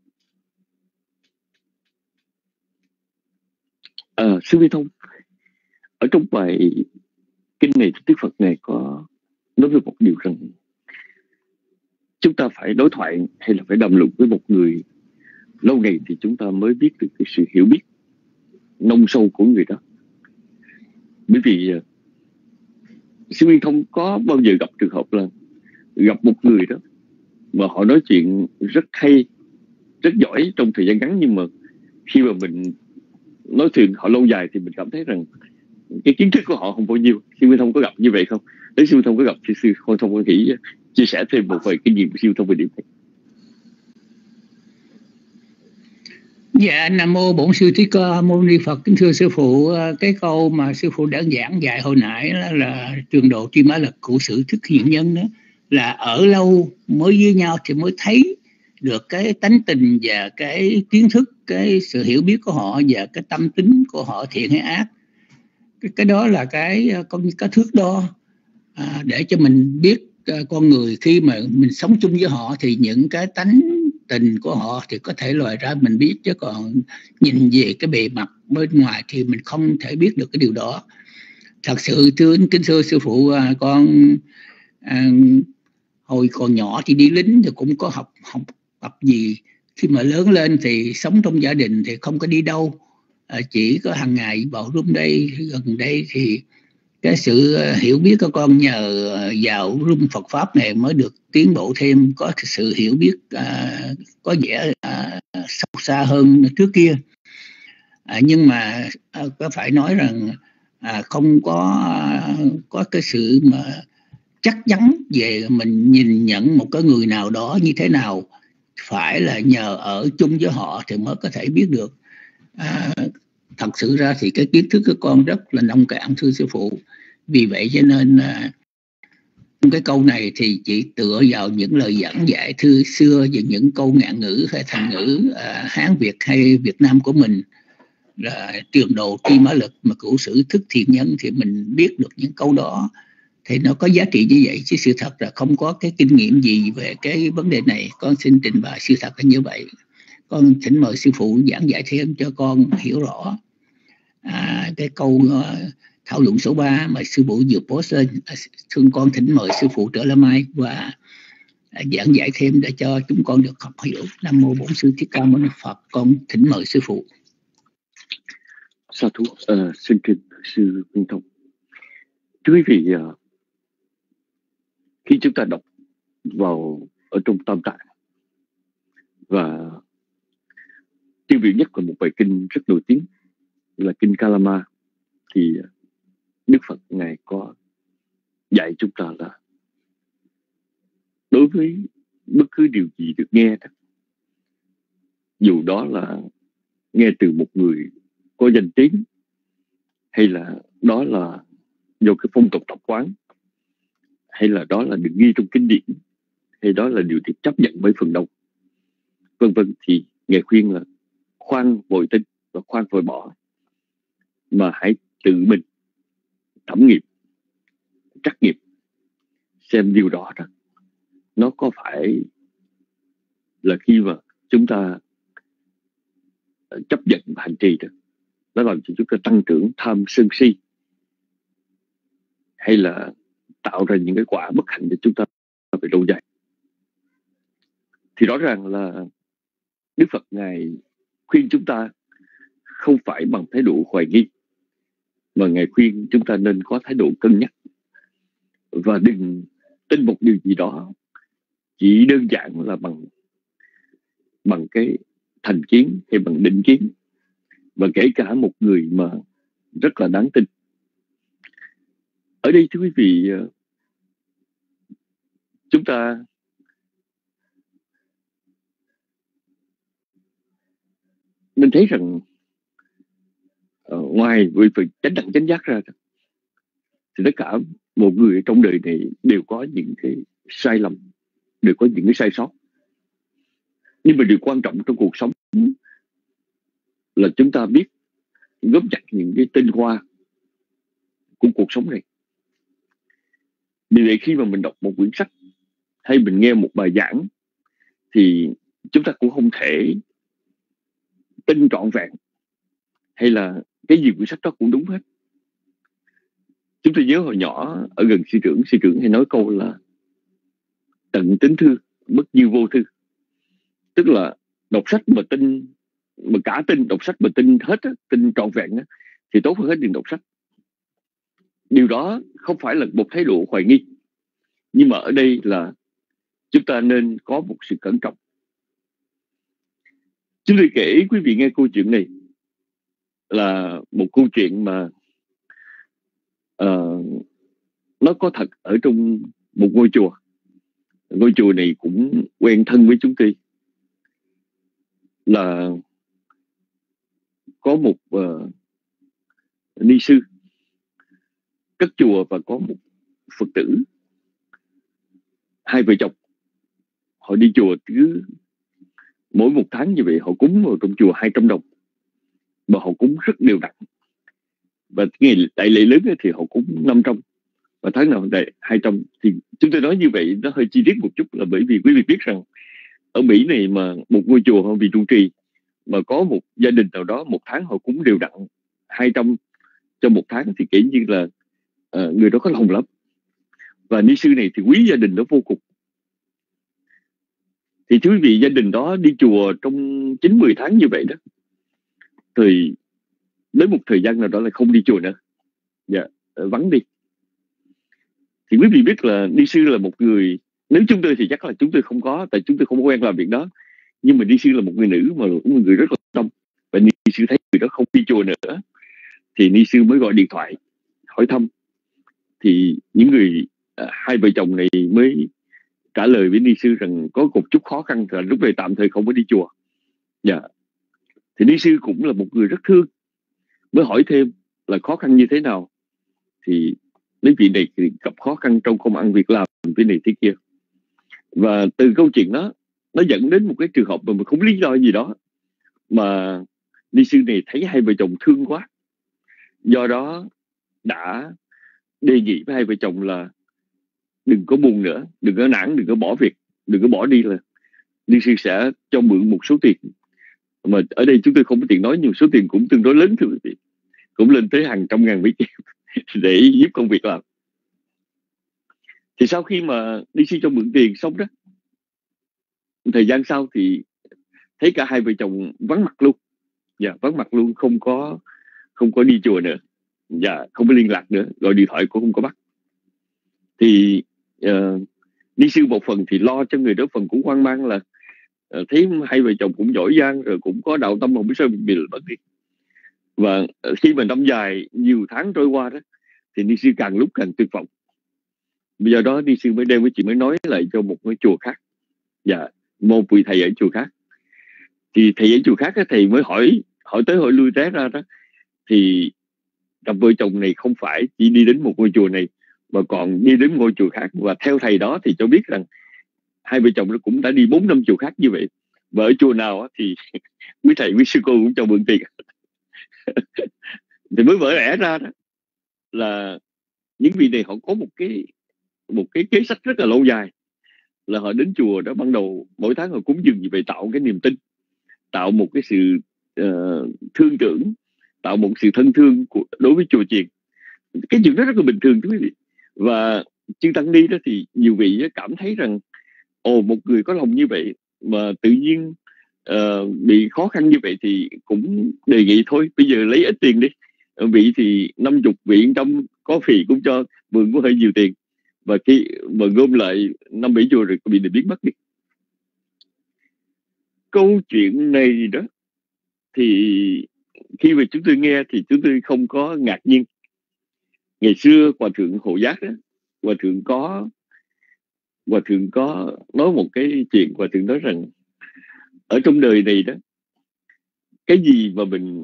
uh, sư Nguyên Thông, ở trong bài kinh này Đức Phật này có nói về một điều rằng chúng ta phải đối thoại hay là phải đàm luận với một người lâu ngày thì chúng ta mới biết được cái sự hiểu biết nông sâu của người đó. Bởi vì uh, sư Nguyên Thông có bao giờ gặp trường hợp là gặp một người đó mà họ nói chuyện rất hay, rất giỏi trong thời gian ngắn, nhưng mà khi mà mình nói chuyện họ lâu dài thì mình cảm thấy rằng cái kiến thức của họ không bao nhiêu. Sư Nguyên Thông có gặp như vậy không? Nếu sư Nguyên Thông có gặp thì sư Nguyên Thông có nghĩ chia sẻ thêm một vài kinh nghiệm của sư Nguyên Thông về điểm này. Dạ, Nam mô Bổn Sư Thích Ca Mâu Ni Phật. Kính thưa sư phụ, cái câu mà sư phụ đã giảng dạy hồi nãy là, là trường độ tri mã lực cụ sự thức hiện nhân đó, là ở lâu mới với nhau thì mới thấy được cái tánh tình và cái kiến thức, cái sự hiểu biết của họ và cái tâm tính của họ thiện hay ác. Cái, cái đó là cái con cái thước đo à, để cho mình biết uh, con người khi mà mình sống chung với họ thì những cái tánh tình của họ thì có thể loại ra mình biết, chứ còn nhìn về cái bề mặt bên ngoài thì mình không thể biết được cái điều đó. Thật sự thưa kính thưa sư phụ, à, con à, hồi còn nhỏ thì đi lính thì cũng có học học tập gì. Khi mà lớn lên thì sống trong gia đình thì không có đi đâu, à, chỉ có hàng ngày vào room đây gần đây thì cái sự hiểu biết của con nhờ vào room Phật pháp này mới được tiến bộ thêm, có sự hiểu biết à, có vẻ à, sâu xa hơn trước kia. À, nhưng mà à, có phải nói rằng à, không có à, có cái sự mà chắc chắn về mình nhìn nhận một cái người nào đó như thế nào, phải là nhờ ở chung với họ thì mới có thể biết được. À, thật sự ra thì cái kiến thức của con rất là nông cạn thưa sư phụ. Vì vậy cho nên à, cái câu này thì chỉ tựa vào những lời giảng dạy thư xưa về những câu ngạn ngữ hay thành ngữ à, Hán Việt hay Việt Nam của mình, là trường độ tri mã lực mà cửu sử thức thiện nhân, thì mình biết được những câu đó thì nó có giá trị như vậy. Chứ sự thật là không có cái kinh nghiệm gì về cái vấn đề này. Con xin trình bày sự thật là như vậy. Con thỉnh mời sư phụ giảng giải thêm cho con hiểu rõ à, cái câu uh, thảo luận số ba mà sư phụ vừa post lên. Thương con thỉnh mời sư phụ trở lại mai và à, giảng giải thêm để cho chúng con được học hiểu. Nam mô Bổn Sư Thích Ca Mâu Ni Phật. Con thỉnh mời sư phụ. Sa thú, uh, xin kính sư Nguyên Thông. Thưa quý vị, uh, khi chúng ta đọc vào ở trong Tam Tạng, và tiêu biểu nhất là một bài kinh rất nổi tiếng là kinh Kalama, thì Đức Phật ngài có dạy chúng ta là đối với bất cứ điều gì được nghe đó, dù đó là nghe từ một người có danh tiếng, hay là đó là do cái phong tục tập quán, hay là đó là được ghi trong kinh điển, hay đó là điều được chấp nhận bởi phần đông, vân vân, thì ngài khuyên là khoan vội tin và khoan vội bỏ, mà hãy tự mình thẩm nghiệm, trắc nghiệm xem điều đó đó nó có phải là khi mà chúng ta chấp nhận và hành trì đó, nó làm cho chúng ta tăng trưởng tham sân si, hay là tạo ra những cái quả bất hạnh cho chúng ta về lâu dài. Thì rõ ràng là Đức Phật ngài khuyên chúng ta không phải bằng thái độ hoài nghi, mà ngài khuyên chúng ta nên có thái độ cân nhắc và đừng tin một điều gì đó chỉ đơn giản là bằng bằng cái thành kiến hay bằng định kiến, và kể cả một người mà rất là đáng tin. Ở đây thưa quý vị, chúng ta nên thấy rằng uh, ngoài việc phải chánh đẳng chánh giác ra thì tất cả một người trong đời này đều có những cái sai lầm, đều có những cái sai sót. Nhưng mà điều quan trọng trong cuộc sống là chúng ta biết góp nhặt những cái tinh hoa của cuộc sống này. Vì vậy khi mà mình đọc một quyển sách hay mình nghe một bài giảng thì chúng ta cũng không thể tin trọn vẹn hay là cái gì quyển sách đó cũng đúng hết. Chúng tôi nhớ hồi nhỏ ở gần sư trưởng, sư trưởng hay nói câu là tận tính thư, bất như vô thư. Tức là đọc sách mà tin, mà cả tin, đọc sách mà tin hết, tin trọn vẹn thì tốt hơn hết đừng đọc sách. Điều đó không phải là một thái độ hoài nghi, nhưng mà ở đây là chúng ta nên có một sự cẩn trọng. Chúng tôi kể quý vị nghe câu chuyện này là một câu chuyện mà uh, nó có thật ở trong một ngôi chùa. Ngôi chùa này cũng quen thân với chúng tôi. Là có một uh, ni sư cất chùa và có một Phật tử, hai vợ chồng họ đi chùa cứ mỗi một tháng như vậy họ cúng vào trong chùa hai trăm đồng, và họ cúng rất đều đặn. Và ngày đại lễ lớn thì họ cúng năm trăm, và tháng nào đại hai trăm. Thì chúng tôi nói như vậy nó hơi chi tiết một chút, là bởi vì quý vị biết rằng ở Mỹ này mà một ngôi chùa họ vì trụ trì mà có một gia đình nào đó một tháng họ cúng đều đặn hai trăm cho một tháng thì kể như là uh, người đó có lòng lắm. Và ni sư này thì quý gia đình đó vô cùng. Thì thưa quý vị, gia đình đó đi chùa trong chín mười tháng như vậy đó, thì đến một thời gian nào đó là không đi chùa nữa, dạ, vắng đi. Thì quý vị biết là ni sư là một người, nếu chúng tôi thì chắc là chúng tôi không có, tại chúng tôi không có quen làm việc đó. Nhưng mà ni sư là một người nữ mà cũng một người rất là tâm. Và ni sư thấy người đó không đi chùa nữa thì ni sư mới gọi điện thoại hỏi thăm. Thì những người à, hai vợ chồng này mới trả lời với ni sư rằng có một chút khó khăn, là lúc này tạm thời không có đi chùa. Dạ. Thì ni sư cũng là một người rất thương, mới hỏi thêm là khó khăn như thế nào. Thì mấy vị này thì gặp khó khăn trong công ăn việc làm cái này thế kia. Và từ câu chuyện đó nó dẫn đến một cái trường hợp mà mình không lý do gì đó mà ni sư này thấy hai vợ chồng thương quá, do đó đã đề nghị với hai vợ chồng là đừng có buồn nữa, đừng có nản, đừng có bỏ việc, đừng có bỏ đi, là ni sư sẽ cho mượn một số tiền. Mà ở đây chúng tôi không có tiền nói, nhưng số tiền cũng tương đối lớn, thưa quý vị, cũng lên tới hàng trăm ngàn Mỹ Kim để giúp công việc làm. Thì sau khi mà ni sư cho mượn tiền xong đó, thời gian sau thì thấy cả hai vợ chồng vắng mặt luôn. Dạ, vắng mặt luôn, không có không có đi chùa nữa. Dạ, không có liên lạc nữa, gọi điện thoại cũng không có bắt. Thì uh, ni sư một phần thì lo cho người đó, phần cũng hoang mang là uh, thấy hai vợ chồng cũng giỏi giang rồi, cũng có đạo tâm, không biết sao bị mất đi. Và uh, khi mà năm dài nhiều tháng trôi qua đó thì ni sư càng lúc càng tuyệt vọng. Bây giờ đó ni sư mới đem với chị mới nói lại cho một cái chùa khác. Dạ, một vị thầy ở chùa khác. Thì thầy ở chùa khác á, thầy mới hỏi hỏi tới hỏi lui té ra đó, thì cặp vợ chồng này không phải chỉ đi đến một ngôi chùa này mà còn đi đến ngôi chùa khác. Và theo thầy đó thì cho biết rằng hai vợ chồng nó cũng đã đi bốn năm chùa khác như vậy. Và ở chùa nào á, thì quý thầy quý sư cô cũng cho mượn tiền. Thì mới vỡ lẽ ra đó là những vị này họ có một cái một cái kế sách rất là lâu dài, là họ đến chùa đó ban đầu mỗi tháng họ cúng dường như vậy, tạo cái niềm tin, tạo một cái sự uh, thương tưởng, tạo một sự thân thương của, đối với chùa chiền. Cái chuyện đó rất là bình thường quý vị. Và chư tăng ni đó thì nhiều vị cảm thấy rằng ồ, một người có lòng như vậy mà tự nhiên uh, bị khó khăn như vậy thì cũng đề nghị thôi bây giờ lấy ít tiền đi. Vị thì năm chục, vị trăm có phì cũng cho, mượn cũng hơi nhiều tiền. và khi mà gom lại năm bảy chùa rồi bị biến mất đi. Câu chuyện này đó thì khi mà chúng tôi nghe thì chúng tôi không có ngạc nhiên. Ngày xưa Hòa thượng Hộ Giác đó, Hòa thượng có Hòa thượng có nói một cái chuyện. Hòa thượng nói rằng ở trong đời này đó, cái gì mà mình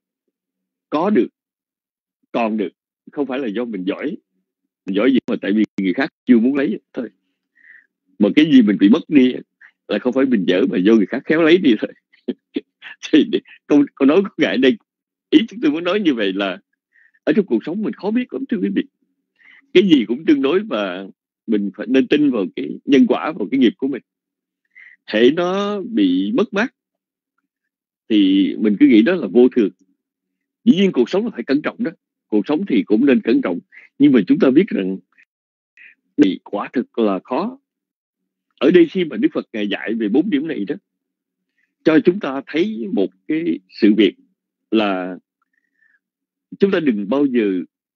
có được, còn được, không phải là do mình giỏi, mình giỏi gì mà tại vì người khác chưa muốn lấy thôi. Mà cái gì mình bị mất đi là không phải mình dở mà do người khác khéo lấy đi thôi. Thì câu, câu nói của ngài đây, ý chúng tôi muốn nói như vậy là ở trong cuộc sống mình khó biết lắm thưa quý vị. Cái gì cũng tương đối và mình phải nên tin vào cái nhân quả, vào cái nghiệp của mình. Hễ nó bị mất mát thì mình cứ nghĩ đó là vô thường. Dĩ nhiên cuộc sống là phải cẩn trọng đó. Cuộc sống thì cũng nên cẩn trọng. Nhưng mà chúng ta biết rằng thì quả thực là khó. Ở đây khi mà Đức Phật Ngài dạy về bốn điểm này đó, cho chúng ta thấy một cái sự việc là chúng ta đừng bao giờ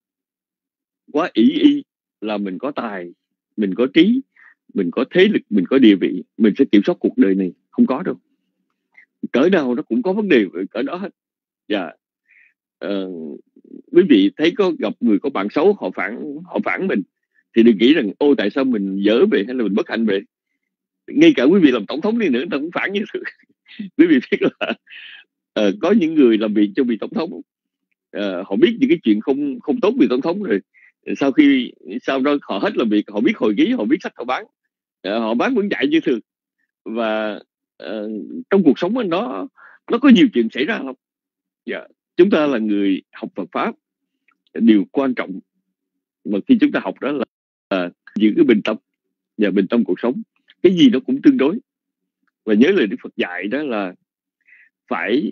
quá ý y là mình có tài, mình có trí, mình có thế lực, mình có địa vị, mình sẽ kiểm soát cuộc đời này. Không có đâu. Cỡ nào nó cũng có vấn đề cỡ đó hết. Dạ. Uh, quý vị thấy có gặp người có bạn xấu, họ phản họ phản mình thì đừng nghĩ rằng ô tại sao mình dở về hay là mình bất hạnh về. Ngay cả quý vị làm tổng thống đi nữa, người ta cũng phản như thế. Quý vị biết là uh, có những người làm việc cho vị tổng thống, uh, họ biết những cái chuyện không không tốt về tổng thống rồi, sau khi sau đó họ hết làm việc, họ biết hồi ký, họ biết sách họ bán, uh, họ bán vẫn chạy như thường. Và uh, trong cuộc sống anh đó nó có nhiều chuyện xảy ra không? Dạ. Chúng ta là người học Phật pháp, điều quan trọng mà khi chúng ta học đó là, là giữ cái bình tâm và bình tâm cuộc sống. Cái gì nó cũng tương đối. Và nhớ lời Đức Phật dạy đó là phải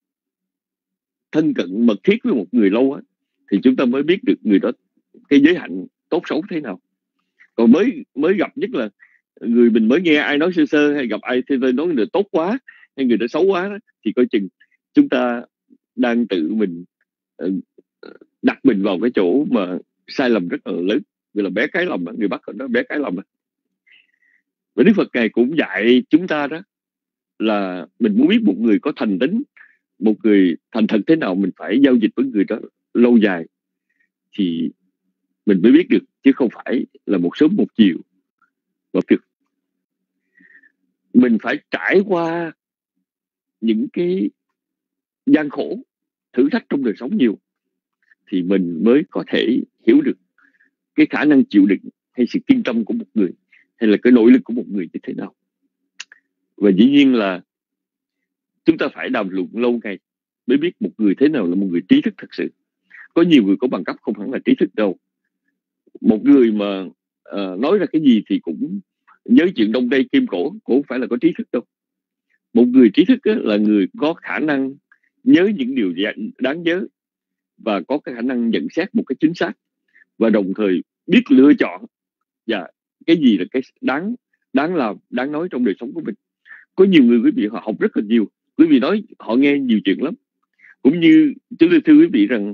thân cận mật thiết với một người lâu á, thì chúng ta mới biết được người đó cái giới hạnh tốt xấu thế nào. Còn mới mới gặp, nhất là người mình mới nghe ai nói sơ sơ hay gặp ai thì tôi nói người tốt quá hay người đó xấu quá đó, thì coi chừng chúng ta đang tự mình đặt mình vào cái chỗ mà sai lầm rất là lớn, gọi là bé cái lầm, người Bắc họ nói bé cái lầm. Và Đức Phật Ngài cũng dạy chúng ta đó là mình muốn biết một người có thành tính, một người thành thật thế nào, mình phải giao dịch với người đó lâu dài thì mình mới biết được, chứ không phải là một sớm một chiều. Và việc mình phải trải qua những cái gian khổ, thử thách trong đời sống nhiều thì mình mới có thể hiểu được cái khả năng chịu đựng hay sự kiên tâm của một người, hay là cái nội lực của một người như thế nào. Và dĩ nhiên là chúng ta phải đàm luận lâu ngày mới biết một người thế nào là một người trí thức thật sự. Có nhiều người có bằng cấp không hẳn là trí thức đâu. Một người mà uh, nói ra cái gì thì cũng nhớ chuyện đông tây kim cổ, cũng không phải là có trí thức đâu. Một người trí thức á, là người có khả năng nhớ những điều đáng nhớ và có cái khả năng nhận xét một cái chính xác, và đồng thời biết lựa chọn và cái gì là cái đáng đáng làm, đáng nói trong đời sống của mình. Có nhiều người quý vị họ học rất là nhiều, quý vị nói họ nghe nhiều chuyện lắm. Cũng như chúng tôi thưa quý vị rằng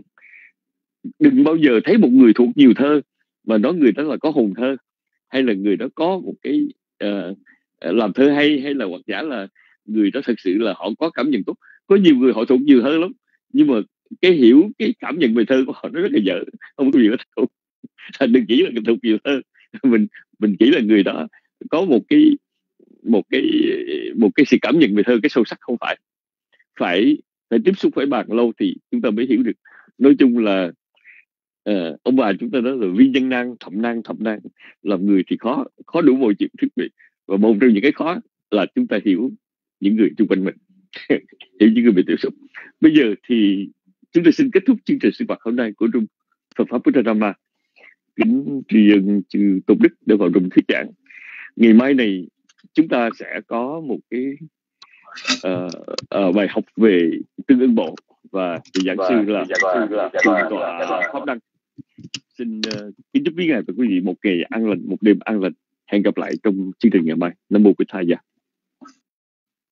đừng bao giờ thấy một người thuộc nhiều thơ mà nói người đó là có hồn thơ, hay là người đó có một cái uh, làm thơ hay, hay là hoặc giả là người đó thật sự là họ có cảm nhận tốt. Có nhiều người họ thuộc nhiều thơ lắm, nhưng mà cái hiểu, cái cảm nhận về thơ của họ nó rất là dở, không có gì hết đâu. Đừng chỉ là thuộc nhiều thơ, mình mình chỉ là người đó có một cái một cái một cái sự cảm nhận về thơ cái sâu sắc. Không phải phải phải tiếp xúc, phải bàn lâu thì chúng ta mới hiểu được. Nói chung là uh, ông bà chúng ta nói là vi nhân năng, thậm năng, thậm năng. Làm người thì khó khó đủ mọi chuyện thiết bị, và một trong những cái khó là chúng ta hiểu những người xung quanh mình. Hiểu những người bị tiếp xúc. Bây giờ thì chúng ta xin kết thúc chương trình sinh hoạt hôm nay của Trung Phật pháp Buddha Dhamma. Kính tri ân chư Tôn Đức đã vào Trung thuyết giảng. Ngày mai này chúng ta sẽ có một cái uh, uh, bài học về tương ưng bộ, và giảng sư là Thượng tọa Pháp Đăng. Xin uh, kính chúc quý ngài và quý vị một ngày an lành, một đêm an lành. Hẹn gặp lại trong chương trình ngày mai. Nam mô Bổn Thầy.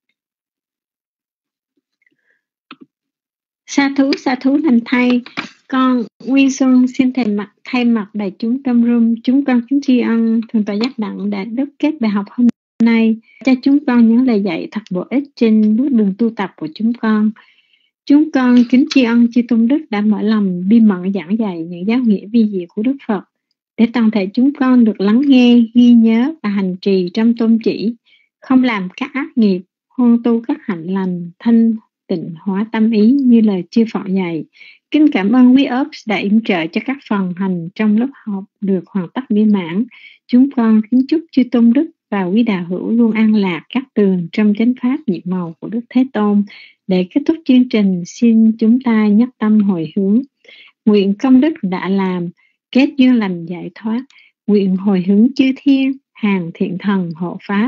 Sa thú, sa thú lành thay. con Nguyên Xuân xin thay mặt thay mặt đại chúng trong room, chúng con kính tri ân Thượng tọa Giác Đặng đã đúc kết bài học hôm nay cho chúng con những lời dạy thật bổ ích trên bước đường tu tập của chúng con. Chúng con kính tri ân chư tôn đức đã mở lòng bi mẫn giảng dạy những giáo nghĩa vi diệu của Đức Phật để toàn thể chúng con được lắng nghe, ghi nhớ và hành trì trong tôn chỉ, không làm các ác nghiệp, hôn tu các hạnh lành, thanh tịnh hóa tâm ý như lời chư Phật dạy. Kính cảm ơn quý Ops đã yểm trợ cho các phần hành trong lớp học được hoàn tất viên mãn. Chúng con kính chúc chư tôn đức và quý đạo hữu luôn an lạc các tường trong chánh pháp nhiệm màu của Đức Thế Tôn. Để kết thúc chương trình, xin chúng ta nhất tâm hồi hướng. Nguyện công đức đã làm, kết duyên lành giải thoát. Nguyện hồi hướng chư thiên, hàng thiện thần hộ pháp.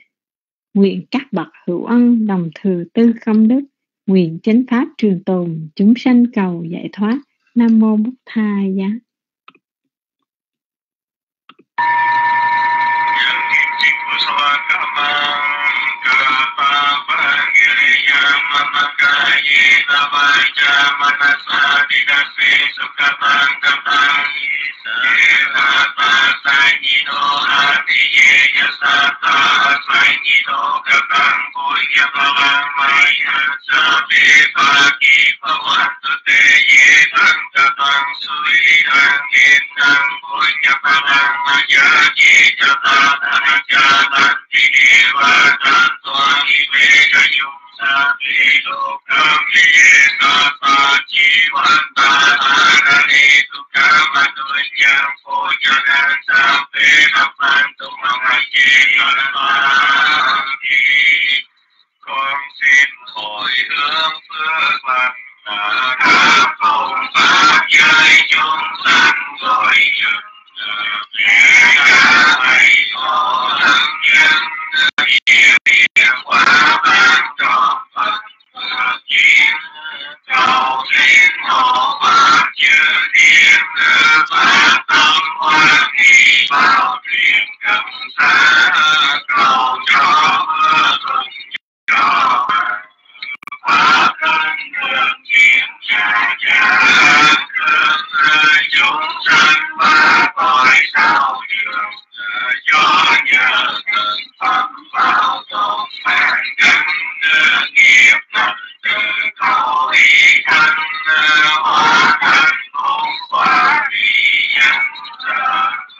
Nguyện các bậc hữu ân đồng thừa tư công đức. Nguyện chánh pháp trường tồn, chúng sanh cầu giải thoát. Nam mô Bụt Thầy giá. Hóa thành hồn quả vi nhân